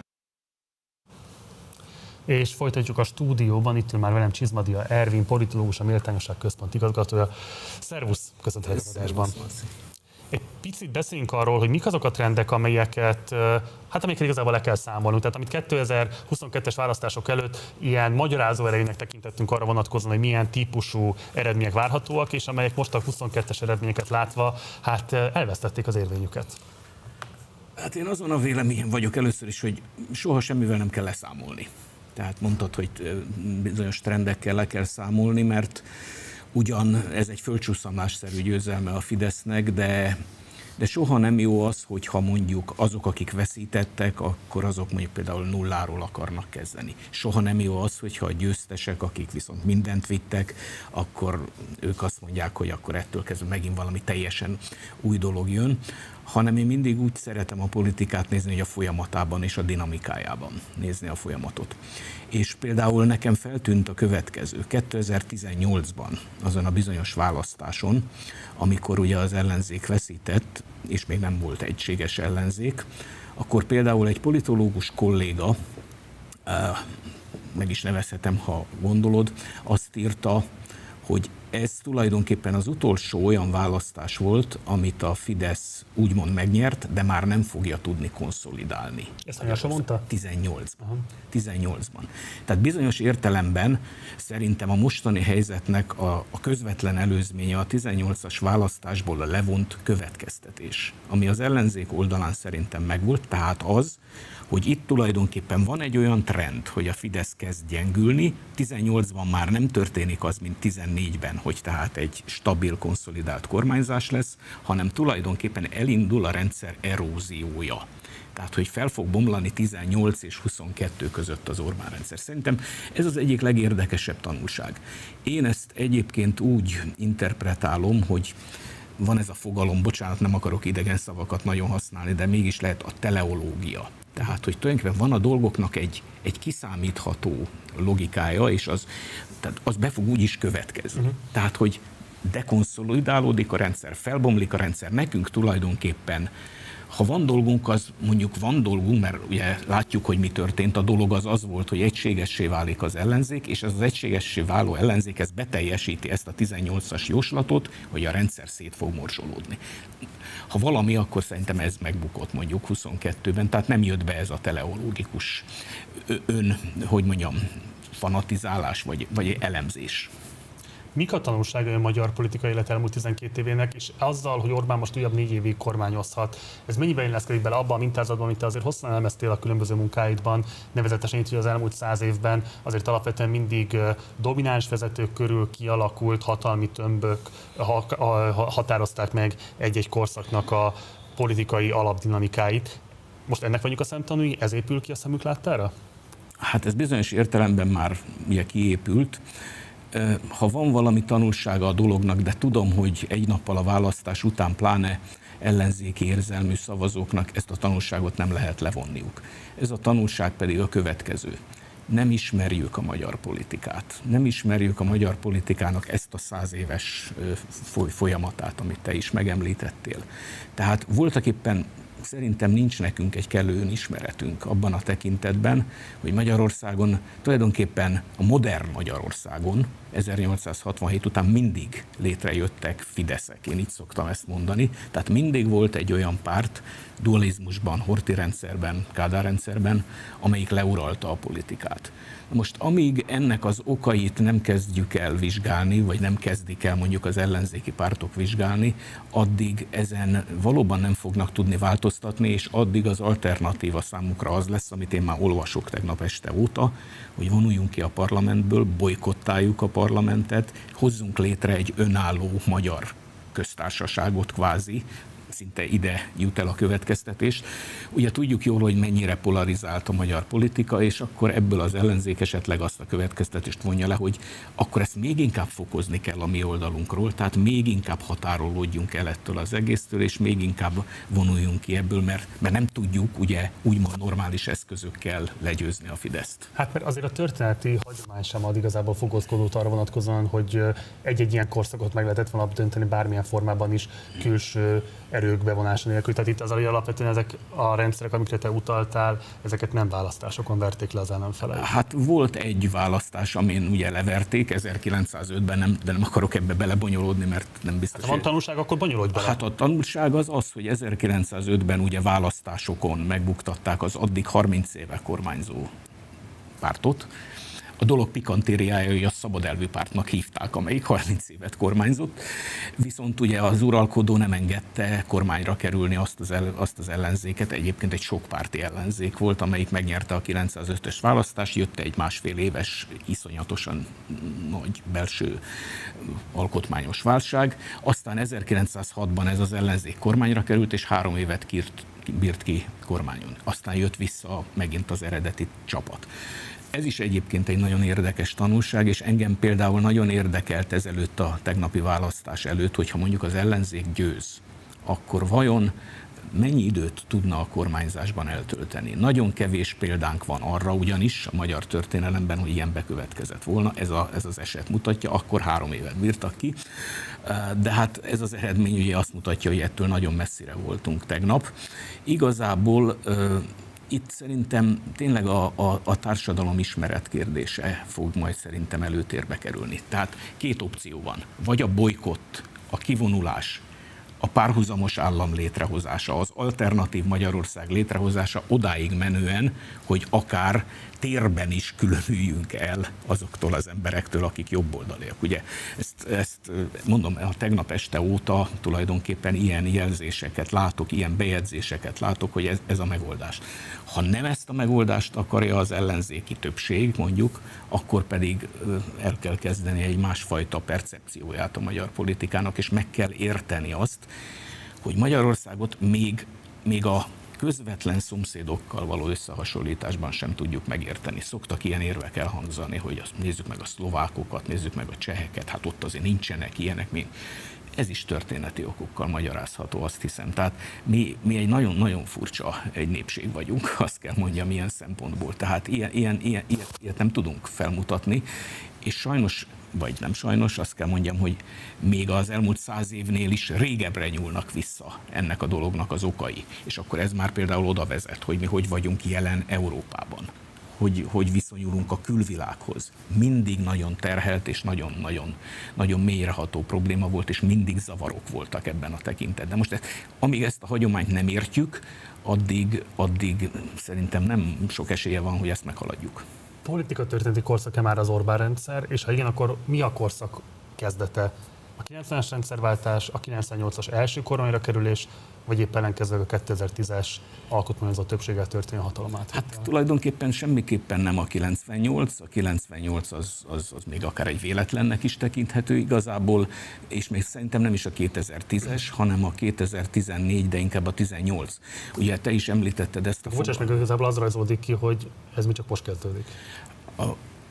És folytatjuk a stúdióban, itt már velem Csizmadia Ervin, politológus, a Méltányosság Központ igazgatója. Szervusz, köszöntelek az adásban. Egy picit beszéljünk arról, hogy mik azok a trendek, amelyeket, hát amiket igazából le kell számolnunk. Tehát amit kétezer-huszonkettes választások előtt ilyen magyarázó erejűnek tekintettünk arra vonatkozóan, hogy milyen típusú eredmények várhatóak, és amelyek most a huszonkettes eredményeket látva, hát elvesztették az érvényüket. Hát én azon a véleményen vagyok először is, hogy soha semmivel nem kell leszámolni. Tehát mondtad, hogy bizonyos trendekkel le kell számolni, mert ugyan ez egy földcsúszamlásszerű győzelme a Fidesznek, de de soha nem jó az, hogyha mondjuk azok, akik veszítettek, akkor azok mondjuk például nulláról akarnak kezdeni. Soha nem jó az, hogyha a győztesek, akik viszont mindent vittek, akkor ők azt mondják, hogy akkor ettől kezdve megint valami teljesen új dolog jön, hanem én mindig úgy szeretem a politikát nézni, hogy a folyamatában és a dinamikájában nézni a folyamatot. És például nekem feltűnt a következő. kétezer-tizennyolcban, azon a bizonyos választáson, amikor ugye az ellenzék veszített, és még nem volt egységes ellenzék, akkor például egy politológus kolléga, meg is nevezhetem, ha gondolod, azt írta, hogy ez tulajdonképpen az utolsó olyan választás volt, amit a Fidesz úgymond megnyert, de már nem fogja tudni konszolidálni. Ezt hanyasra mondta? tizennyolcban. Aha. tizennyolcban. Tehát bizonyos értelemben szerintem a mostani helyzetnek a, a közvetlen előzménye a tizennyolcas választásból a levont következtetés, ami az ellenzék oldalán szerintem megvolt, tehát az, hogy itt tulajdonképpen van egy olyan trend, hogy a Fidesz kezd gyengülni, tizennyolcban már nem történik az, mint tizennégyben, hogy tehát egy stabil, konszolidált kormányzás lesz, hanem tulajdonképpen elindul a rendszer eróziója. Tehát, hogy fel fog bomlani tizennyolc és huszonkettő között az Orbán rendszer. Szerintem ez az egyik legérdekesebb tanulság. Én ezt egyébként úgy interpretálom, hogy van ez a fogalom, bocsánat, nem akarok idegen szavakat nagyon használni, de mégis lehet a teleológia. Tehát, hogy tulajdonképpen van a dolgoknak egy, egy kiszámítható logikája, és az, tehát az be fog úgy is következni. Uh-huh. Tehát, hogy dekonszolidálódik a rendszer, felbomlik a rendszer, nekünk tulajdonképpen, ha van dolgunk, az mondjuk van dolgunk, mert ugye látjuk, hogy mi történt, a dolog az az volt, hogy egységessé válik az ellenzék, és ez az egységessé váló ellenzék, ez beteljesíti ezt a tizennyolcas jóslatot, hogy a rendszer szét fog morsolódni. Ha valami, akkor szerintem ez megbukott mondjuk huszonkettőben, tehát nem jött be ez a teleológikus ön, hogy mondjam, fanatizálás vagy, vagy elemzés. Mik a tanulságai a magyar politikai élet elmúlt tizenkét évének, és azzal, hogy Orbán most újabb négy évig kormányozhat, ez mennyiben illeszkedik bele abban a mintázatban, amit te azért hosszan elemeztél a különböző munkáidban, nevezetesen itt, hogy az elmúlt száz évben azért alapvetően mindig domináns vezetők körül kialakult hatalmi tömbök határozták meg egy-egy korszaknak a politikai alapdinamikáit. Most ennek vagyunk a szemtanúi, ez épül ki a szemük láttára? Hát ez bizonyos értelemben már ugye kiépült. Ha van valami tanulsága a dolognak, de tudom, hogy egy nappal a választás után pláne ellenzéki érzelmű szavazóknak ezt a tanulságot nem lehet levonniuk. Ez a tanulság pedig a következő. Nem ismerjük a magyar politikát. Nem ismerjük a magyar politikának ezt a száz éves folyamatát, amit te is megemlítettél. Tehát voltak éppen szerintem nincs nekünk egy kellő önismeretünk abban a tekintetben, hogy Magyarországon, tulajdonképpen a modern Magyarországon ezernyolcszázhatvanhét után mindig létrejöttek fideszek, én így szoktam ezt mondani, tehát mindig volt egy olyan párt dualizmusban, Horthy rendszerben, Kádár rendszerben, amelyik leuralta a politikát. Most amíg ennek az okait nem kezdjük el vizsgálni, vagy nem kezdik el mondjuk az ellenzéki pártok vizsgálni, addig ezen valóban nem fognak tudni változtatni, és addig az alternatíva számukra az lesz, amit én már olvasok tegnap este óta, hogy vonuljunk ki a parlamentből, bojkottáljuk a parlamentet, hozzunk létre egy önálló magyar köztársaságot kvázi, szinte ide jut el a következtetés. Ugye tudjuk jól, hogy mennyire polarizált a magyar politika, és akkor ebből az ellenzék esetleg azt a következtetést vonja le, hogy akkor ezt még inkább fokozni kell a mi oldalunkról, tehát még inkább határolódjunk el ettől az egésztől, és még inkább vonuljunk ki ebből, mert, mert nem tudjuk ugye úgymond normális eszközökkel legyőzni a Fideszt. Hát mert azért a történeti hagyomány sem ad igazából fogózkodót arra vonatkozóan, hogy egy-egy ilyen korszakot meg lehetett volna dönteni bármilyen formában is külső erők bevonása nélkül. Tehát itt az, hogy alapvetően ezek a rendszerek, amikre te utaltál, ezeket nem választásokon verték le az ellenfelek. Hát volt egy választás, amin ugye leverték ezerkilencszázötben, nem, de nem akarok ebbe belebonyolódni, mert nem biztos. Hát, ha van tanulság, akkor bonyolódj bele. Hát a tanulság az az, hogy ezerkilencszázötben ugye választásokon megbuktatták az addig harminc éve kormányzó pártot. A dolog pikantériája, hogy a szabadelvű pártnak hívták, amelyik harminc évet kormányzott, viszont ugye az uralkodó nem engedte kormányra kerülni azt az, el, azt az ellenzéket, egyébként egy sokpárti ellenzék volt, amelyik megnyerte a kilencszázötös választást, jött egy másfél éves, iszonyatosan nagy belső alkotmányos válság, aztán ezerkilencszázhatban ez az ellenzék kormányra került, és három évet kírt, bírt ki kormányon. Aztán jött vissza megint az eredeti csapat. Ez is egyébként egy nagyon érdekes tanulság, és engem például nagyon érdekelt ezelőtt a tegnapi választás előtt, hogyha mondjuk az ellenzék győz, akkor vajon mennyi időt tudna a kormányzásban eltölteni. Nagyon kevés példánk van arra ugyanis a magyar történelemben, hogy ilyen bekövetkezett volna. Ez, a, ez az eset mutatja, akkor három évet bírtak ki. De hát ez az eredmény ugye azt mutatja, hogy ettől nagyon messzire voltunk tegnap. Igazából itt szerintem tényleg a, a, a társadalom ismeret kérdése fog majd szerintem előtérbe kerülni. Tehát két opció van. Vagy a bolykott, a kivonulás, a párhuzamos állam létrehozása, az alternatív Magyarország létrehozása odáig menően, hogy akár térben is különüljünk el azoktól az emberektől, akik jobboldaliak. Ugye ezt, ezt mondom, a tegnap este óta tulajdonképpen ilyen jelzéseket látok, ilyen bejegyzéseket látok, hogy ez, ez a megoldás. Ha nem ezt a megoldást akarja az ellenzéki többség, mondjuk, akkor pedig el kell kezdeni egy másfajta percepcióját a magyar politikának, és meg kell érteni azt, hogy Magyarországot még, még a közvetlen szomszédokkal való összehasonlításban sem tudjuk megérteni. Szoktak ilyen érvek elhangzani, hogy azt nézzük meg a szlovákokat, nézzük meg a cseheket, hát ott azért nincsenek ilyenek, mint. Ez is történeti okokkal magyarázható, azt hiszem. Tehát mi, mi egy nagyon-nagyon furcsa egy népség vagyunk, azt kell mondjam, ilyen szempontból. Tehát ilyen, ilyen, ilyen, ilyet, ilyet nem tudunk felmutatni, és sajnos, vagy nem sajnos, azt kell mondjam, hogy még az elmúlt száz évnél is régebbre nyúlnak vissza ennek a dolognak az okai. És akkor ez már például oda vezet, hogy mi hogy vagyunk jelen Európában. Hogy, hogy viszonyulunk a külvilághoz. Mindig nagyon terhelt és nagyon-nagyon nagyon mélyreható probléma volt, és mindig zavarok voltak ebben a tekintetben. Most ezt, amíg ezt a hagyományt nem értjük, addig, addig szerintem nem sok esélye van, hogy ezt meghaladjuk. Politika történeti korszak-e már az Orbán rendszer, és ha igen, akkor mi a korszak kezdete? A kilencvenes rendszerváltás, a kilencvennyolcas első kormányra kerülés, vagy épp ellenkezőleg a kétezer-tízes alkotmányozó többséggel történő hatalom átvétel? Hát tulajdonképpen semmiképpen nem a kilencvennyolc, a kilencvennyolc az, az, az még akár egy véletlennek is tekinthető igazából, és még szerintem nem is a kétezer-tízes, hanem a kétezer-tizennégy, de inkább a tizennyolc. Ugye te is említetted ezt a Bocsáss meg, igazából az rajzolódik ki, hogy ez mi csak most kezdődik. A,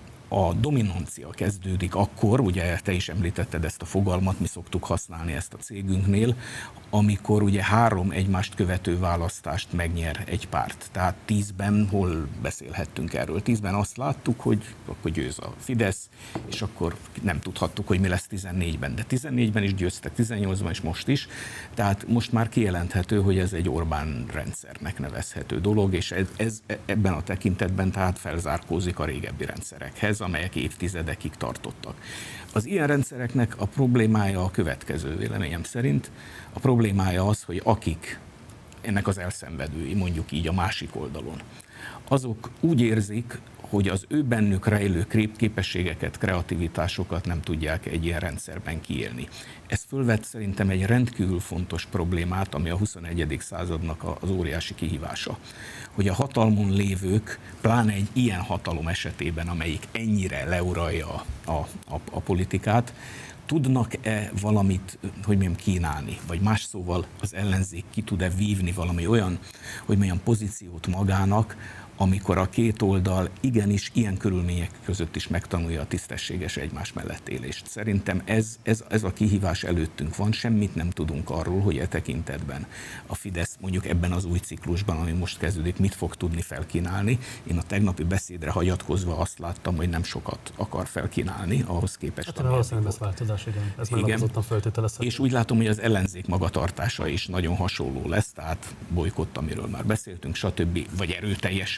A dominancia kezdődik akkor, ugye te is említetted ezt a fogalmat, mi szoktuk használni ezt a cégünknél, amikor ugye három egymást követő választást megnyer egy párt. Tehát tízben hol beszélhettünk erről? Tízben azt láttuk, hogy akkor győz a Fidesz, és akkor nem tudhattuk, hogy mi lesz tizennégyben. De tizennégyben is győztek, tizennyolcban is most is. Tehát most már kijelenthető, hogy ez egy Orbán rendszernek nevezhető dolog, és ez, ez ebben a tekintetben tehát felzárkózik a régebbi rendszerekhez, amelyek évtizedekig tartottak. Az ilyen rendszereknek a problémája a következő, véleményem szerint. A problémája az, hogy akik ennek az elszenvedői, mondjuk így a másik oldalon, azok úgy érzik, hogy az ő bennük rejlő képességeket, kreativitásokat nem tudják egy ilyen rendszerben kiélni. Ez fölvet szerintem egy rendkívül fontos problémát, ami a huszonegyedik századnak az óriási kihívása. Hogy a hatalmon lévők, pláne egy ilyen hatalom esetében, amelyik ennyire leuralja a, a, a politikát, tudnak-e valamit, hogy mondjam, kínálni, vagy más szóval az ellenzék ki tud-e vívni valami olyan, hogy mondjam, pozíciót magának, amikor a két oldal igenis ilyen körülmények között is megtanulja a tisztességes egymás mellett élést. Szerintem ez, ez, ez a kihívás előttünk van, semmit nem tudunk arról, hogy e tekintetben a Fidesz mondjuk ebben az új ciklusban, ami most kezdődik, mit fog tudni felkínálni. Én a tegnapi beszédre hagyatkozva azt láttam, hogy nem sokat akar felkínálni, ahhoz képest. Hát valószínűleg ez változás, igen. Ez megalapozottan feltételezhető. És úgy látom, hogy az ellenzék magatartása is nagyon hasonló lesz, tehát bolykott, amiről már beszéltünk, stb. Vagy erőteljesen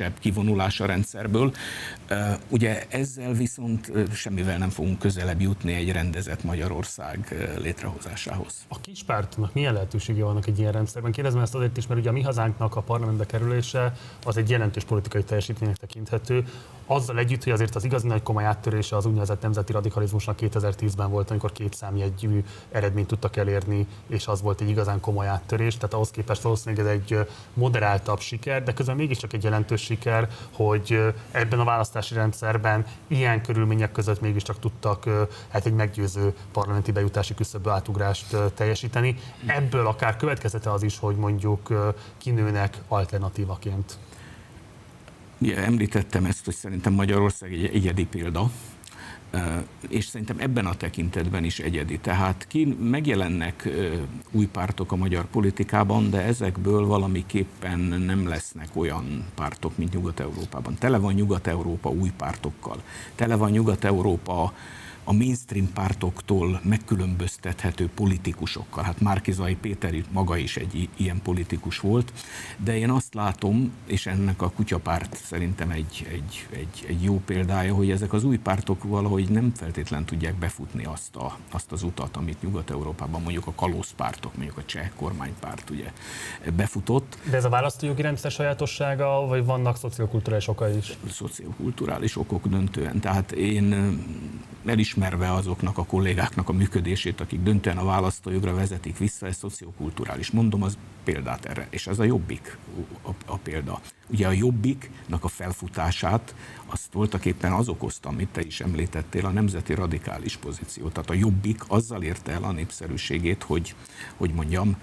erőteljesebb kivonulás a rendszerből. Ugye ezzel viszont semmivel nem fogunk közelebb jutni egy rendezett Magyarország létrehozásához. A kispártnak milyen lehetősége vannak egy ilyen rendszerben? Kérdezem ezt azért is, mert ugye a Mi Hazánknak a parlamentbe kerülése az egy jelentős politikai teljesítménynek tekinthető. Azzal együtt, hogy azért az igazi nagy komoly áttörése az úgynevezett nemzeti radikalizmusnak kétezer-tízben volt, amikor két számjegyű eredményt tudtak elérni, és az volt egy igazán komoly áttörés. Tehát ahhoz képest valószínűleg ez egy moderáltabb siker, de közben mégiscsak egy jelentős siker, hogy ebben a választási rendszerben ilyen körülmények között mégiscsak tudtak hát egy meggyőző parlamenti bejutási küszöbbe átugrást teljesíteni. Ebből akár következete az is, hogy mondjuk kinőnek alternatívaként. Ja, említettem ezt, hogy szerintem Magyarország egy egyedi példa, és szerintem ebben a tekintetben is egyedi. Tehát ki megjelennek új pártok a magyar politikában, de ezekből valamiképpen nem lesznek olyan pártok, mint Nyugat-Európában. Tele van Nyugat-Európa új pártokkal. Tele van Nyugat-Európa a mainstream pártoktól megkülönböztethető politikusokkal. Hát Márki-Zay Péter maga is egy ilyen politikus volt, de én azt látom, és ennek a kutyapárt szerintem egy, egy, egy, egy jó példája, hogy ezek az új pártok valahogy nem feltétlen tudják befutni azt, a, azt az utat, amit Nyugat-Európában mondjuk a kalózpártok, mondjuk a cseh kormánypárt ugye befutott. De ez a választójogi rendszer sajátossága, vagy vannak szociokulturális okai is? Szociokulturális okok döntően. Tehát én elismerve azoknak a kollégáknak a működését, akik döntően a választójogra vezetik vissza, ez szociokulturális. Mondom az példát erre, és ez a Jobbik a, a példa. Ugye a Jobbiknak a felfutását azt voltaképpen az okozta, amit te is említettél, a nemzeti radikális pozíció. Tehát a Jobbik azzal érte el a népszerűségét, hogy, hogy mondjam,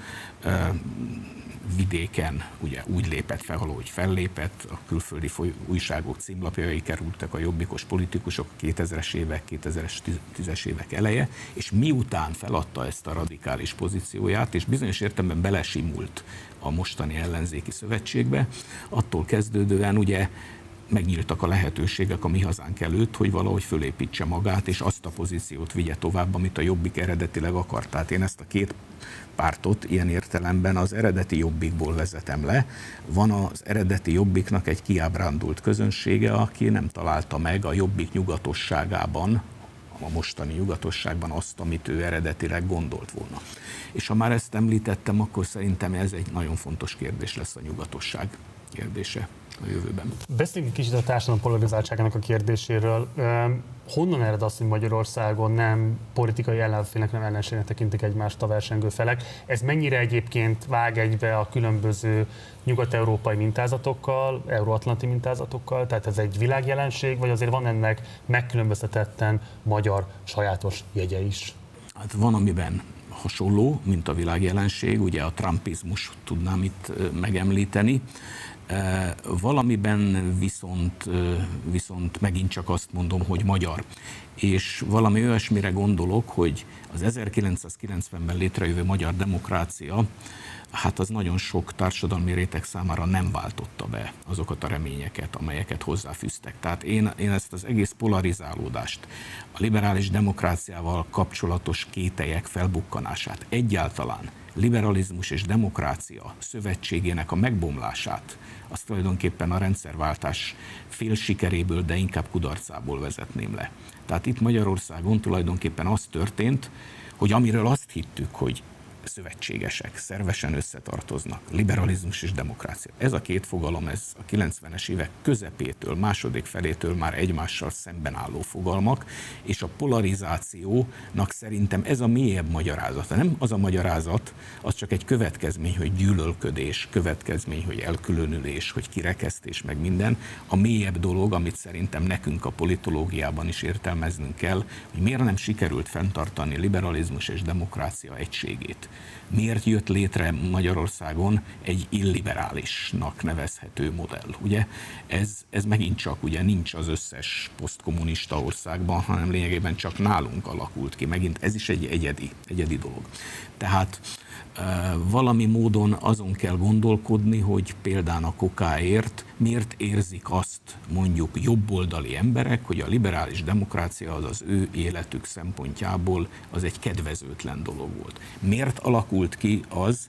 vidéken ugye úgy lépett fel, valahogy fellépett, a külföldi újságok címlapjai kerültek a jobbikos politikusok kétezres évek, kétezer-tízes évek eleje, és miután feladta ezt a radikális pozícióját, és bizonyos értelemben belesimult a mostani ellenzéki szövetségbe, attól kezdődően ugye megnyíltak a lehetőségek a Mi Hazánk előtt, hogy valahogy fölépítse magát, és azt a pozíciót vigye tovább, amit a Jobbik eredetileg akart. Tehát én ezt a két pártot ilyen értelemben az eredeti Jobbikból vezetem le. Van az eredeti Jobbiknak egy kiábrándult közönsége, aki nem találta meg a Jobbik nyugatosságában, a mostani nyugatosságban azt, amit ő eredetileg gondolt volna. És ha már ezt említettem, akkor szerintem ez egy nagyon fontos kérdés lesz a nyugatosság kérdése a jövőben. Beszéljünk kicsit a társadalom polarizáltságának a kérdéséről. Honnan ered az, hogy Magyarországon nem politikai ellenfélnek, nem ellenségnek tekintik egymást a versengő felek? Ez mennyire egyébként vág egybe a különböző nyugat-európai mintázatokkal, euróatlanti mintázatokkal? Tehát ez egy világjelenség, vagy azért van ennek megkülönböztetetten magyar sajátos jegye is? Hát van, amiben hasonló, mint a világjelenség, ugye a trumpizmus tudnám itt megemlíteni. Valamiben viszont, viszont megint csak azt mondom, hogy magyar. És valami olyasmire gondolok, hogy az ezerkilencszázkilencvenben létrejövő magyar demokrácia, hát az nagyon sok társadalmi réteg számára nem váltotta be azokat a reményeket, amelyeket hozzáfűztek. Tehát én, én ezt az egész polarizálódást, a liberális demokráciával kapcsolatos kételyek felbukkanását, egyáltalán liberalizmus és demokrácia szövetségének a megbomlását, azt tulajdonképpen a rendszerváltás fél sikeréből, de inkább kudarcából vezetném le. Tehát itt Magyarországon tulajdonképpen az történt, hogy amiről azt hittük, hogy szövetségesek, szervesen összetartoznak, liberalizmus és demokrácia. Ez a két fogalom, ez a kilencvenes évek közepétől, második felétől már egymással szemben álló fogalmak, és a polarizációnak szerintem ez a mélyebb magyarázata. Nem az a magyarázat, az csak egy következmény, hogy gyűlölködés, következmény, hogy elkülönülés, hogy kirekesztés, meg minden. A mélyebb dolog, amit szerintem nekünk a politológiában is értelmeznünk kell, hogy miért nem sikerült fenntartani liberalizmus és demokrácia egységét. Miért jött létre Magyarországon egy illiberálisnak nevezhető modell? Ugye ez, ez megint csak ugye nincs az összes posztkommunista országban, hanem lényegében csak nálunk alakult ki. Megint ez is egy egyedi, egyedi dolog. Tehát e, valami módon azon kell gondolkodni, hogy például a kokáért miért érzik azt mondjuk jobboldali emberek, hogy a liberális demokrácia az az ő életük szempontjából az egy kedvezőtlen dolog volt. Miért alakult ki az,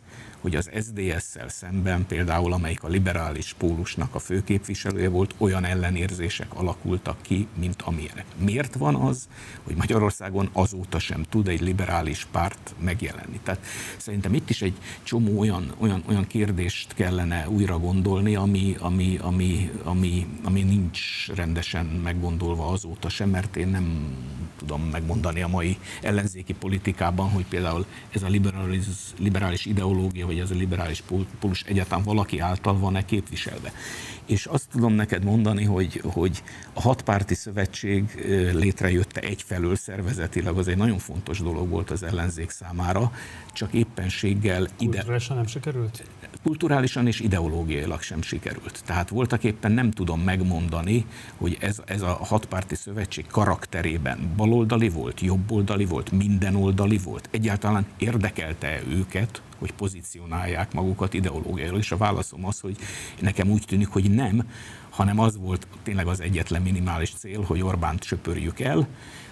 hogy az es zé dé es-szel szemben például, amelyik a liberális pólusnak a főképviselője volt, olyan ellenérzések alakultak ki, mint amilyenek. Miért van az, hogy Magyarországon azóta sem tud egy liberális párt megjelenni? Tehát szerintem itt is egy csomó olyan, olyan, olyan kérdést kellene újra gondolni, ami, ami, ami, ami, ami nincs rendesen meggondolva azóta sem, mert én nem tudom megmondani a mai ellenzéki politikában, hogy például ez a liberális, liberális ideológia, vagy ez a liberális pólus egyáltalán valaki által van-e képviselve. És azt tudom neked mondani, hogy, hogy a hatpárti szövetség létrejötte egyfelől szervezetileg, az egy nagyon fontos dolog volt az ellenzék számára, csak éppenséggel ide... Kulturálisan nem sikerült? Kulturálisan és ideológiailag sem sikerült. Tehát voltak éppen nem tudom megmondani, hogy ez, ez a hatpárti szövetség karakterében baloldali volt, jobboldali volt, mindenoldali volt. Egyáltalán érdekelte őket, hogy pozícionálják magukat ideológiailag, és a válaszom az, hogy nekem úgy tűnik, hogy nem, hanem az volt tényleg az egyetlen minimális cél, hogy Orbánt söpörjük el.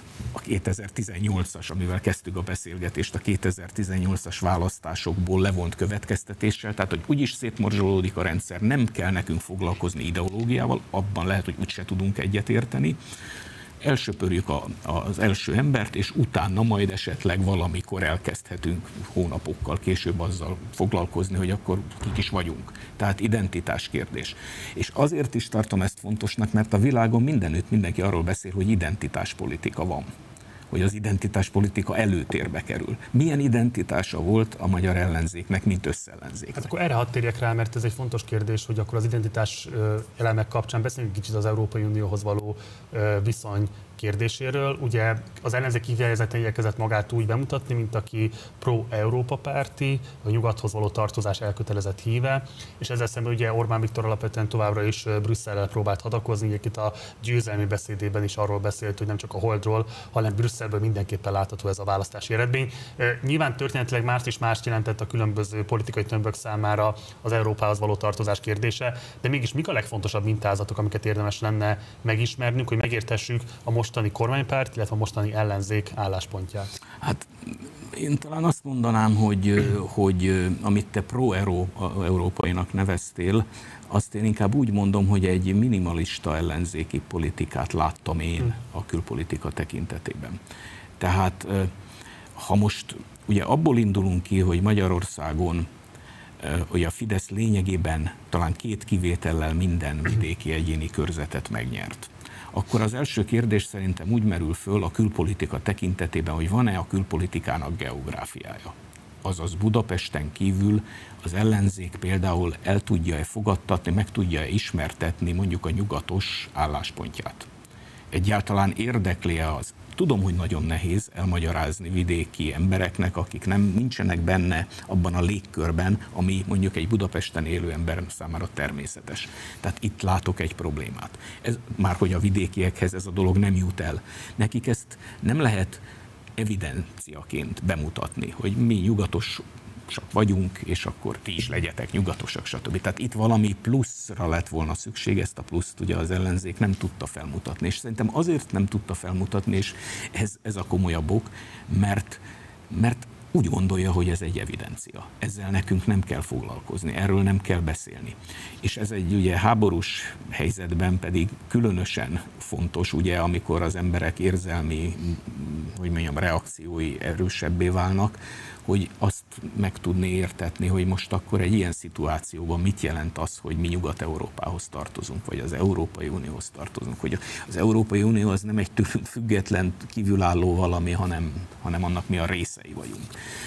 A kétezer-tizennyolcas, amivel kezdtük a beszélgetést, a kétezer-tizennyolcas választásokból levont következtetéssel, tehát hogy úgyis szétmorzsolódik a rendszer, nem kell nekünk foglalkozni ideológiával, abban lehet, hogy úgyse tudunk egyetérteni. Elsöpörjük a, az első embert, és utána majd esetleg valamikor elkezdhetünk hónapokkal később azzal foglalkozni, hogy akkor kik is vagyunk. Tehát identitás kérdés. És azért is tartom ezt fontosnak, mert a világon mindenütt mindenki arról beszél, hogy identitáspolitika van. Hogy az identitáspolitika előtérbe kerül. Milyen identitása volt a magyar ellenzéknek, mint összellenzéknek? Hát akkor erre hadd térjek rá, mert ez egy fontos kérdés, hogy akkor az identitás elemek kapcsán beszéljünk kicsit az Európai Unióhoz való viszony kérdéséről. Ugye az ellenzék kifejezetten igyekezett magát úgy bemutatni, mint aki pro-Európa párti, a nyugathoz való tartozás elkötelezett híve, és ezzel szemben ugye Orbán Viktor alapvetően továbbra is Brüsszellel próbált hadakozni, ugye itt a győzelmi beszédében is arról beszélt, hogy nem csak a Holdról, hanem Brüsszelből mindenképpen látható ez a választási eredmény. Nyilván történetileg mást és mást jelentett a különböző politikai tömbök számára az Európához való tartozás kérdése, de mégis mik a legfontosabb mintázatok, amiket érdemes lenne megismernünk, hogy megértessük a mostani kormánypárt, illetve a mostani ellenzék álláspontját? Hát én talán azt mondanám, hogy, hogy amit te pro-európainak neveztél, azt én inkább úgy mondom, hogy egy minimalista ellenzéki politikát láttam én a külpolitika tekintetében. Tehát ha most ugye abból indulunk ki, hogy Magyarországon hogy a Fidesz lényegében talán két kivétellel minden vidéki egyéni körzetet megnyert, akkor az első kérdés szerintem úgy merül föl a külpolitika tekintetében, hogy van-e a külpolitikának geográfiája. Azaz Budapesten kívül az ellenzék például el tudja-e fogadtatni, meg tudja-e ismertetni mondjuk a nyugatos álláspontját. Egyáltalán érdekli-e az? Tudom, hogy nagyon nehéz elmagyarázni vidéki embereknek, akik nem nincsenek benne abban a légkörben, ami mondjuk egy Budapesten élő ember számára természetes. Tehát itt látok egy problémát. Ez, már hogy a vidékiekhez ez a dolog nem jut el. Nekik ezt nem lehet evidenciaként bemutatni, hogy mi nyugatosak vagyunk, és akkor ti is legyetek nyugatosak, stb. Tehát itt valami pluszra lett volna szükség, ezt a pluszt ugye az ellenzék nem tudta felmutatni. És szerintem azért nem tudta felmutatni, és ez, ez a komolyabb ok, mert, mert úgy gondolja, hogy ez egy evidencia. Ezzel nekünk nem kell foglalkozni, erről nem kell beszélni. És ez egy ugye háborús helyzetben pedig különösen fontos, ugye, amikor az emberek érzelmi, hogy mondjam, reakciói erősebbé válnak, hogy azt meg tudni értetni, hogy most akkor egy ilyen szituációban mit jelent az, hogy mi Nyugat-Európához tartozunk, vagy az Európai Unióhoz tartozunk. Hogy az Európai Unió az nem egy független, kívülálló valami, hanem, hanem annak mi a részei vagyunk.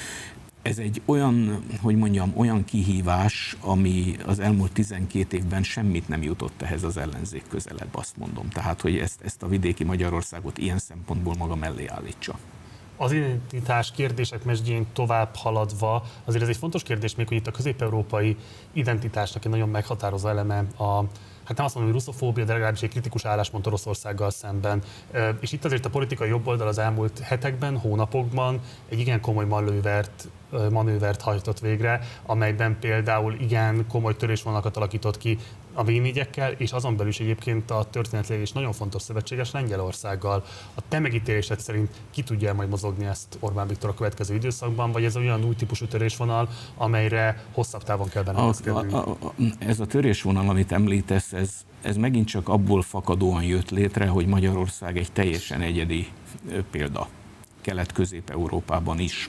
Ez egy olyan, hogy mondjam, olyan kihívás, ami az elmúlt tizenkét évben semmit nem jutott ehhez az ellenzék közelebb, azt mondom. Tehát, hogy ezt, ezt a vidéki Magyarországot ilyen szempontból maga mellé állítsa. Az identitás kérdések mesdjén tovább haladva, azért ez egy fontos kérdés még, hogy itt a közép-európai identitásnak egy nagyon meghatározó eleme a, hát nem azt mondom, hogy russzofóbia, de legalábbis egy kritikus álláspont Oroszországgal szemben. És itt azért a politikai jobboldal az elmúlt hetekben, hónapokban egy igen komoly manővert, manővert hajtott végre, amelyben például igen komoly törésvonalakat alakított ki a vé négyekkel, és azon belül is egyébként a történetileg is nagyon fontos szövetséges Lengyelországgal. A te megítélésed szerint ki tudja majd mozogni ezt Orbán Viktor a következő időszakban, vagy ez olyan új típusú törésvonal, amelyre hosszabb távon kell benne Ez a törésvonal, amit említesz, ez, ez megint csak abból fakadóan jött létre, hogy Magyarország egy teljesen egyedi példa Kelet-Közép-Európában is.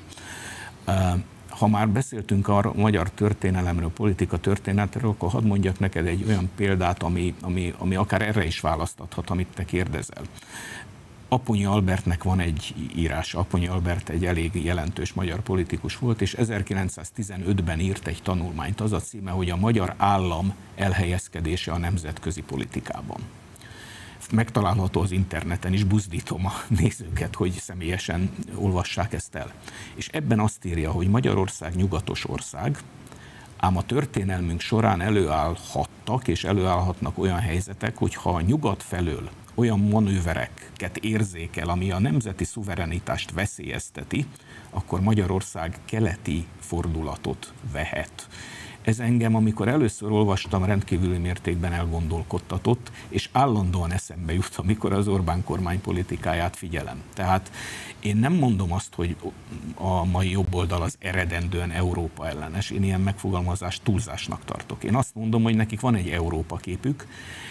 Ha már beszéltünk a magyar történelemről, politika történetről, akkor hadd mondjak neked egy olyan példát, ami, ami, ami akár erre is választathat, amit te kérdezel. Apponyi Albertnek van egy írása. Apponyi Albert egy elég jelentős magyar politikus volt, és ezerkilencszáztizenötben írt egy tanulmányt. Az a címe, hogy a magyar állam elhelyezkedése a nemzetközi politikában. Megtalálható az interneten is, buzdítom a nézőket, hogy személyesen olvassák ezt el. És ebben azt írja, hogy Magyarország nyugatos ország, ám a történelmünk során előállhattak és előállhatnak olyan helyzetek, hogy ha a nyugat felől olyan manővereket érzékel, ami a nemzeti szuverenitást veszélyezteti, akkor Magyarország keleti fordulatot vehet. Ez engem, amikor először olvastam, rendkívüli mértékben elgondolkodtatott, és állandóan eszembe jut, amikor az Orbán kormány politikáját figyelem. Tehát én nem mondom azt, hogy a mai jobboldal az eredendően Európa ellenes. Én ilyen megfogalmazást túlzásnak tartok. Én azt mondom, hogy nekik van egy Európa képük,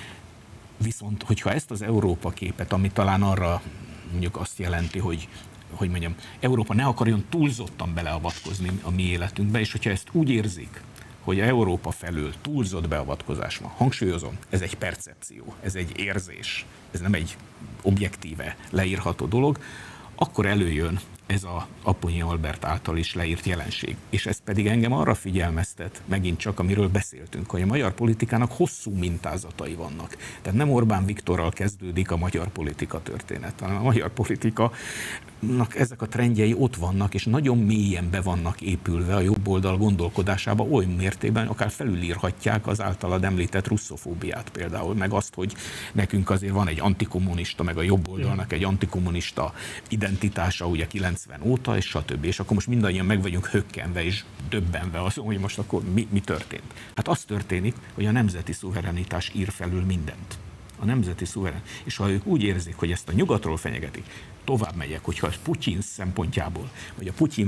viszont hogyha ezt az Európa képet, ami talán arra mondjuk azt jelenti, hogy hogy mondjam, Európa ne akarjon túlzottan beleavatkozni a mi életünkbe, és hogyha ezt úgy érzik, hogy Európa felől túlzott beavatkozás van. Hangsúlyozom, ez egy percepció, ez egy érzés, ez nem egy objektíve leírható dolog, akkor előjön ez az Apponyi Albert által is leírt jelenség. És ez pedig engem arra figyelmeztet, megint csak amiről beszéltünk, hogy a magyar politikának hosszú mintázatai vannak. Tehát nem Orbán Viktorral kezdődik a magyar politika történet, hanem a magyar politikanak ezek a trendjei ott vannak, és nagyon mélyen be vannak épülve a jobb oldal gondolkodásába, oly mértékben akár felülírhatják az általad említett russzofóbiát például, meg azt, hogy nekünk azért van egy antikommunista, meg a jobb oldalnak egy antikommunista identitása, ugye kilencven óta, és stb. És akkor most mindannyian meg vagyunk hökkenve és döbbenve azon, hogy most akkor mi, mi történt. Hát az történik, hogy a nemzeti szuverenitás ír felül mindent. A nemzeti szuverenitás. És ha ők úgy érzik, hogy ezt a nyugatról fenyegetik, tovább megyek, hogyha ez Putyin szempontjából, vagy a Putyin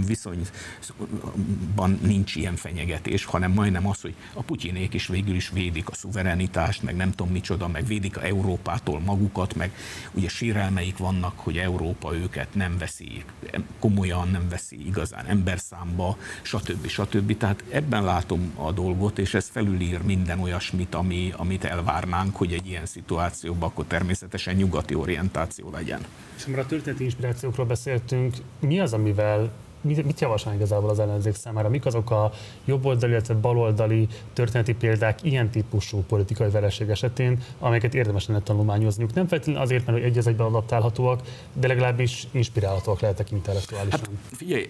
viszonyban nincs ilyen fenyegetés, hanem majdnem az, hogy a Putyinék is végül is védik a szuverenitást, meg nem tudom micsoda, meg védik a Európától magukat, meg ugye sérelmeik vannak, hogy Európa őket nem veszi komolyan, nem veszi igazán emberszámba, stb. stb. Tehát ebben látom a dolgot, és ez felülír minden olyasmit, ami, amit elvárnánk, hogy egy ilyen szituációban akkor természetesen nyugati orientáció legyen. És amikor a történeti inspirációkról beszéltünk, mi az, amivel, mit javasol igazából az ellenzék számára? Mik azok a jobboldali, illetve baloldali történeti példák ilyen típusú politikai vereség esetén, amelyeket érdemes lenne tanulmányozniuk? Nem feltétlenül azért, mert egy az egyben adaptálhatóak, de legalábbis inspirálhatóak lehetek intellektuálisan. Hát, figyelj,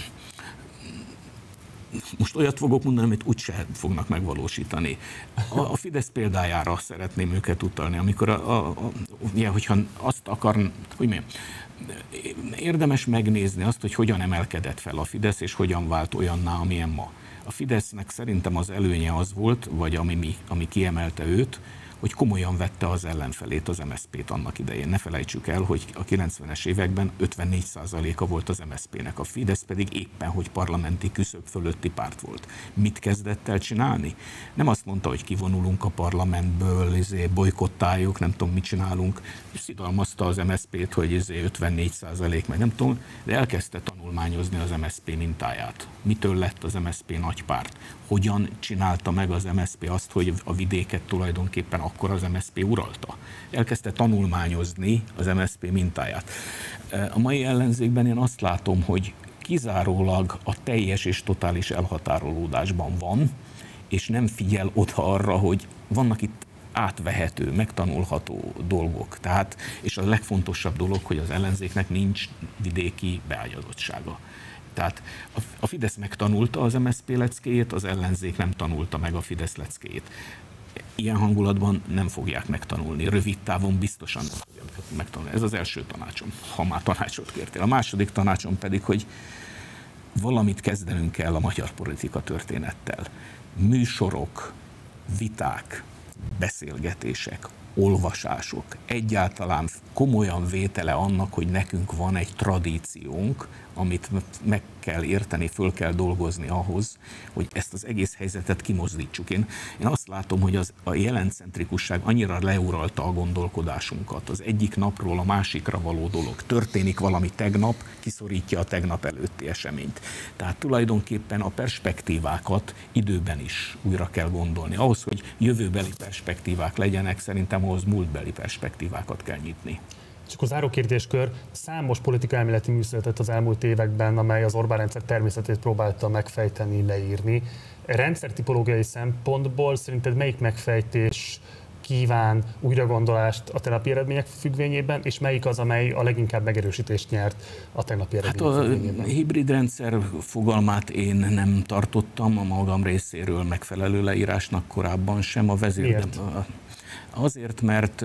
most olyat fogok mondani, amit úgyse fognak megvalósítani. A, a Fidesz példájára szeretném őket utalni, amikor a, a, a, ugye, hogyha azt akar, hogy mi, érdemes megnézni azt, hogy hogyan emelkedett fel a Fidesz, és hogyan vált olyanná, amilyen ma. A Fidesznek szerintem az előnye az volt, vagy ami, mi, ami kiemelte őt, hogy komolyan vette az ellenfelét, az em es zé pét annak idején. Ne felejtsük el, hogy a kilencvenes években ötvennégy százaléka volt az em es zé pének, a Fidesz pedig éppen, hogy parlamenti küszöb fölötti párt volt. Mit kezdett el csinálni? Nem azt mondta, hogy kivonulunk a parlamentből, izé, bolykottáljuk, nem tudom, mit csinálunk, és szidalmazta az em es zé pét, hogy izé ötvennégy százalék, meg nem tudom, de elkezdte tanulmányozni az em es zé pé mintáját. Mitől lett az em es zé pé nagy párt? Hogyan csinálta meg az em es zé pé azt, hogy a vidéket tulajdonképpen akkor az em es zé pé uralta. Elkezdte tanulmányozni az em es zé pé mintáját. A mai ellenzékben én azt látom, hogy kizárólag a teljes és totális elhatárolódásban van, és nem figyel oda arra, hogy vannak itt átvehető, megtanulható dolgok. Tehát, és a legfontosabb dolog, hogy az ellenzéknek nincs vidéki beágyazottsága. Tehát a Fidesz megtanulta az em es zé pé leckéjét, az ellenzék nem tanulta meg a Fidesz leckéjét. Ilyen hangulatban nem fogják megtanulni, rövid távon biztosan nem fogják megtanulni. Ez az első tanácsom, ha már tanácsot kértél. A második tanácsom pedig, hogy valamit kezdenünk kell a magyar politika történettel. Műsorok, viták, beszélgetések, olvasások, egyáltalán komolyan vétele annak, hogy nekünk van egy tradíciónk, amit meg kell érteni, föl kell dolgozni ahhoz, hogy ezt az egész helyzetet kimozdítsuk. Én, én azt látom, hogy az, a jelencentrikusság annyira leuralta a gondolkodásunkat. Az egyik napról a másikra való dolog. Történik valami tegnap, kiszorítja a tegnap előtti eseményt. Tehát tulajdonképpen a perspektívákat időben is újra kell gondolni. Ahhoz, hogy jövőbeli perspektívák legyenek, szerintem ahhoz múltbeli perspektívákat kell nyitni. És akkor záró kérdéskör, számos politikaelméleti mű született az elmúlt években, amely az Orbán rendszer természetét próbálta megfejteni, leírni. Rendszertipológiai szempontból szerinted melyik megfejtés kíván újragondolást a tegnapi eredmények függvényében, és melyik az, amely a leginkább megerősítést nyert a tegnapi eredmények hát a függvényében? A hibrid rendszer fogalmát én nem tartottam a magam részéről megfelelő leírásnak korábban sem. A vezér... Miért? Azért, mert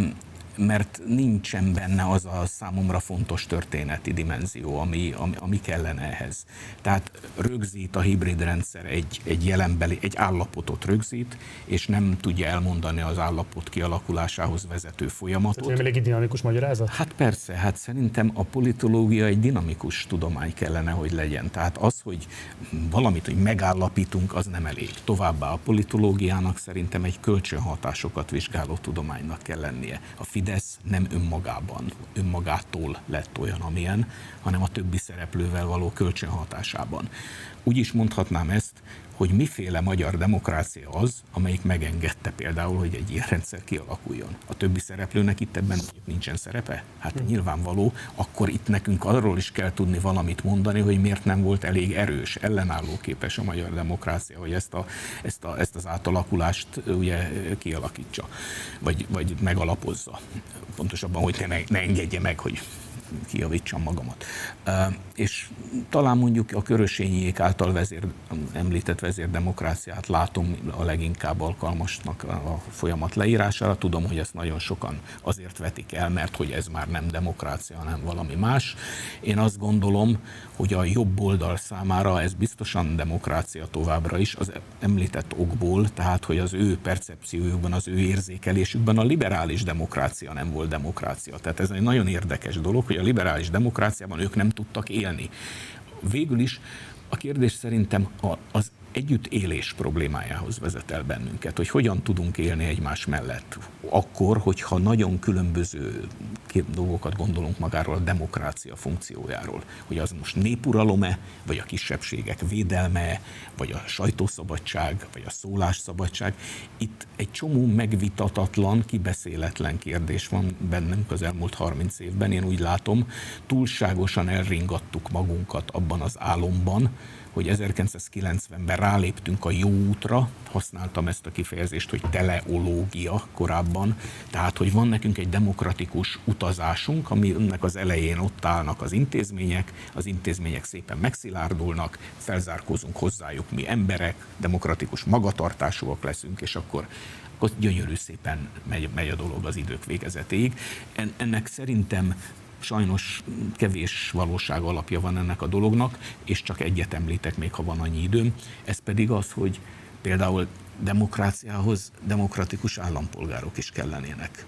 mert nincsen benne az a számomra fontos történeti dimenzió, ami, ami, ami kellene ehhez. Tehát rögzít a hibrid rendszer egy, egy jelenbeli, egy állapotot rögzít, és nem tudja elmondani az állapot kialakulásához vezető folyamatot. Tehát elég dinamikus magyarázat? Hát persze, hát szerintem a politológia egy dinamikus tudomány kellene, hogy legyen. Tehát az, hogy valamit, hogy megállapítunk, az nem elég. Továbbá a politológiának szerintem egy kölcsönhatásokat vizsgáló tudománynak kell lennie. A Fidesz nem önmagában, önmagától lett olyan, amilyen, hanem a többi szereplővel való kölcsönhatásában. Úgy is mondhatnám ezt, hogy miféle magyar demokrácia az, amelyik megengedte például, hogy egy ilyen rendszer kialakuljon. A többi szereplőnek itt ebben nincsen szerepe? Hát hmm. nyilvánvaló, akkor itt nekünk arról is kell tudni valamit mondani, hogy miért nem volt elég erős, ellenállóképes a magyar demokrácia, hogy ezt, a, ezt, a, ezt az átalakulást ugye kialakítsa, vagy, vagy megalapozza. Pontosabban, hogy ne, ne engedje meg, hogy kijavítsam magamat. Uh, és talán mondjuk a Körösényiék által vezér, említett vezérdemokráciát látom a leginkább alkalmasnak a folyamat leírására. Tudom, hogy ezt nagyon sokan azért vetik el, mert hogy ez már nem demokrácia, hanem valami más. Én azt gondolom, hogy a jobb oldal számára ez biztosan demokrácia továbbra is, az említett okból, tehát hogy az ő percepciójukban, az ő érzékelésükben a liberális demokrácia nem volt demokrácia. Tehát ez egy nagyon érdekes dolog, hogy a liberális demokráciában ők nem tudtak élni. Végül is a kérdés szerintem az együttélés problémájához vezet el bennünket, hogy hogyan tudunk élni egymás mellett. Akkor, hogyha nagyon különböző dolgokat gondolunk magáról a demokrácia funkciójáról, hogy az most népuralom-e, vagy a kisebbségek védelme, vagy a sajtószabadság, vagy a szólásszabadság. Itt egy csomó megvitatatlan, kibeszéletlen kérdés van bennünk az elmúlt harminc évben. Én úgy látom, túlságosan elringattuk magunkat abban az álomban, hogy ezerkilencszázkilencvenben ráléptünk a jó útra, használtam ezt a kifejezést, hogy teleológia korábban, tehát, hogy van nekünk egy demokratikus utazásunk, aminek az elején ott állnak az intézmények, az intézmények szépen megszilárdulnak, felzárkózunk hozzájuk mi emberek, demokratikus magatartásúak leszünk, és akkor akkor gyönyörű szépen megy, megy a dolog az idők végezetéig. En, ennek szerintem sajnos kevés valóság alapja van ennek a dolognak, és csak egyet említek még, ha van annyi időm. Ez pedig az, hogy például demokráciához demokratikus állampolgárok is kellenének.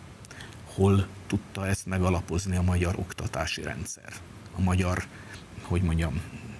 Hol tudta ezt megalapozni a magyar oktatási rendszer? A magyar, hogy mondjam,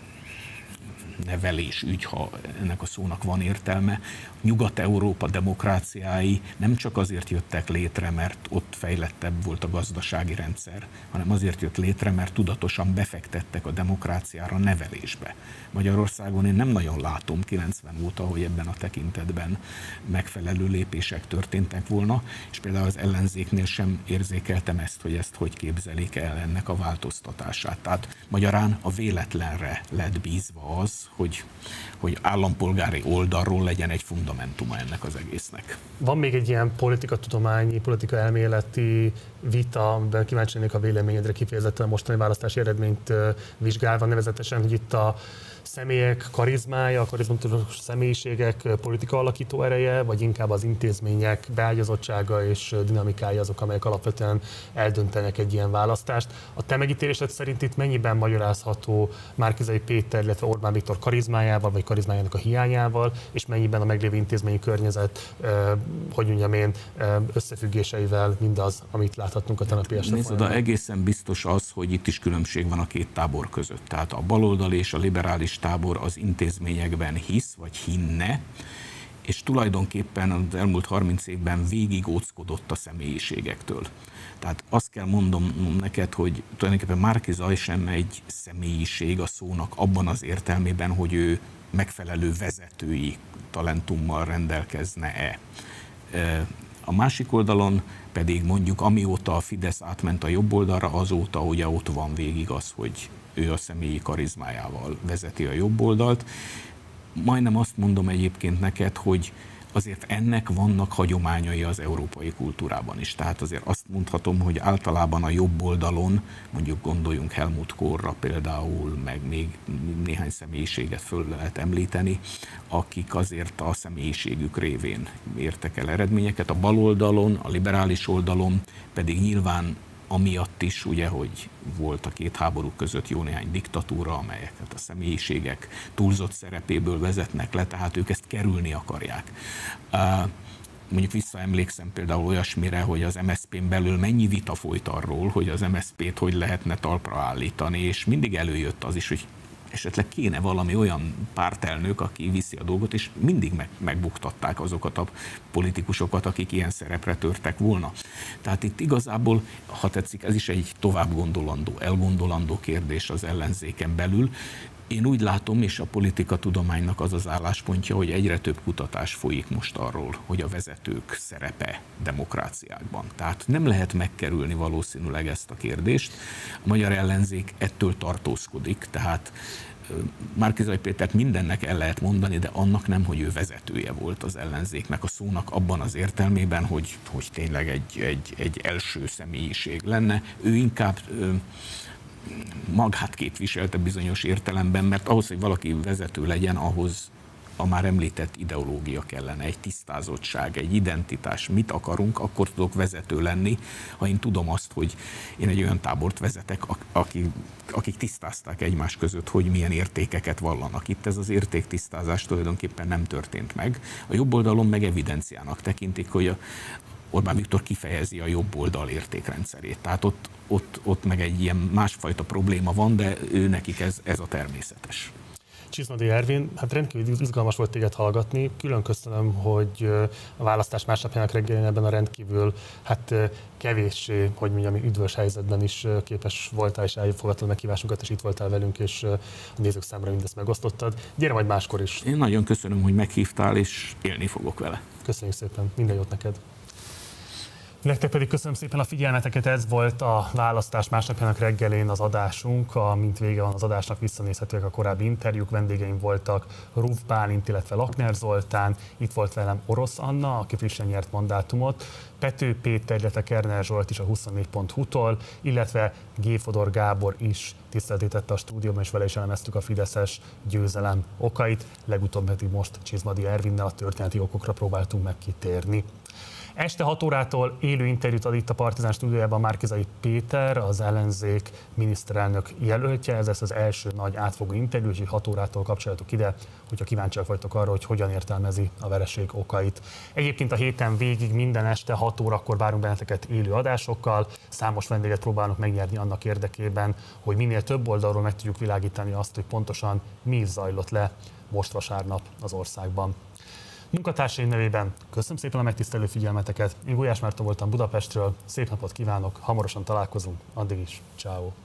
nevelés ügy, ha ennek a szónak van értelme. Nyugat-Európa demokráciái nem csak azért jöttek létre, mert ott fejlettebb volt a gazdasági rendszer, hanem azért jött létre, mert tudatosan befektettek a demokráciára, nevelésbe. Magyarországon én nem nagyon látom kilencven óta, hogy ebben a tekintetben megfelelő lépések történtek volna, és például az ellenzéknél sem érzékeltem ezt, hogy ezt hogy képzelik el ennek a változtatását. Tehát magyarán a véletlenre lett bízva az, hogy, hogy állampolgári oldalról legyen egy fundamentuma ennek az egésznek. Van még egy ilyen politikatudományi, politikaelméleti vita, amiben kíváncsi lennék a véleményedre kifejezetten a mostani választási eredményt vizsgálva, nevezetesen, hogy itt a személyek karizmája, a karizmatikus személyiségek politika alakító ereje, vagy inkább az intézmények beágyazottsága és dinamikája azok, amelyek alapvetően eldöntenek egy ilyen választást. A te megítélésed szerint itt mennyiben magyarázható Márki-Zay Péter, illetve Orbán Viktor karizmájával, vagy karizmájának a hiányával, és mennyiben a meglévő intézményi környezet, eh, hogy mondjam én, eh, összefüggéseivel mindaz, amit láthatunk a tenapi este Nézd, oda egészen biztos az, hogy itt is különbség van a két tábor között. Tehát a baloldali és a liberális tábor az intézményekben hisz, vagy hinne, és tulajdonképpen az elmúlt harminc évben végig óckodott a személyiségektől. Tehát azt kell mondom neked, hogy tulajdonképpen Márki-Zay sem egy személyiség a szónak abban az értelmében, hogy ő megfelelő vezetői talentummal rendelkezne-e. A másik oldalon pedig mondjuk amióta a Fidesz átment a jobb oldalra, azóta ugye ott van végig az, hogy ő a személyi karizmájával vezeti a jobb oldalt. Majdnem azt mondom egyébként neked, hogy azért ennek vannak hagyományai az európai kultúrában is. Tehát azért azt mondhatom, hogy általában a jobb oldalon, mondjuk gondoljunk Helmut Kohlra például, meg még néhány személyiséget föl lehet említeni, akik azért a személyiségük révén értek el eredményeket. A bal oldalon, a liberális oldalon pedig nyilván amiatt is, ugye, hogy volt a két háború között jó néhány diktatúra, amelyeket a személyiségek túlzott szerepéből vezetnek le, tehát ők ezt kerülni akarják. Mondjuk visszaemlékszem például olyasmire, hogy az em es zé pén belül mennyi vita folyt arról, hogy az em es zé pét hogy lehetne talpra állítani, és mindig előjött az is, hogy esetleg kéne valami olyan pártelnök, aki viszi a dolgot, és mindig meg, megbuktatták azokat a politikusokat, akik ilyen szerepre törtek volna. Tehát itt igazából, ha tetszik, ez is egy tovább gondolandó, elgondolandó kérdés az ellenzéken belül. Én úgy látom, és a politikatudománynak az az álláspontja, hogy egyre több kutatás folyik most arról, hogy a vezetők szerepe demokráciákban. Tehát nem lehet megkerülni valószínűleg ezt a kérdést. A magyar ellenzék ettől tartózkodik, tehát Márki-Zay Pétert mindennek el lehet mondani, de annak nem, hogy ő vezetője volt az ellenzéknek a szónak abban az értelmében, hogy, hogy tényleg egy, egy, egy első személyiség lenne. Ő inkább magát képviselte bizonyos értelemben, mert ahhoz, hogy valaki vezető legyen, ahhoz a már említett ideológia kellene, egy tisztázottság, egy identitás. Mit akarunk, akkor tudok vezető lenni, ha én tudom azt, hogy én egy olyan tábort vezetek, akik, akik tisztázták egymás között, hogy milyen értékeket vallanak. Itt ez az értéktisztázás tulajdonképpen nem történt meg. A jobb oldalon meg evidenciának tekintik, hogy a Orbán Viktor kifejezi a jobb oldal értékrendszerét. Tehát ott, ott, ott meg egy ilyen másfajta probléma van, de ő nekik ez, ez a természetes. Csizmadi Ervin, hát rendkívül izgalmas volt téged hallgatni. Külön köszönöm, hogy a választás másnapjának reggelén ebben a rendkívül hát kevéssé, hogy mondjam, üdvös helyzetben is képes voltál, és elfogadtad meghívásunkat, és itt voltál velünk, és a nézők számára mindezt megosztottad. Gyere majd máskor is. Én nagyon köszönöm, hogy meghívtál, és élni fogok vele. Köszönjük szépen, minden jót neked. Nektek pedig köszönöm szépen a figyelmeteket, ez volt a választás másnapjának reggelén az adásunk, amint vége van az adásnak, visszanézhetőek a korábbi interjúk, vendégeim voltak Ruf Bálint, illetve Lakner Zoltán, itt volt velem Orosz Anna, aki frissen nyert mandátumot, Pető Péter, illetve Kerner Zsolt is a huszonnégy pont hu-tól, illetve G. Fodor Gábor is tiszteltítette a stúdióban, és vele is elemeztük a fideszes győzelem okait, legutóbb pedig most Csizmadi Ervinnel a történeti okokra próbáltunk meg kitérni. Este hat órától élő interjút ad itt a Partizán stúdiójában Márki-Zay Péter, az ellenzék miniszterelnök jelöltje. Ez lesz az első nagy átfogó interjú, úgyhogy hat órától kapcsoljatok ide, hogyha kíváncsiak vagytok arra, hogy hogyan értelmezi a vereség okait. Egyébként a héten végig minden este hat órakor várunk benneteket élő adásokkal. Számos vendéget próbálunk megnyerni annak érdekében, hogy minél több oldalról meg tudjuk világítani azt, hogy pontosan mi is zajlott le most vasárnap az országban. Munkatársaim nevében köszönöm szépen a megtisztelő figyelmeteket. Én Gulyás Márton voltam Budapestről, szép napot kívánok, hamarosan találkozunk, addig is, ciao.